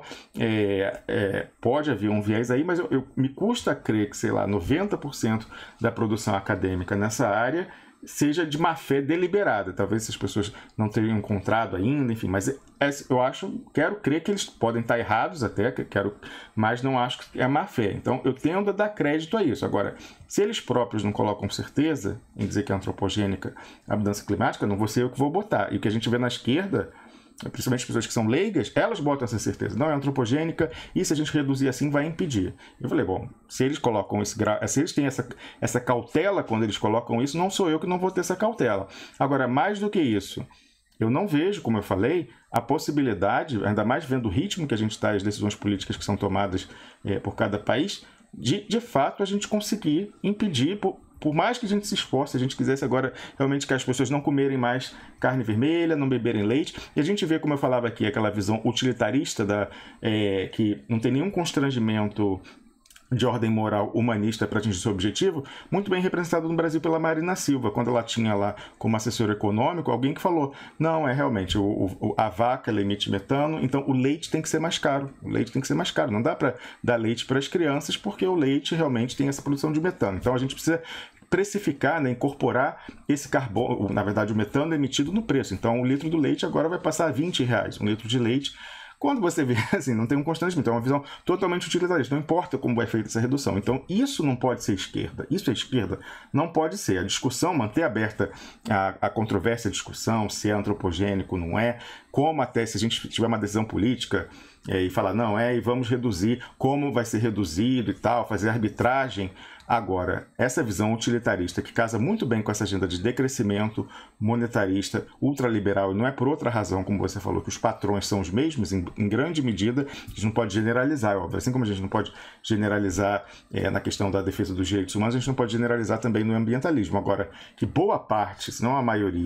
é, é, pode haver um viés aí, mas eu, eu, me custa crer que, sei lá, noventa por cento da produção acadêmica nessa área seja de má fé deliberada. Talvez essas pessoas não tenham encontrado ainda, enfim, mas eu acho, quero crer que eles podem estar errados até, quero, mas não acho que é má fé. Então eu tendo a dar crédito a isso. Agora, se eles próprios não colocam certeza em dizer que é antropogênica a mudança climática, não vou ser eu que vou botar. E o que a gente vê na esquerda, principalmente as pessoas que são leigas, elas botam essa certeza, não é antropogênica, e se a gente reduzir assim vai impedir. Eu falei, bom, se eles colocam esse gra... se eles têm essa, essa cautela quando eles colocam isso, não sou eu que não vou ter essa cautela. Agora, mais do que isso, eu não vejo, como eu falei, a possibilidade, ainda mais vendo o ritmo que a gente está, as decisões políticas que são tomadas é, por cada país, de, de fato, a gente conseguir impedir, por, por mais que a gente se esforce, se a gente quisesse agora realmente que as pessoas não comerem mais carne vermelha, não beberem leite, e a gente vê, como eu falava aqui, aquela visão utilitarista da, é, que não tem nenhum constrangimento de ordem moral humanista para atingir seu objetivo, muito bem representado no Brasil pela Marina Silva, quando ela tinha lá como assessor econômico alguém que falou, não, é realmente, o, o, a vaca ela emite metano, então o leite tem que ser mais caro, o leite tem que ser mais caro, não dá para dar leite para as crianças porque o leite realmente tem essa produção de metano, então a gente precisa precificar, né, incorporar esse carbono, na verdade o metano emitido no preço, então o litro do leite agora vai passar a vinte reais, um litro de leite. Quando você vê, assim, não tem um constrangimento, é uma visão totalmente utilitarista, não importa como é feita essa redução. Então, isso não pode ser esquerda, isso é esquerda, não pode ser. A discussão, manter aberta a, a controvérsia, a discussão, se é antropogênico, não é, como até se a gente tiver uma decisão política é, e falar, não é, e vamos reduzir, como vai ser reduzido e tal, fazer arbitragem. Agora, essa visão utilitarista que casa muito bem com essa agenda de decrescimento monetarista, ultraliberal, e não é por outra razão, como você falou, que os patrões são os mesmos em, em grande medida, a gente não pode generalizar, é óbvio. Assim como a gente não pode generalizar é, na questão da defesa dos direitos humanos, a gente não pode generalizar também no ambientalismo. Agora, que boa parte, se não a maioria,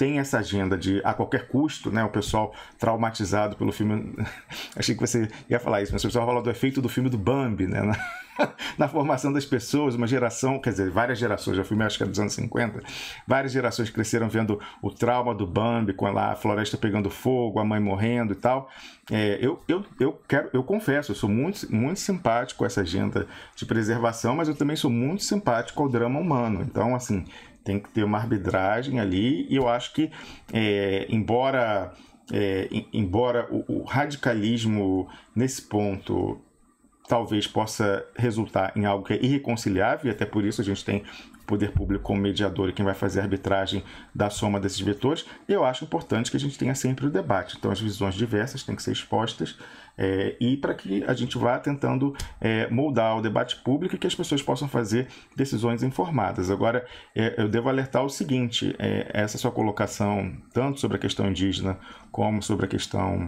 tem essa agenda de a qualquer custo, né, o pessoal traumatizado pelo filme, achei que você ia falar isso, mas o pessoal fala do efeito do filme do Bambi, né, na, na formação das pessoas, uma geração, quer dizer, várias gerações, já filme acho que é dos anos cinquenta, várias gerações cresceram vendo o trauma do Bambi, com lá a floresta pegando fogo, a mãe morrendo e tal. É, eu, eu, eu, quero, eu confesso, eu sou muito, muito simpático com essa agenda de preservação, mas eu também sou muito simpático ao drama humano, então assim, tem que ter uma arbitragem ali, e eu acho que, é, embora, é, embora o, o radicalismo nesse ponto talvez possa resultar em algo que é irreconciliável, e até por isso a gente tem o poder público como mediador e quem vai fazer a arbitragem da soma desses vetores, eu acho importante que a gente tenha sempre o debate. Então as visões diversas têm que ser expostas, é, e para que a gente vá tentando é, moldar o debate público e que as pessoas possam fazer decisões informadas. Agora, é, eu devo alertar o seguinte, é, essa sua colocação, tanto sobre a questão indígena como sobre a questão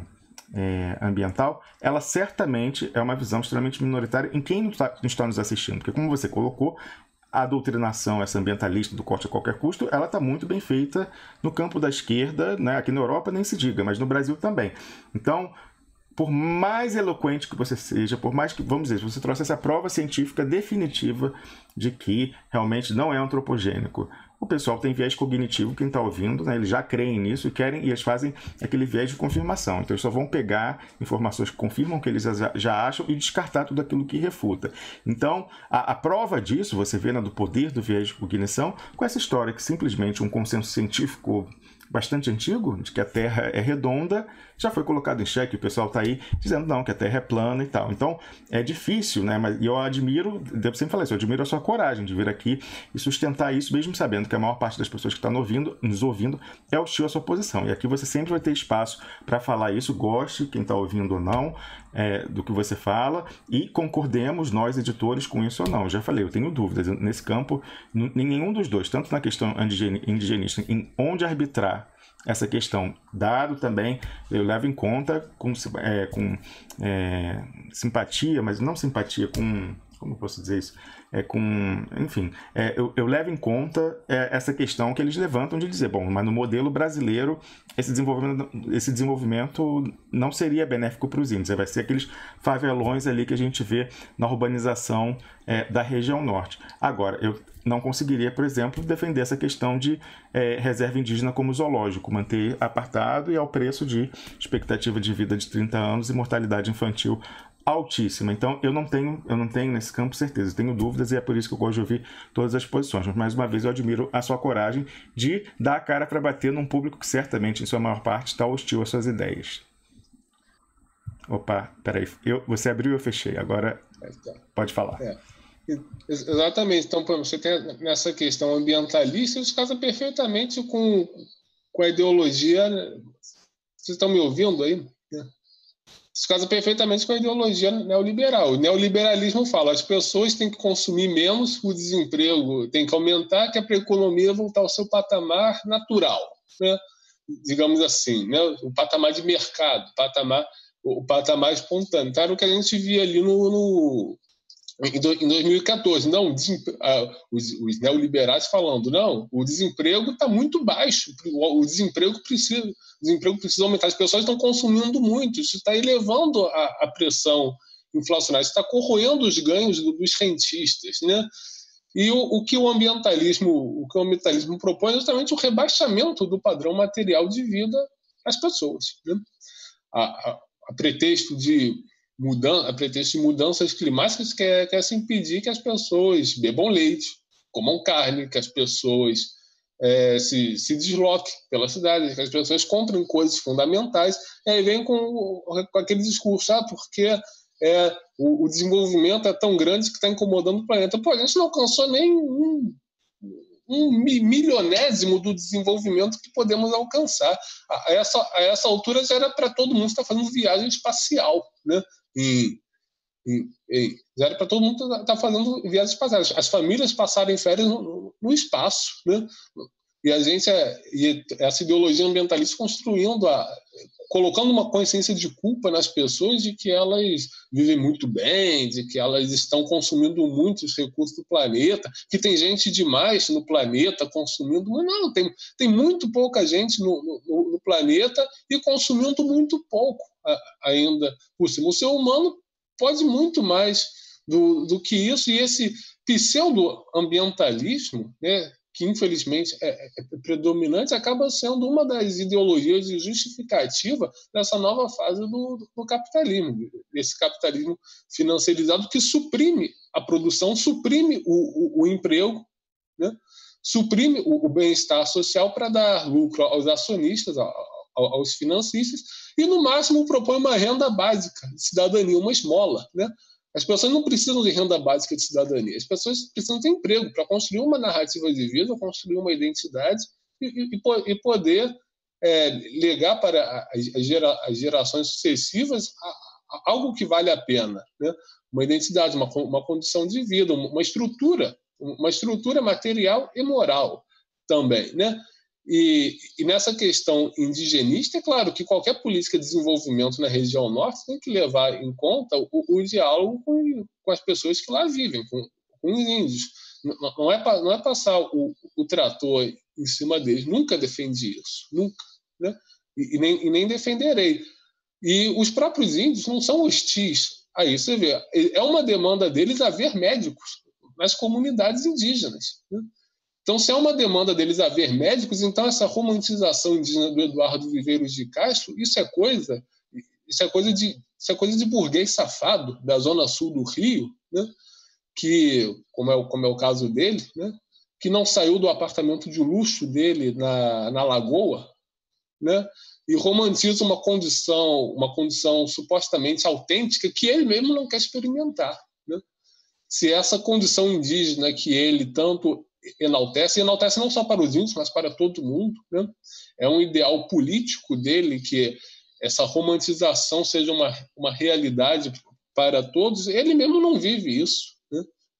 É, ambiental, ela certamente é uma visão extremamente minoritária em quem não está, não está nos assistindo, porque como você colocou, a doutrinação, essa ambientalista do corte a qualquer custo, ela está muito bem feita no campo da esquerda, né? Aqui na Europa nem se diga, mas no Brasil também. Então, por mais eloquente que você seja, por mais que, vamos dizer, se você trouxe essa prova científica definitiva de que realmente não é antropogênico, o pessoal tem viés cognitivo, quem está ouvindo, né, eles já creem nisso e querem, e eles fazem aquele viés de confirmação. Então eles só vão pegar informações que confirmam que eles já, já acham e descartar tudo aquilo que refuta. Então a, a prova disso, você vê, né, do poder do viés de cognição, com essa história que simplesmente um consenso científico bastante antigo, de que a Terra é redonda, já foi colocado em xeque, o pessoal está aí dizendo não, que a Terra é plana e tal. Então, é difícil, né? Mas eu admiro, devo sempre falar isso, eu admiro a sua coragem de vir aqui e sustentar isso, mesmo sabendo que a maior parte das pessoas que estão nos ouvindo, nos ouvindo é hostil à sua posição. E aqui você sempre vai ter espaço para falar isso, goste, quem está ouvindo ou não, é, do que você fala, e concordemos, nós, editores, com isso ou não. Eu já falei, eu tenho dúvidas nesse campo, em nenhum dos dois, tanto na questão indigenista, em onde arbitrar essa questão, dado também, eu levo em conta com, é, com é, simpatia, mas não simpatia, com, como eu posso dizer isso? É com, enfim, é, eu, eu levo em conta é, essa questão que eles levantam de dizer, bom, mas no modelo brasileiro esse desenvolvimento, esse desenvolvimento não seria benéfico para os índios, vai ser aqueles favelões ali que a gente vê na urbanização é, da região norte. Agora, eu não conseguiria, por exemplo, defender essa questão de é, reserva indígena como zoológico, manter apartado e ao preço de expectativa de vida de trinta anos e mortalidade infantil altíssima. Então, eu não tenho, eu não tenho nesse campo certeza, eu tenho dúvidas e é por isso que eu gosto de ouvir todas as posições. Mas, mais uma vez, eu admiro a sua coragem de dar a cara para bater num público que certamente, em sua maior parte, está hostil às suas ideias. Opa, peraí, eu, você abriu e eu fechei, agora pode falar. É. Exatamente. Então, você tem nessa questão ambientalista, isso casa perfeitamente com, com a ideologia. Vocês estão me ouvindo aí? Isso casa perfeitamente com a ideologia neoliberal. O neoliberalismo fala as pessoas têm que consumir menos, o desemprego tem que aumentar, que é para a economia voltar ao seu patamar natural, né? Digamos assim, né? O patamar de mercado, o patamar, o patamar espontâneo. Então, era o que a gente via ali no... no em dois mil e quatorze, não, os, os neoliberais falando, não, o desemprego está muito baixo, o desemprego precisa, o desemprego precisa aumentar, as pessoas estão consumindo muito, isso está elevando a, a pressão inflacionária, isso está corroendo os ganhos do, dos rentistas, né? E o, o que o ambientalismo, o que o ambientalismo propõe é justamente o rebaixamento do padrão material de vida das pessoas, né? a, a, a pretexto de Mudan a pretexto de mudanças climáticas, quer, quer se impedir que as pessoas bebam leite, comam carne, que as pessoas é, se, se desloquem pela cidade, que as pessoas comprem coisas fundamentais, e aí vem com, com aquele discurso, ah, porque é, o, o desenvolvimento é tão grande que está incomodando o planeta. Pô, a gente não alcançou nem um, um milionésimo do desenvolvimento que podemos alcançar. A essa, a essa altura já era para todo mundo estar fazendo viagem espacial, né? E, e, e já era para todo mundo estar tá fazendo viagens espaciais, as famílias passarem férias no, no espaço, né? E a gente, é, e essa ideologia ambientalista construindo a, colocando uma consciência de culpa nas pessoas de que elas vivem muito bem, de que elas estão consumindo muitos recursos do planeta, que tem gente demais no planeta consumindo. Mas não, tem, tem muito pouca gente no, no, no planeta e consumindo muito pouco ainda por cima. O ser humano pode muito mais do, do que isso, e esse pseudo-ambientalismo, né, que infelizmente é, é predominante, acaba sendo uma das ideologias de justificativa dessa nova fase do, do capitalismo, desse capitalismo financiarizado que suprime a produção, suprime o, o, o emprego, né? Suprime o, o bem-estar social para dar lucro aos acionistas, aos financistas, e no máximo propõe uma renda básica de cidadania, uma esmola, né? As pessoas não precisam de renda básica de cidadania, as pessoas precisam ter emprego para construir uma narrativa de vida, construir uma identidade e, e, e poder é, legar para as, gera, as gerações sucessivas a, a, algo que vale a pena, né? Uma identidade, uma, uma condição de vida, uma estrutura, uma estrutura material e moral também, né? E, e nessa questão indigenista, é claro que qualquer política de desenvolvimento na região norte tem que levar em conta o, o diálogo com, com as pessoas que lá vivem, com, com os índios. Não, não, é, não é passar o, o trator em cima deles. Nunca defendi isso, nunca, né? E, e, nem, e nem defenderei. E os próprios índios não são hostis a isso. Você vê, é uma demanda deles haver médicos nas comunidades indígenas, né? Então, se é uma demanda deles haver médicos, então essa romantização indígena do Eduardo Viveiros de Castro, isso é coisa, isso é coisa de, isso é coisa de burguês safado da zona sul do Rio, né? Que, como é, como é o caso dele, né? Que não saiu do apartamento de luxo dele na, na Lagoa, né? E romantiza uma condição, uma condição supostamente autêntica que ele mesmo não quer experimentar, né? Se essa condição indígena que ele tanto enaltece, e enaltece não só para os índios, mas para todo mundo, né? É um ideal político dele que essa romantização seja uma, uma realidade para todos. Ele mesmo não vive isso, né?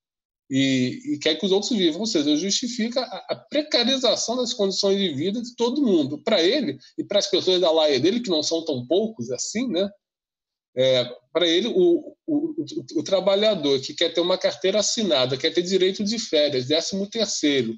E, e quer que os outros vivam, ou seja, justifica a, a precarização das condições de vida de todo mundo. Para ele e para as pessoas da laia dele, que não são tão poucos assim, né? É, para ele, o, o, o, o trabalhador que quer ter uma carteira assinada, quer ter direito de férias, décimo terceiro,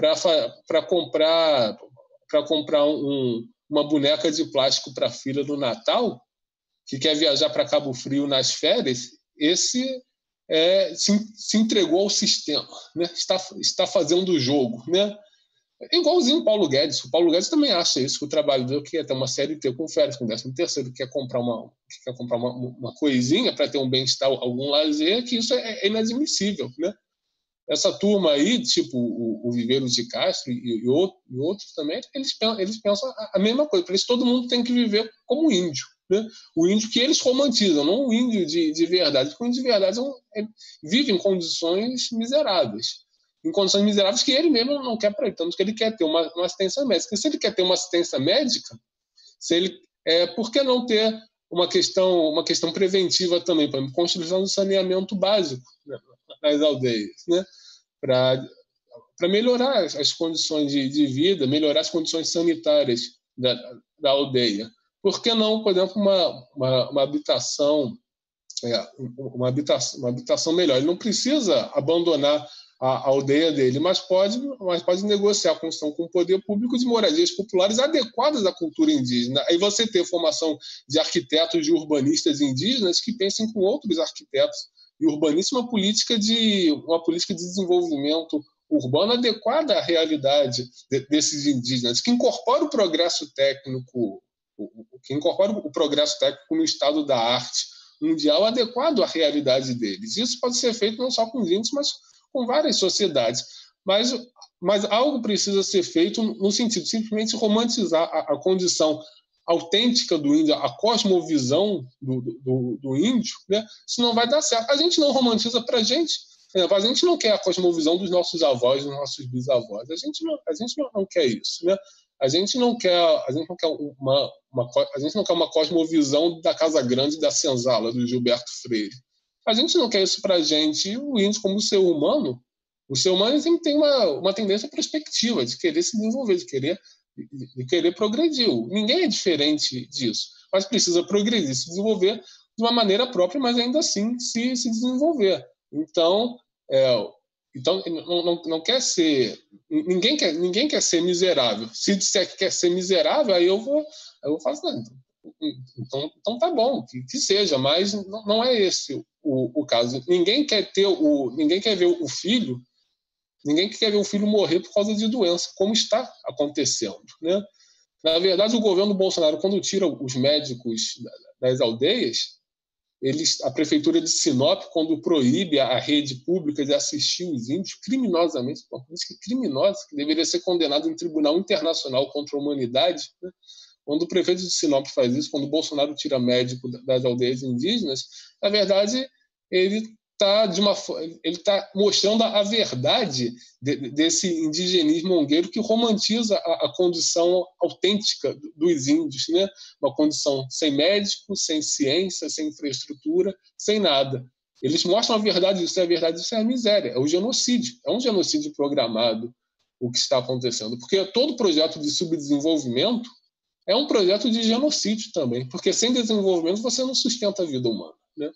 para comprar, para comprar um, uma boneca de plástico para a filha do Natal, que quer viajar para Cabo Frio nas férias, esse é, se, se entregou ao sistema, né? está, está fazendo o jogo, né? Igualzinho o Paulo Guedes. O Paulo Guedes também acha isso, que o trabalhador quer ter uma C L T com férias, com décimo terceiro, quer comprar uma, quer comprar uma, uma coisinha para ter um bem-estar, algum lazer, que isso é, é inadmissível, né? Essa turma aí, tipo o, o Viveiros de Castro e, e, outro, e outros também, eles pensam, eles pensam a, a mesma coisa. Para eles, todo mundo tem que viver como índio, né? O índio que eles romantizam, não o índio de, de verdade, porque o índio de verdade é um, é, vive em condições miseráveis. Em condições miseráveis que ele mesmo não quer para ele, tanto que ele quer ter uma, uma assistência médica. E se ele quer ter uma assistência médica, se ele, é, por que não ter uma questão, uma questão preventiva também, para a construção do saneamento básico, né, nas aldeias, né, para melhorar as condições de, de vida, melhorar as condições sanitárias da, da aldeia? Por que não, por exemplo, uma, uma, uma habitação, é, uma habitação, uma habitação melhor? Ele não precisa abandonar a aldeia dele, mas pode, mas pode negociar a construção com o poder público de moradias populares adequadas à cultura indígena. Aí você ter formação de arquitetos e urbanistas indígenas que pensem com outros arquitetos e urbanistas uma política de, uma política de desenvolvimento urbano adequada à realidade de, desses indígenas, que incorpora o progresso técnico, que incorpora o progresso técnico no estado da arte mundial adequado à realidade deles. Isso pode ser feito não só com os índios, mas com várias sociedades, mas, mas algo precisa ser feito no sentido de simplesmente romantizar a, a condição autêntica do índio, a cosmovisão do, do, do índio, né? Isso não vai dar certo. A gente não romantiza para a gente, a gente não quer a cosmovisão dos nossos avós, dos nossos bisavós, a gente não, a gente não, não quer isso, né? A gente não quer, a gente não quer uma, uma, a gente não quer uma cosmovisão da Casa Grande da Senzala, do Gilberto Freire. A gente não quer isso para a gente. O índio, como ser humano, o ser humano sempre tem uma, uma tendência prospectiva de querer se desenvolver, de querer de querer progredir. Ninguém é diferente disso, mas precisa progredir, se desenvolver de uma maneira própria, mas ainda assim se, se desenvolver. Então, é, então não, não, não quer ser... Ninguém quer, ninguém quer ser miserável. Se disser que quer ser miserável, aí eu vou, eu vou falar assim, então, então tá bom, que, que seja, mas não, não é esse o, o caso. Ninguém quer ter o, ninguém quer ver o filho, ninguém quer ver o filho morrer por causa de doença, como está acontecendo, né? Na verdade, o governo Bolsonaro, quando tira os médicos das aldeias, eles, a prefeitura de Sinop, quando proíbe a rede pública de assistir os índios criminosamente, por isso que criminosa, que deveria ser condenado em tribunal internacional contra a humanidade, né? Quando o prefeito de Sinop faz isso, quando o Bolsonaro tira médico das aldeias indígenas, na verdade, ele está de uma, ele tá mostrando a verdade de, desse indigenismo ongueiro que romantiza a, a condição autêntica dos índios, né? Uma condição sem médico, sem ciência, sem infraestrutura, sem nada. Eles mostram a verdade disso, e a verdade disso é a miséria, é o genocídio, é um genocídio programado o que está acontecendo, porque todo projeto de subdesenvolvimento é um projeto de genocídio também, porque sem desenvolvimento você não sustenta a vida humana, né?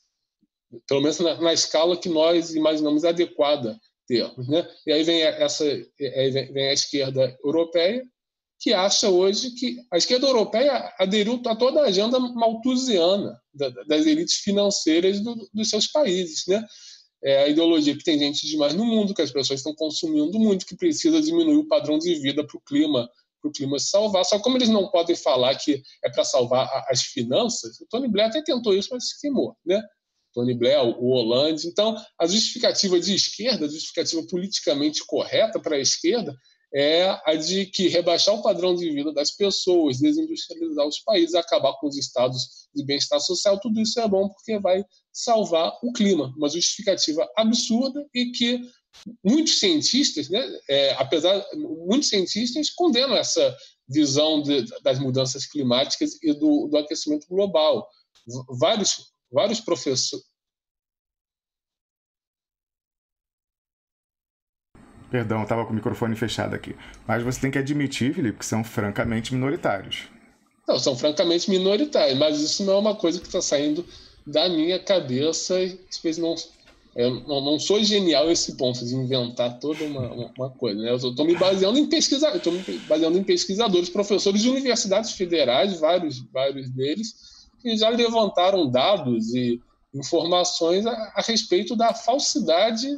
Pelo menos na, na escala que nós imaginamos adequada termos, né? E aí vem essa, aí vem a esquerda europeia, que acha hoje que a esquerda europeia aderiu a toda a agenda malthusiana das elites financeiras do, dos seus países, né? É a ideologia que tem gente demais no mundo, que as pessoas estão consumindo muito, que precisa diminuir o padrão de vida para o clima, para o clima se salvar. Só que como eles não podem falar que é para salvar as finanças, o Tony Blair até tentou isso, mas se queimou, né? Tony Blair, o Hollande. Então, a justificativa de esquerda, a justificativa politicamente correta para a esquerda é a de que rebaixar o padrão de vida das pessoas, desindustrializar os países, acabar com os estados de bem-estar social, tudo isso é bom porque vai salvar o clima. Uma justificativa absurda e que muitos cientistas, né, é, apesar, muitos cientistas condenam essa visão de, das mudanças climáticas e do, do aquecimento global. Vários, vários professores... Perdão, estava com o microfone fechado aqui. Mas você tem que admitir, Felipe, que são francamente minoritários. Não, são francamente minoritários, mas isso não é uma coisa que está saindo da minha cabeça. Não, eu não, não sou genial a esse ponto de inventar toda uma, uma coisa, né? Eu estou me baseando em pesquisadores, estou me baseando em pesquisadores, professores de universidades federais, vários, vários deles, que já levantaram dados e informações a, a respeito da falsidade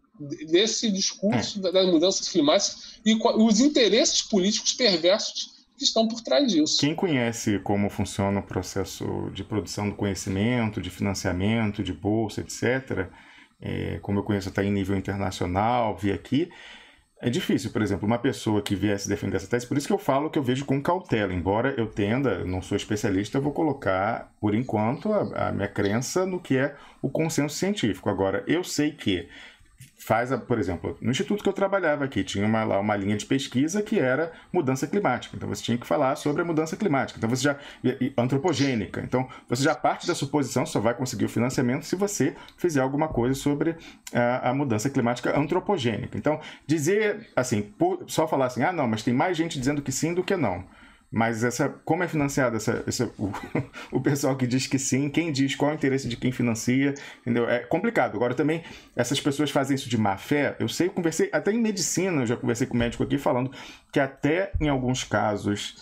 desse discurso é. das mudanças climáticas e os interesses políticos perversos que estão por trás disso. Quem conhece como funciona o processo de produção do conhecimento, de financiamento, de bolsa, etcétera, é, como eu conheço até em nível internacional, vi aqui, é difícil, por exemplo, uma pessoa que viesse defender essa tese, por isso que eu falo que eu vejo com cautela, embora eu tenda, não sou especialista, eu vou colocar, por enquanto, a, a minha crença no que é o consenso científico. Agora, eu sei que faz, a, por exemplo, no instituto que eu trabalhava aqui, tinha uma, lá uma linha de pesquisa que era mudança climática. Então você tinha que falar sobre a mudança climática. Então você já e, antropogênica. Então você já parte da suposição, só vai conseguir o financiamento se você fizer alguma coisa sobre a, a mudança climática antropogênica. Então dizer assim, por, só falar assim, ah não, mas tem mais gente dizendo que sim do que não. Mas essa, como é financiada essa, essa, o, o pessoal que diz que sim, quem diz qual é o interesse de quem financia, entendeu? É complicado. Agora também, essas pessoas fazem isso de má fé. Eu sei, eu conversei, até em medicina, eu já conversei com um médico aqui falando que até em alguns casos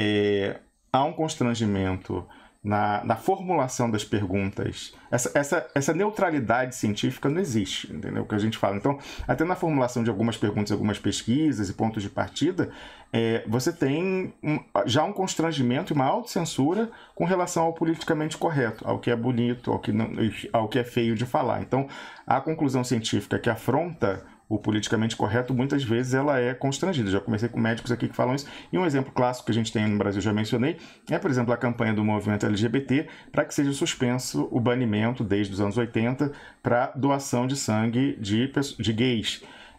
é, há um constrangimento na, na formulação das perguntas. Essa, essa, essa neutralidade científica não existe, entendeu? O que a gente fala. Então, até na formulação de algumas perguntas, algumas pesquisas e pontos de partida, é, você tem um, já um constrangimento e uma autocensura com relação ao politicamente correto, ao que é bonito, ao que, não, ao que é feio de falar. Então, a conclusão científica que afronta o politicamente correto, muitas vezes ela é constrangida. Já comecei com médicos aqui que falam isso. E um exemplo clássico que a gente tem no Brasil, já mencionei, é, por exemplo, a campanha do movimento L G B T para que seja suspenso o banimento, desde os anos oitenta, para doação de sangue de, de gays.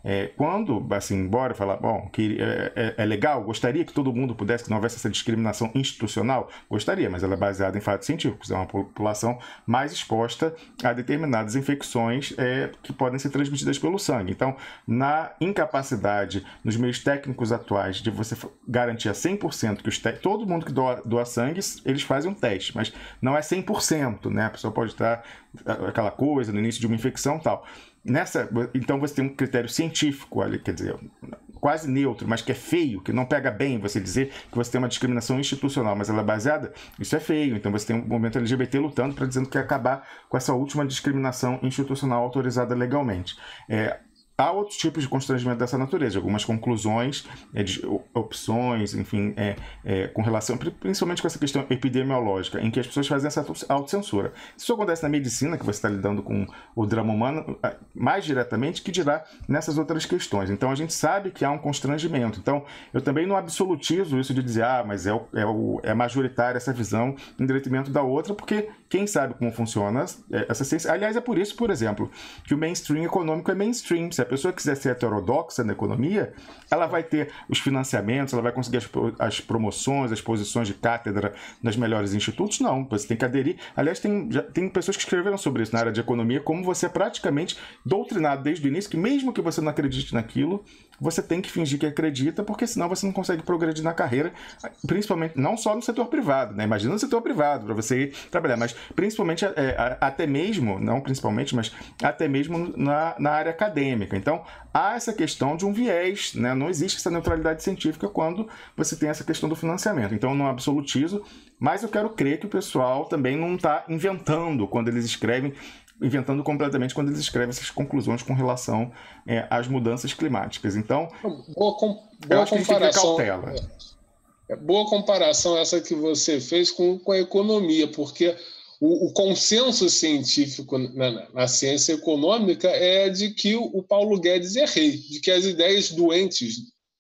É, quando, assim, embora falar, bom, que é, é, é legal, gostaria que todo mundo pudesse, que não houvesse essa discriminação institucional, gostaria, mas ela é baseada em fatos científicos, é uma população mais exposta a determinadas infecções é, que podem ser transmitidas pelo sangue. Então, na incapacidade, nos meios técnicos atuais, de você garantir a cem por cento que os te... todo mundo que doa, doa sangue, eles fazem um teste, mas não é cem por cento, né? A pessoa pode estar aquela coisa no início de uma infecção e tal. Nessa, então você tem um critério científico ali, quer dizer, quase neutro, mas que é feio, que não pega bem você dizer que você tem uma discriminação institucional, mas ela é baseada, isso é feio. Então você tem um movimento L G B T lutando para dizendo que quer acabar com essa última discriminação institucional autorizada legalmente. É, Há outros tipos de constrangimento dessa natureza, algumas conclusões, é, de opções, enfim, é, é, com relação, principalmente com essa questão epidemiológica, em que as pessoas fazem essa autocensura. Isso acontece na medicina, que você está lidando com o drama humano, mais diretamente que dirá nessas outras questões. Então, a gente sabe que há um constrangimento. Então, eu também não absolutizo isso de dizer, ah, mas é, o, é, o, é majoritária essa visão em detrimento da outra, porque quem sabe como funciona essa ciência. Aliás, é por isso, por exemplo, que o mainstream econômico é mainstream. Se a pessoa quiser ser heterodoxa na economia, ela vai ter os financiamentos, ela vai conseguir as, as promoções, as posições de cátedra nos melhores institutos. Não, você tem que aderir. Aliás, tem, já, tem pessoas que escreveram sobre isso na área de economia, como você é praticamente doutrinado desde o início, que mesmo que você não acredite naquilo, você tem que fingir que acredita, porque senão você não consegue progredir na carreira, principalmente, não só no setor privado, né? Imagina no setor privado, para você ir trabalhar, mas principalmente, é, até mesmo, não principalmente, mas até mesmo na, na área acadêmica. Então, há essa questão de um viés, né? Não existe essa neutralidade científica quando você tem essa questão do financiamento. Então, eu não absolutizo, mas eu quero crer que o pessoal também não está inventando quando eles escrevem, inventando completamente quando eles escrevem essas conclusões com relação é, às mudanças climáticas. Então, boa, com, boa eu acho comparação. Que a gente tem que ter cautela. É, boa comparação essa que você fez com, com a economia, porque o, o consenso científico na, na ciência econômica é de que o, o Paulo Guedes é rei, de que as ideias doentes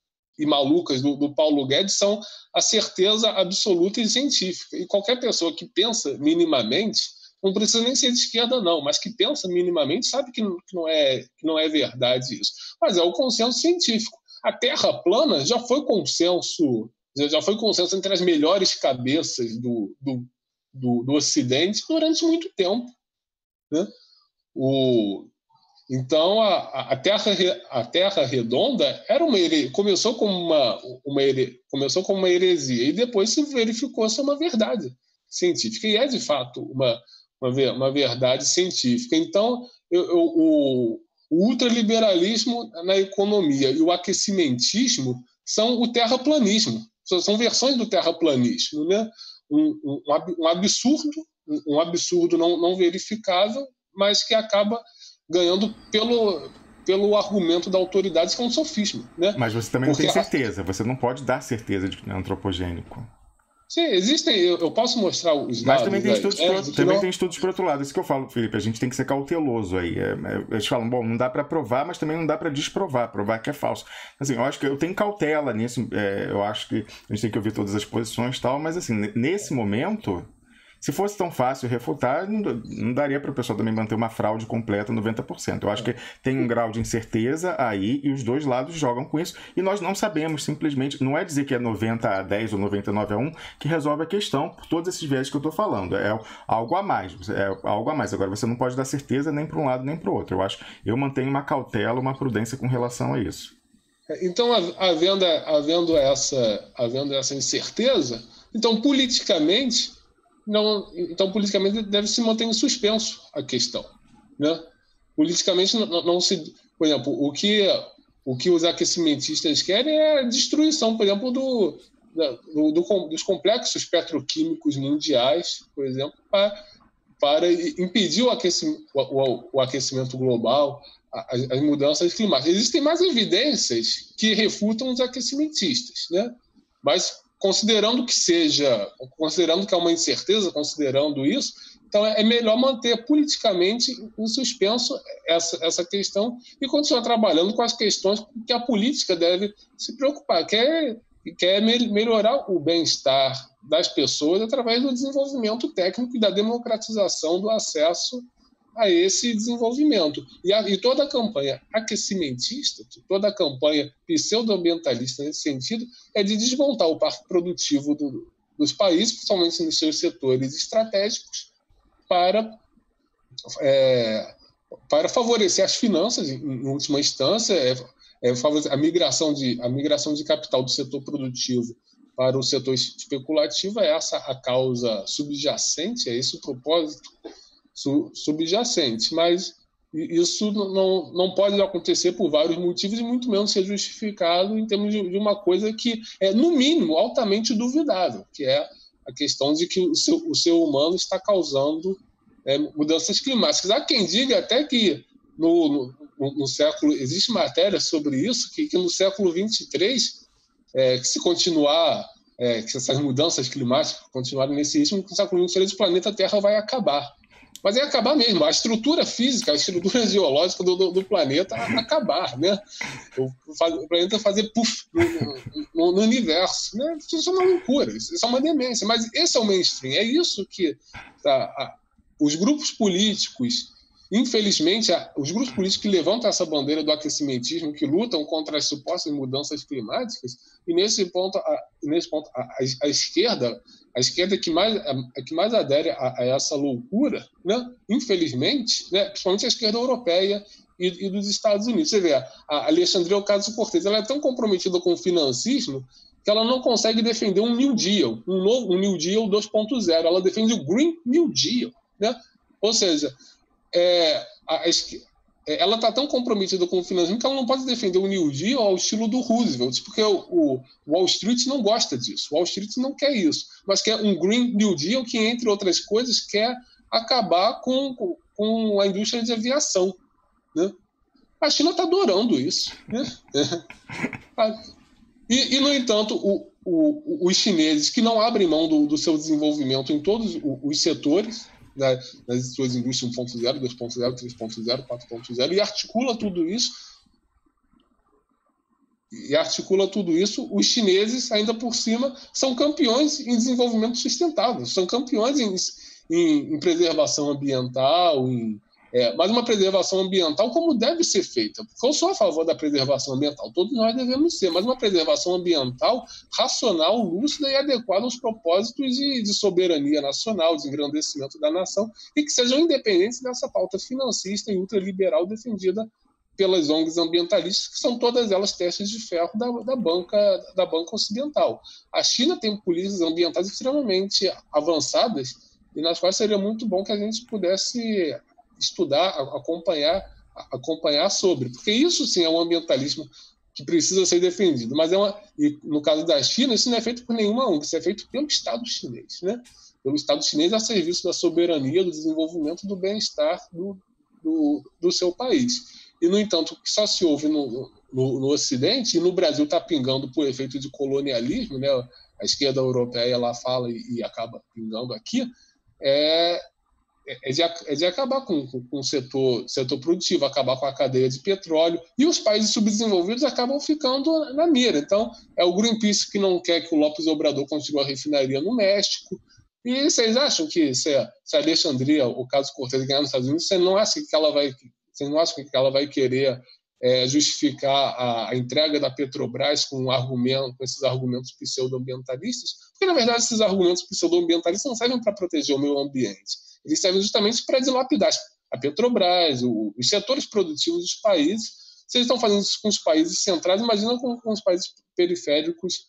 e malucas do, do Paulo Guedes são a certeza absoluta e científica. E qualquer pessoa que pensa minimamente, não precisa nem ser de esquerda, não, mas que pensa minimamente sabe que não, que não, é, que não é verdade isso. Mas é o consenso científico. A Terra plana já foi consenso, já foi consenso entre as melhores cabeças do, do, do, do Ocidente durante muito tempo, né? O, então, a, a, terra, a Terra redonda era uma here, começou, como uma, uma here, começou como uma heresia e depois se verificou ser uma verdade científica. E é, de fato, uma uma verdade científica. Então, eu, eu, o, o ultraliberalismo na economia e o aquecimentismo são o terraplanismo, são versões do terraplanismo, né? um, um, um absurdo, um absurdo não, não verificável, mas que acaba ganhando pelo, pelo argumento da autoridade, que é um sofisma. Né? Mas você também Porque não tem certeza, você não pode dar certeza de que é antropogênico. Sim, existem, eu, eu posso mostrar os dados. Mas também tem estudos, aí, por, é, também não... tem estudos por outro lado. Isso que eu falo, Felipe, a gente tem que ser cauteloso aí. É, é, eles falam, bom, não dá para provar, mas também não dá para desprovar, provar que é falso. Assim, eu acho que eu tenho cautela nisso, é, eu acho que a gente tem que ouvir todas as posições e tal, mas assim, nesse momento, se fosse tão fácil refutar, não, não daria para o pessoal também manter uma fraude completa noventa por cento. Eu acho que tem um grau de incerteza aí e os dois lados jogam com isso e nós não sabemos simplesmente, não é dizer que é noventa a dez ou noventa e nove a um que resolve a questão por todos esses viés que eu estou falando. É algo a mais, é algo a mais. Agora, você não pode dar certeza nem para um lado nem para o outro. Eu acho, eu mantenho uma cautela, uma prudência com relação a isso. Então, havendo, havendo, essa, havendo essa incerteza, então, politicamente... Não, então, politicamente, deve se manter em suspenso a questão. Né? Politicamente, não, não se... Por exemplo, o que, o que os aquecimentistas querem é a destruição, por exemplo, do, do, do, dos complexos petroquímicos mundiais, por exemplo, para, para impedir o aquecimento, o, o aquecimento global, as, as mudanças climáticas. Existem mais evidências que refutam os aquecimentistas, né? Mas... considerando que seja, considerando que é uma incerteza, considerando isso, então é melhor manter politicamente em suspenso essa, essa questão e continuar trabalhando com as questões que a política deve se preocupar, que é, que é melhorar o bem-estar das pessoas através do desenvolvimento técnico e da democratização do acesso a esse desenvolvimento. E, a, e toda a campanha aquecimentista, toda a campanha pseudoambientalista nesse sentido, é de desmontar o parque produtivo do, dos países, principalmente nos seus setores estratégicos, para, é, para favorecer as finanças, em, em última instância, é, é favorecer a migração, de, a migração de capital do setor produtivo para o setor especulativo. É essa a causa subjacente, é esse o propósito subjacente, mas isso não, não pode acontecer por vários motivos e muito menos ser justificado em termos de, de uma coisa que é, no mínimo, altamente duvidável, que é a questão de que o ser, o ser humano está causando é, mudanças climáticas. Há quem diga até que no, no, no século, existe matéria sobre isso, que, que no século vinte e três, é, que se continuar, é, que essas mudanças climáticas continuarem nesse ritmo, no século vinte e três o planeta Terra vai acabar. Mas é acabar mesmo, a estrutura física, a estrutura geológica do, do, do planeta acabar, né? O, o planeta fazer puff no, no, no universo, né? Isso é uma loucura, isso é uma demência, mas esse é o mainstream, é isso que tá, a, os grupos políticos, infelizmente, a, os grupos políticos que levantam essa bandeira do aquecimentismo, que lutam contra as supostas mudanças climáticas, e nesse ponto, a, nesse ponto a, a, a esquerda... A esquerda é que mais, é que mais adere a, a essa loucura, né? Infelizmente, né? Principalmente a esquerda europeia e, e dos Estados Unidos. Você vê, a Alexandria Ocasio-Cortez, ela é tão comprometida com o financismo que ela não consegue defender um New Deal, um novo um New Deal dois ponto zero. Ela defende o Green New Deal, né? Ou seja, é, a, a esquerda, ela está tão comprometida com o financismo que ela não pode defender o New Deal ao estilo do Roosevelt, porque o, o Wall Street não gosta disso. O Wall Street não quer isso, mas quer um Green New Deal que, entre outras coisas, quer acabar com, com a indústria de aviação, né? A China está adorando isso, né? E, e, no entanto, o, o, os chineses, que não abrem mão do, do seu desenvolvimento em todos os setores, nas suas indústrias um ponto zero, dois ponto zero, três ponto zero, quatro ponto zero, e articula tudo isso, e articula tudo isso, os chineses, ainda por cima, são campeões em desenvolvimento sustentável, são campeões em, em, em preservação ambiental, em, é, mas uma preservação ambiental como deve ser feita, porque eu sou a favor da preservação ambiental, todos nós devemos ser, mas uma preservação ambiental racional, lúcida e adequada aos propósitos de, de soberania nacional, de engrandecimento da nação, e que sejam independentes dessa pauta financista e ultraliberal defendida pelas O N Gs ambientalistas, que são todas elas testes de ferro da, da, banca, da banca ocidental. A China tem políticas ambientais extremamente avançadas e nas quais seria muito bom que a gente pudesse estudar, acompanhar, acompanhar sobre, porque isso sim é um ambientalismo que precisa ser defendido, mas é uma, e no caso da China, isso não é feito por nenhuma O N G, isso é feito pelo Estado chinês, né? Pelo Estado chinês a serviço da soberania, do desenvolvimento, do bem-estar do, do, do seu país. E, no entanto, o que só se ouve no, no, no Ocidente, e no Brasil está pingando por efeito de colonialismo, né? A esquerda europeia lá fala e, e acaba pingando aqui, é É de, é de acabar com, com o setor, setor produtivo, acabar com a cadeia de petróleo, e os países subdesenvolvidos acabam ficando na mira. Então, é o Greenpeace que não quer que o López Obrador continue a refinaria no México. E vocês acham que se a, se a Alexandria, o caso Cortez, ganhar nos Estados Unidos, você não acha que ela vai, você não acha que ela vai querer é, justificar a, a entrega da Petrobras com, um argumento, com esses argumentos pseudoambientalistas? Porque, na verdade, esses argumentos pseudoambientalistas não servem para proteger o meio ambiente. Eles servem justamente para dilapidar a Petrobras, o, os setores produtivos dos países. Se eles estão fazendo isso com os países centrais, imagina com, com os países periféricos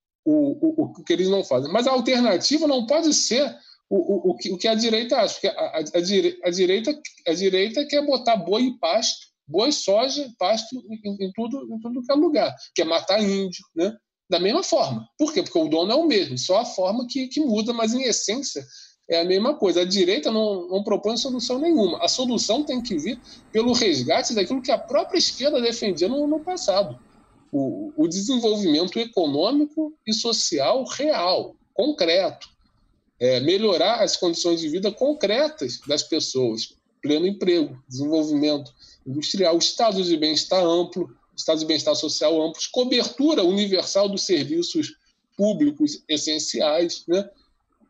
o, o, o que eles não fazem. Mas a alternativa não pode ser o, o, o, que, o que a direita acha. Porque a, a, a, dire, a, direita, a direita quer botar boi e pasto, boi, soja, pasto em, em, tudo, em tudo que é lugar. Quer matar índio, né? Da mesma forma. Por quê? Porque o dono é o mesmo, só a forma que, que muda, mas em essência é a mesma coisa. A direita não, não propõe solução nenhuma. A solução tem que vir pelo resgate daquilo que a própria esquerda defendia no, no passado. O, o desenvolvimento econômico e social real, concreto. É, melhorar as condições de vida concretas das pessoas. Pleno emprego, desenvolvimento industrial, estado de bem-estar amplo, estado de bem-estar social amplo, cobertura universal dos serviços públicos essenciais, né?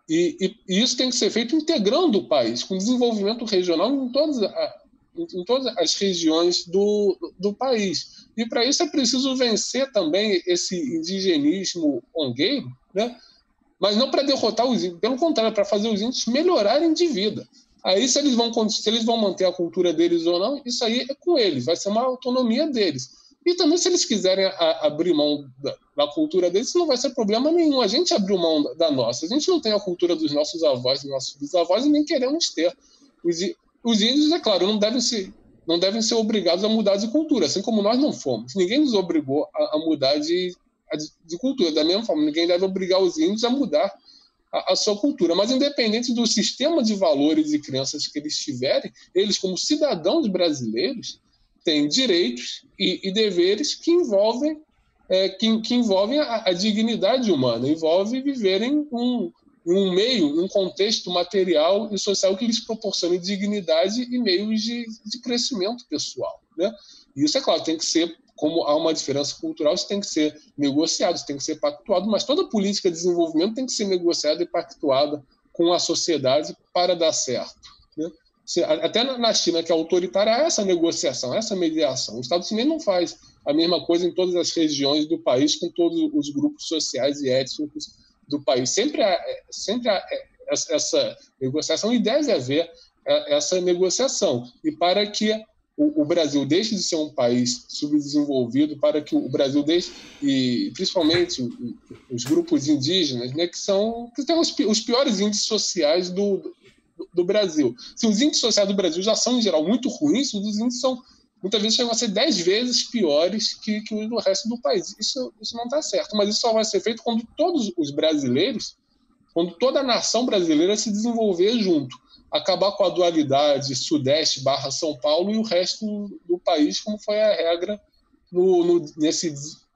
E, e, e isso tem que ser feito integrando o país, com desenvolvimento regional em todas, a, em, em todas as regiões do, do país. E para isso é preciso vencer também esse indigenismo ongueiro, né? Mas não para derrotar os índios, pelo contrário, para fazer os índios melhorarem de vida. Aí, se eles, vão, se eles vão manter a cultura deles ou não, isso aí é com eles, vai ser uma autonomia deles. E também, se eles quiserem a, abrir mão da, da cultura deles, isso não vai ser problema nenhum. A gente abriu mão da, da nossa. A gente não tem a cultura dos nossos avós, dos nossos bisavós, e nem queremos ter. Os, os índios, é claro, não devem, ser, não devem ser obrigados a mudar de cultura, assim como nós não fomos. Ninguém nos obrigou a, a mudar de, a, de cultura. Da mesma forma, ninguém deve obrigar os índios a mudar a, a sua cultura. Mas, independente do sistema de valores e crenças que eles tiverem, eles, como cidadãos brasileiros, têm direitos e, e deveres que envolvem, é, que, que envolvem a, a dignidade humana, envolve viverem um, um meio, um contexto material e social que lhes proporcione dignidade e meios de, de crescimento pessoal, né? E isso, é claro, tem que ser, como há uma diferença cultural, isso tem que ser negociado, isso tem que ser pactuado, mas toda política de desenvolvimento tem que ser negociada e pactuada com a sociedade para dar certo, né? Até na China, que é autoritária, há essa negociação, essa mediação. O Estado chinês não faz a mesma coisa em todas as regiões do país, com todos os grupos sociais e étnicos do país. Sempre há, sempre há essa negociação e deve haver essa negociação. E para que o Brasil deixe de ser um país subdesenvolvido, para que o Brasil deixe, e principalmente os grupos indígenas, né, que são que têm os piores índices sociais do do Brasil. Se os índices sociais do Brasil já são, em geral, muito ruins, os índices são, muitas vezes, chegam a ser dez vezes piores que, que o do resto do país. Isso, isso não está certo, mas isso só vai ser feito quando todos os brasileiros, quando toda a nação brasileira se desenvolver junto, acabar com a dualidade Sudeste barra São Paulo e o resto do país, como foi a regra no, no, nesse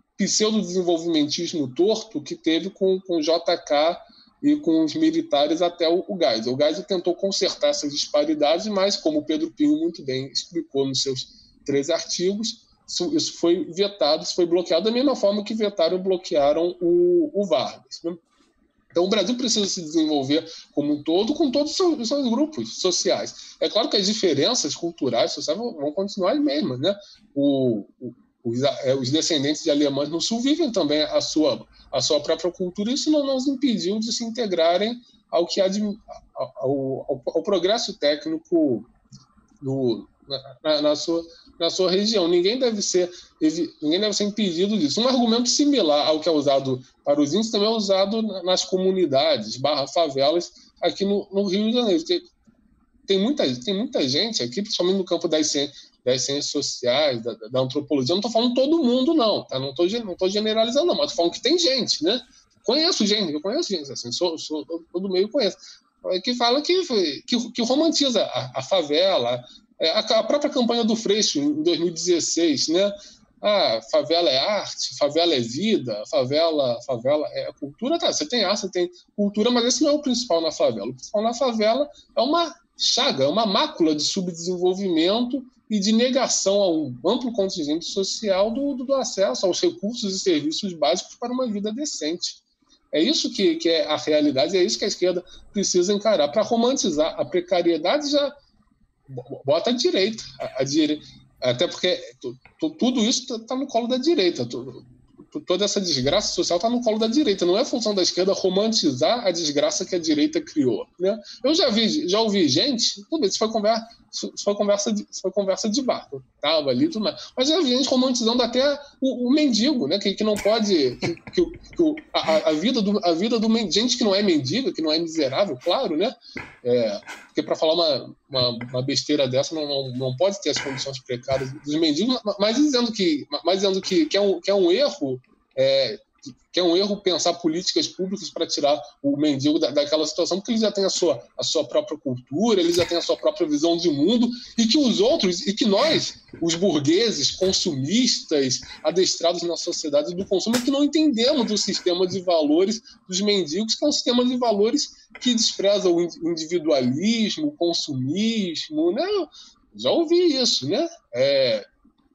pseudo-desenvolvimentismo torto que teve com o J K e com os militares até o, o Geisel. O Geisel tentou consertar essas disparidades, mas, como o Pedro Pinho muito bem explicou nos seus três artigos, isso, isso foi vetado, isso foi bloqueado da mesma forma que vetaram e bloquearam o, o Vargas, né? Então, o Brasil precisa se desenvolver como um todo, com todos os seus, os seus grupos sociais. É claro que as diferenças culturais, sociais, vão, vão continuar as mesmas, né? O, o, os, os descendentes de alemães no Sul vivem também a sua, a sua própria cultura, e isso não, não os impediu de se integrarem ao, que há de, ao, ao, ao progresso técnico no, na, na, sua, na sua região. Ninguém deve ser, ninguém deve ser impedido disso. Um argumento similar ao que é usado para os índios também é usado nas comunidades, barra favelas, aqui no, no Rio de Janeiro. Tem, tem, muita, tem muita gente aqui, principalmente no campo das ciências, das ciências sociais, da, da antropologia. Eu não estou falando todo mundo, não, tá? Não estou não tô generalizando, não, mas estou falando que tem gente, né? Conheço gente, eu conheço gente, assim, sou, sou, todo meio conheço, que fala que, que, que romantiza a, a favela, a, a própria campanha do Freixo, em dois mil e dezesseis, né? Ah, favela é arte, favela é vida, favela, favela é cultura. Tá, você tem arte, você tem cultura, mas esse não é o principal na favela. O principal na favela é uma chaga, é uma mácula de subdesenvolvimento e de negação a um amplo contingente social do, do acesso aos recursos e serviços básicos para uma vida decente. É isso que, que é a realidade, é isso que a esquerda precisa encarar. Para romantizar a precariedade, já bota a direita. A, a direita até porque tudo isso está no colo da direita. Toda essa desgraça social está no colo da direita. Não é função da esquerda romantizar a desgraça que a direita criou, né? Eu já vi, já ouvi gente, tudo bem, isso foi conversa, isso foi conversa de, isso foi conversa de bar, eu estava ali, tudo mais. Mas já vi gente romantizando até o, o mendigo, né? Que, que não pode, que, que, que a, a vida do, a vida do mendigo, gente que não é mendiga, que não é miserável, claro, né? É, porque para falar uma, uma, uma besteira dessa não, não, não pode ter as condições precárias dos mendigos, mas dizendo que, mas dizendo que, que, é um, que é um erro. É, que é um erro pensar políticas públicas para tirar o mendigo da, daquela situação, porque ele já tem a sua, a sua própria cultura, ele já tem a sua própria visão de mundo, e que os outros, e que nós, os burgueses, consumistas, adestrados na sociedade do consumo, que não entendemos o sistema de valores dos mendigos, que é um sistema de valores que despreza o individualismo, o consumismo, né? Já ouvi isso, né? É,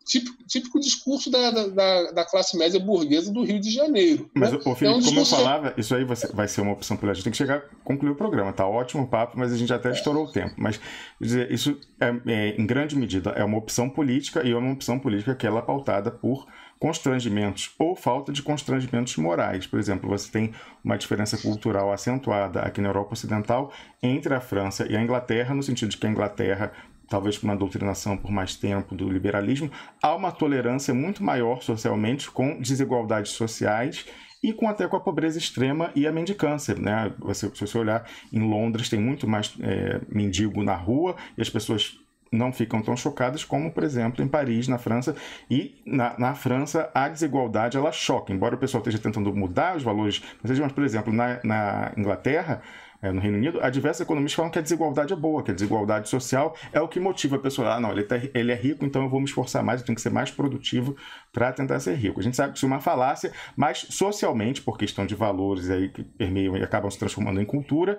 típico, típico discurso da, da, da classe média burguesa do Rio de Janeiro. Mas, né? ô, Felipe, é um como eu discurso... falava, isso aí vai ser uma opção política. A gente tem que chegar a concluir o programa, tá ótimo o papo, mas a gente até estourou o tempo. Mas dizer, isso, é, é, em grande medida, é uma opção política, e é uma opção política que ela é pautada por constrangimentos ou falta de constrangimentos morais. Por exemplo, você tem uma diferença cultural acentuada aqui na Europa Ocidental entre a França e a Inglaterra, no sentido de que a Inglaterra, talvez por uma doutrinação por mais tempo do liberalismo, há uma tolerância muito maior socialmente com desigualdades sociais e com até com a pobreza extrema e a mendicância, né? Você, se você olhar em Londres, tem muito mais é, mendigo na rua e as pessoas não ficam tão chocadas como, por exemplo, em Paris, na França. E na, na França, a desigualdade, ela choca. Embora o pessoal esteja tentando mudar os valores, mas, por exemplo, na, na Inglaterra, é, no Reino Unido, há diversos economistas que falam que a desigualdade é boa, que a desigualdade social é o que motiva a pessoa. Ah, não, ele, tá, ele é rico, então eu vou me esforçar mais, eu tenho que ser mais produtivo para tentar ser rico. A gente sabe que isso é uma falácia, mas socialmente, por questão de valores aí que permeiam e acabam se transformando em cultura,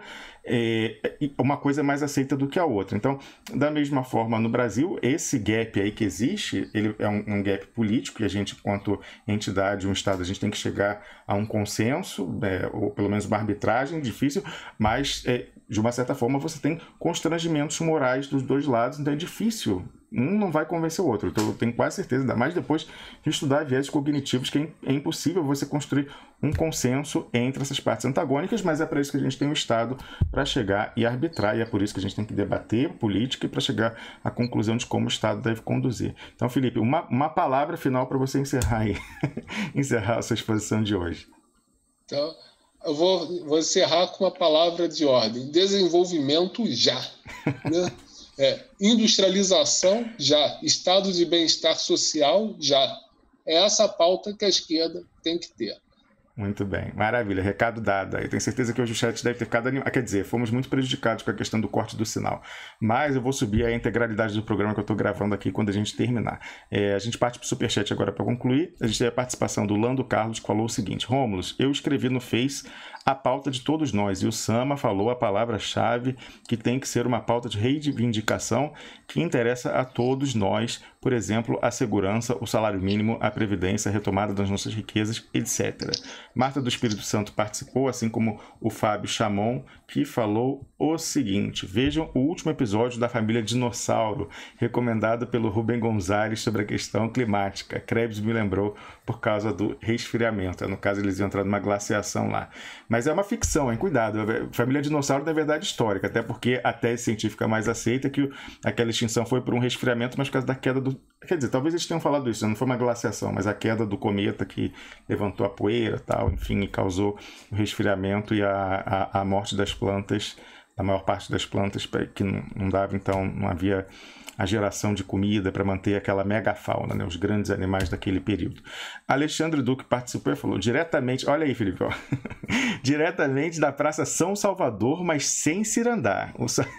é, uma coisa é mais aceita do que a outra. Então, da mesma forma, no Brasil, esse gap aí que existe, ele é um, um gap político, e a gente, enquanto entidade, um Estado, a gente tem que chegar a um consenso, é, ou pelo menos uma arbitragem difícil, mas, é, de uma certa forma, você tem constrangimentos morais dos dois lados, então é difícil. Um não vai convencer o outro. Então eu tenho quase certeza, ainda mais depois de estudar viés cognitivos, que é impossível você construir um consenso entre essas partes antagônicas, mas é para isso que a gente tem o Estado, para chegar e arbitrar, e é por isso que a gente tem que debater política e para chegar à conclusão de como o Estado deve conduzir. Então, Felipe, uma, uma palavra final para você encerrar aí, encerrar a sua exposição de hoje. Então, eu vou, vou encerrar com uma palavra de ordem: desenvolvimento já. Né? É, industrialização já, estado de bem-estar social já. É essa a pauta que a esquerda tem que ter. Muito bem, maravilha, recado dado. Eu tenho certeza que hoje o chat deve ter ficado animado. Quer dizer, fomos muito prejudicados com a questão do corte do sinal. Mas eu vou subir a integralidade do programa que eu estou gravando aqui quando a gente terminar. É, a gente parte para o Superchat agora para concluir. A gente tem a participação do Lando Carlos, que falou o seguinte: Rômulus, eu escrevi no Face a pauta de todos nós, e o Sama falou a palavra-chave que tem que ser uma pauta de reivindicação que interessa a todos nós, por exemplo, a segurança, o salário mínimo, a previdência, a retomada das nossas riquezas, etcétera. Marta do Espírito Santo participou, assim como o Fábio Chamon, que falou o seguinte: vejam o último episódio da Família Dinossauro, recomendado pelo Rubem Gonzalez sobre a questão climática. Krebs me lembrou por causa do resfriamento. No caso, eles iam entrar numa glaciação lá. Mas é uma ficção, hein? Cuidado. Família Dinossauro não é verdade histórica, até porque a tese científica mais aceita é que aquela extinção foi por um resfriamento, mas por causa da queda do... Quer dizer, talvez eles tenham falado isso, não foi uma glaciação, mas a queda do cometa que levantou a poeira, tal, enfim, e causou o resfriamento e a, a, a morte das plantas, da maior parte das plantas, que não, não dava, então, não havia a geração de comida para manter aquela megafauna, né, os grandes animais daquele período. Alexandre Duque participou e falou diretamente, olha aí, Felipe, ó, diretamente da Praça São Salvador, mas sem cirandar.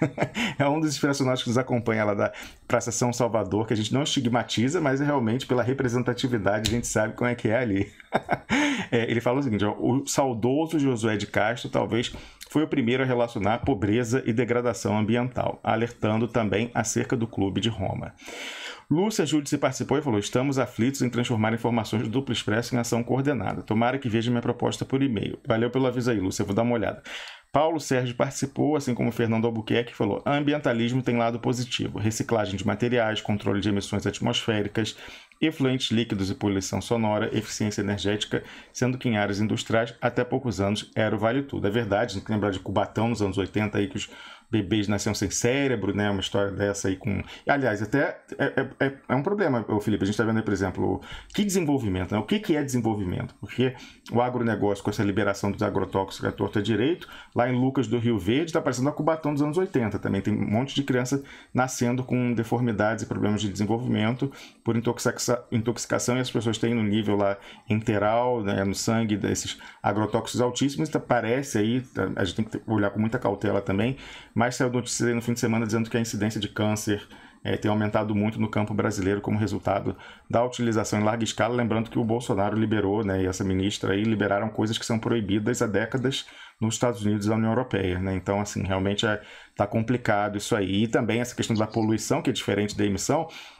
É um dos inspiracionais que nos acompanha lá da Praça São Salvador, que a gente não estigmatiza, mas é realmente pela representatividade a gente sabe como é que é ali. É, ele falou o seguinte, ó, o saudoso Josué de Castro talvez foi o primeiro a relacionar pobreza e degradação ambiental, alertando também acerca do Clube de Roma. Lúcia Júdice participou e falou: estamos aflitos em transformar informações do Duplo Expresso em ação coordenada. Tomara que veja minha proposta por e-mail. Valeu pelo aviso aí, Lúcia, vou dar uma olhada. Paulo Sérgio participou, assim como Fernando Albuquerque, falou: ambientalismo tem lado positivo, reciclagem de materiais, controle de emissões atmosféricas, efluentes líquidos e poluição sonora, eficiência energética, sendo que em áreas industriais, até poucos anos, era o vale tudo. É verdade, a gente tem que lembrar de Cubatão nos anos oitenta, aí, que os bebês nasciam sem cérebro, né? Uma história dessa aí com... Aliás, até é, é, é um problema, Felipe, a gente está vendo aí, por exemplo, que desenvolvimento, né? O que, que é desenvolvimento? Porque o agronegócio, com essa liberação dos agrotóxicos à torta direito, lá em Lucas do Rio Verde, está parecendo a Cubatão dos anos oitenta também. Tem um monte de criança nascendo com deformidades e problemas de desenvolvimento por intoxica... intoxicação, e as pessoas têm no nível lá enteral, né, no sangue, desses agrotóxicos altíssimos. Então, parece aí, a gente tem que olhar com muita cautela também, mas saiu notícia aí no fim de semana dizendo que a incidência de câncer é, tem aumentado muito no campo brasileiro como resultado da utilização em larga escala. Lembrando que o Bolsonaro liberou, né, e essa ministra aí liberaram coisas que são proibidas há décadas nos Estados Unidos e na União Europeia, né? Então, assim, realmente está é, complicado isso aí. E também essa questão da poluição, que é diferente da emissão.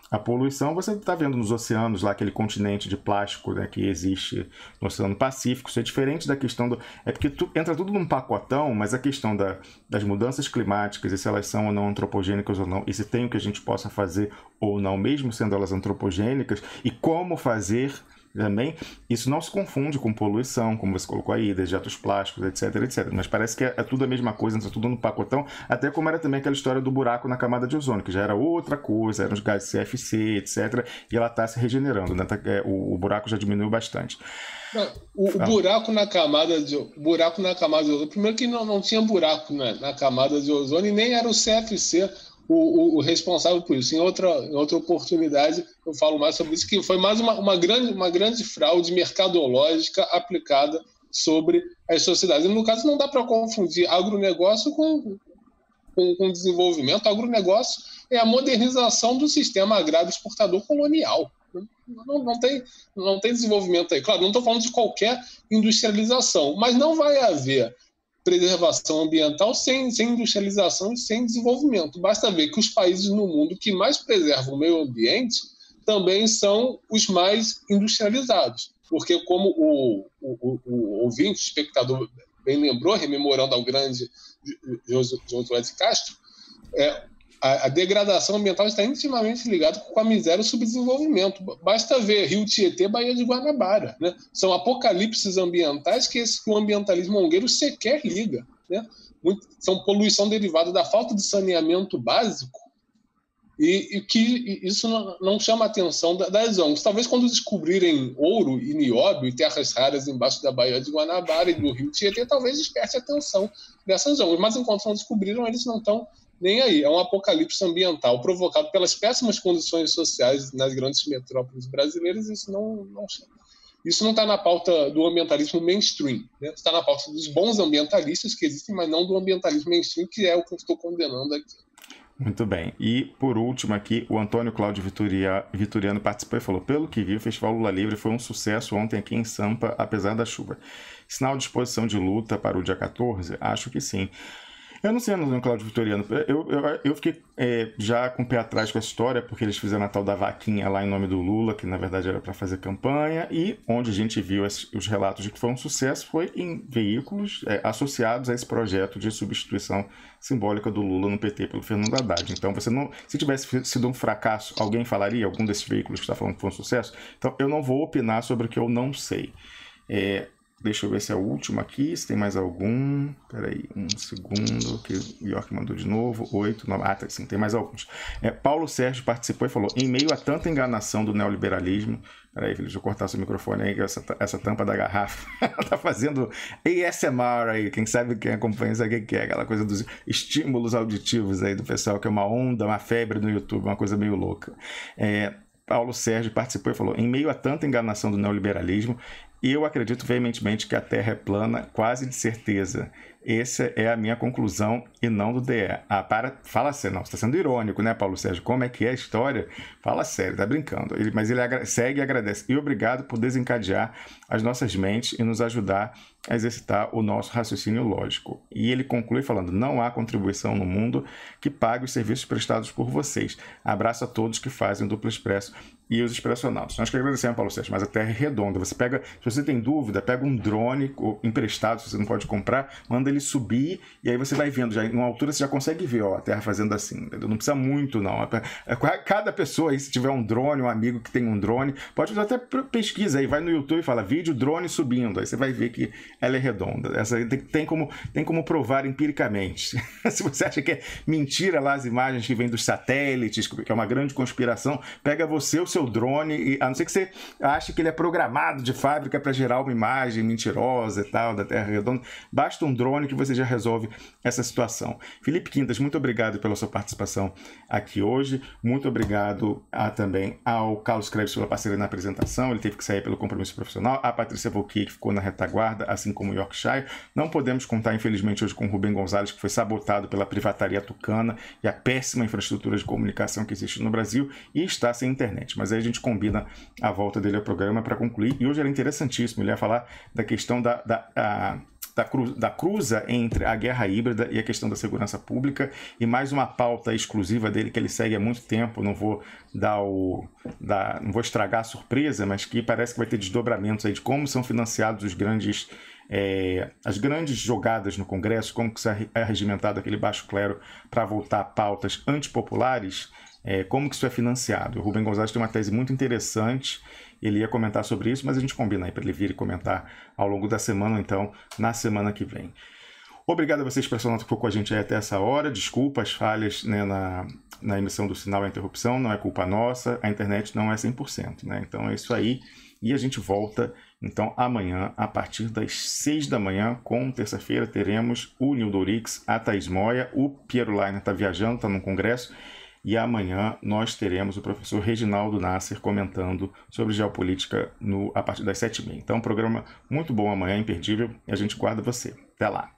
a poluição, você está vendo nos oceanos lá aquele continente de plástico, né, que existe no Oceano Pacífico. Isso é diferente da questão do... É porque tu, entra tudo num pacotão, mas a questão da, das mudanças climáticas, e se elas são ou não antropogênicas ou não, e se tem o que a gente possa fazer ou não, mesmo sendo elas antropogênicas, e como fazer também, isso não se confunde com poluição, como você colocou aí, dejetos plásticos, etc, etc. Mas parece que é, é tudo a mesma coisa, entra tudo no pacotão, até como era também aquela história do buraco na camada de ozônio, que já era outra coisa, eram os gases C F C, etcétera. E ela está se regenerando, né? Tá, é, o, o buraco já diminuiu bastante. Não, o, o buraco na camada de buraco na camada de ozônio, primeiro que não, não tinha buraco, né, na camada de ozônio, e nem era o C F C O, o, o responsável por isso. Em outra, em outra oportunidade eu falo mais sobre isso, que foi mais uma, uma, grande, uma grande fraude mercadológica aplicada sobre as sociedades. E no caso não dá para confundir agronegócio com, com, com desenvolvimento. Agronegócio é a modernização do sistema agrário exportador colonial. Não, não, tem, não tem desenvolvimento aí. Claro, não estou falando de qualquer industrialização, mas não vai haver preservação ambiental sem, sem industrialização e sem desenvolvimento. Basta ver que os países no mundo que mais preservam o meio ambiente também são os mais industrializados. Porque, como o, o, o, o ouvinte, o espectador bem lembrou, rememorando ao grande Josué de Castro, é, a, a degradação ambiental está intimamente ligada com a miséria e o subdesenvolvimento. Basta ver Rio Tietê, Baía de Guanabara, né? São apocalipses ambientais que, esse, que o ambientalismo ongueiro sequer liga, né? Muito, são poluição derivada da falta de saneamento básico e, e que e isso não, não chama a atenção das O N Gs. Talvez quando descobrirem ouro e nióbio e terras raras embaixo da Baía de Guanabara e do Rio Tietê, talvez desperte a atenção dessas O N Gs. Mas enquanto não descobriram, eles não estão nem aí. É um apocalipse ambiental provocado pelas péssimas condições sociais nas grandes metrópoles brasileiras. Isso não, não, isso não está na pauta do ambientalismo mainstream, né? Está na pauta dos bons ambientalistas que existem, mas não do ambientalismo mainstream, que é o que eu estou condenando aqui. Muito bem. E, por último aqui, o Antônio Cláudio Vitoria, Vitoriano participou e falou: pelo que vi, o Festival Lula Livre foi um sucesso ontem aqui em Sampa, apesar da chuva. Sinal de disposição de luta para o dia quatorze? Acho que sim. Eu não sei, Antônio Cláudio Vitoriano, eu, eu, eu fiquei é, já com o pé atrás com essa história, porque eles fizeram a tal da vaquinha lá em nome do Lula, que na verdade era para fazer campanha, e onde a gente viu esses, os relatos de que foi um sucesso foi em veículos é, associados a esse projeto de substituição simbólica do Lula no P T pelo Fernando Haddad. Então, você não, se tivesse sido um fracasso, alguém falaria, algum desses veículos que está falando que foi um sucesso? Então, eu não vou opinar sobre o que eu não sei. É... Deixa eu ver se é o último aqui, se tem mais algum. Peraí, um segundo, que o York mandou de novo. Oito, nove. Ah, tá, sim, tem mais alguns. É, Paulo Sérgio participou e falou: em meio a tanta enganação do neoliberalismo. Peraí, filho, deixa eu cortar seu microfone aí, que essa, essa tampa da garrafa tá fazendo A S M R aí. Quem sabe, quem acompanha, sabe o que é, aquela coisa dos estímulos auditivos aí do pessoal, que é uma onda, uma febre no YouTube, uma coisa meio louca. É, Paulo Sérgio participou e falou: em meio a tanta enganação do neoliberalismo, eu acredito veementemente que a Terra é plana, quase de certeza. Essa é a minha conclusão e não do D E. Ah, para, fala sério, não, você está sendo irônico, né, Paulo Sérgio? Como é que é a história? Fala sério, tá brincando. Ele, mas ele agra- segue e agradece. E obrigado por desencadear as nossas mentes e nos ajudar a exercitar o nosso raciocínio lógico. E ele conclui falando: não há contribuição no mundo que pague os serviços prestados por vocês. Abraço a todos que fazem o Duplo Expresso e os expressionautas. Nós que agradecemos, Paulo Sérgio, mas a Terra é redonda. Você pega, se você tem dúvida, pega um drone emprestado, se você não pode comprar, manda ele subir e aí você vai vendo. Já, numa altura você já consegue ver, ó, a Terra fazendo assim. Entendeu? Não precisa muito, não. Cada pessoa aí, se tiver um drone, um amigo que tem um drone, pode fazer até pesquisa aí, vai no YouTube e fala vídeo drone subindo. Aí você vai ver que ela é redonda. Essa tem, tem, como, tem como provar empiricamente. Se você acha que é mentira lá as imagens que vêm dos satélites, que é uma grande conspiração, pega você, o seu drone, e, a não ser que você ache que ele é programado de fábrica para gerar uma imagem mentirosa e tal, da Terra redonda, basta um drone que você já resolve essa situação. Felipe Quintas, muito obrigado pela sua participação aqui hoje, muito obrigado a, também ao Carlos Krebs pela parceria na apresentação, ele teve que sair pelo compromisso profissional, a Patrícia Volki, que ficou na retaguarda, assim como o Yorkshire. Não podemos contar, infelizmente, hoje com o Rubem Gonzalez, que foi sabotado pela privataria tucana e a péssima infraestrutura de comunicação que existe no Brasil e está sem internet, mas aí a gente combina a volta dele ao programa para concluir. E hoje era interessantíssimo, ele ia falar da questão da, da a, da, cru, da cruza entre a guerra híbrida e a questão da segurança pública, e mais uma pauta exclusiva dele que ele segue há muito tempo, não vou dar o dar, não vou estragar a surpresa, mas que parece que vai ter desdobramentos aí de como são financiados os grandes É, as grandes jogadas no Congresso, como que é regimentado aquele baixo clero para voltar a pautas antipopulares, é, como que isso é financiado. O Rubem Gonzalez tem uma tese muito interessante, ele ia comentar sobre isso, mas a gente combina aí para ele vir e comentar ao longo da semana, ou então na semana que vem. Obrigado a vocês, pessoal, que ficou com a gente aí até essa hora. Desculpa as falhas, né, na, na emissão do sinal, a interrupção, não é culpa nossa, a internet não é cem por cento, né? Então é isso aí. E a gente volta, então, amanhã, a partir das seis da manhã, com terça-feira, teremos o Nildo Ourix, a Thaís Moia, o Piero Leiner está viajando, está no congresso, e amanhã nós teremos o professor Reginaldo Nasser comentando sobre geopolítica no, a partir das sete e meia. Então, um programa muito bom amanhã, imperdível, e a gente guarda você. Até lá!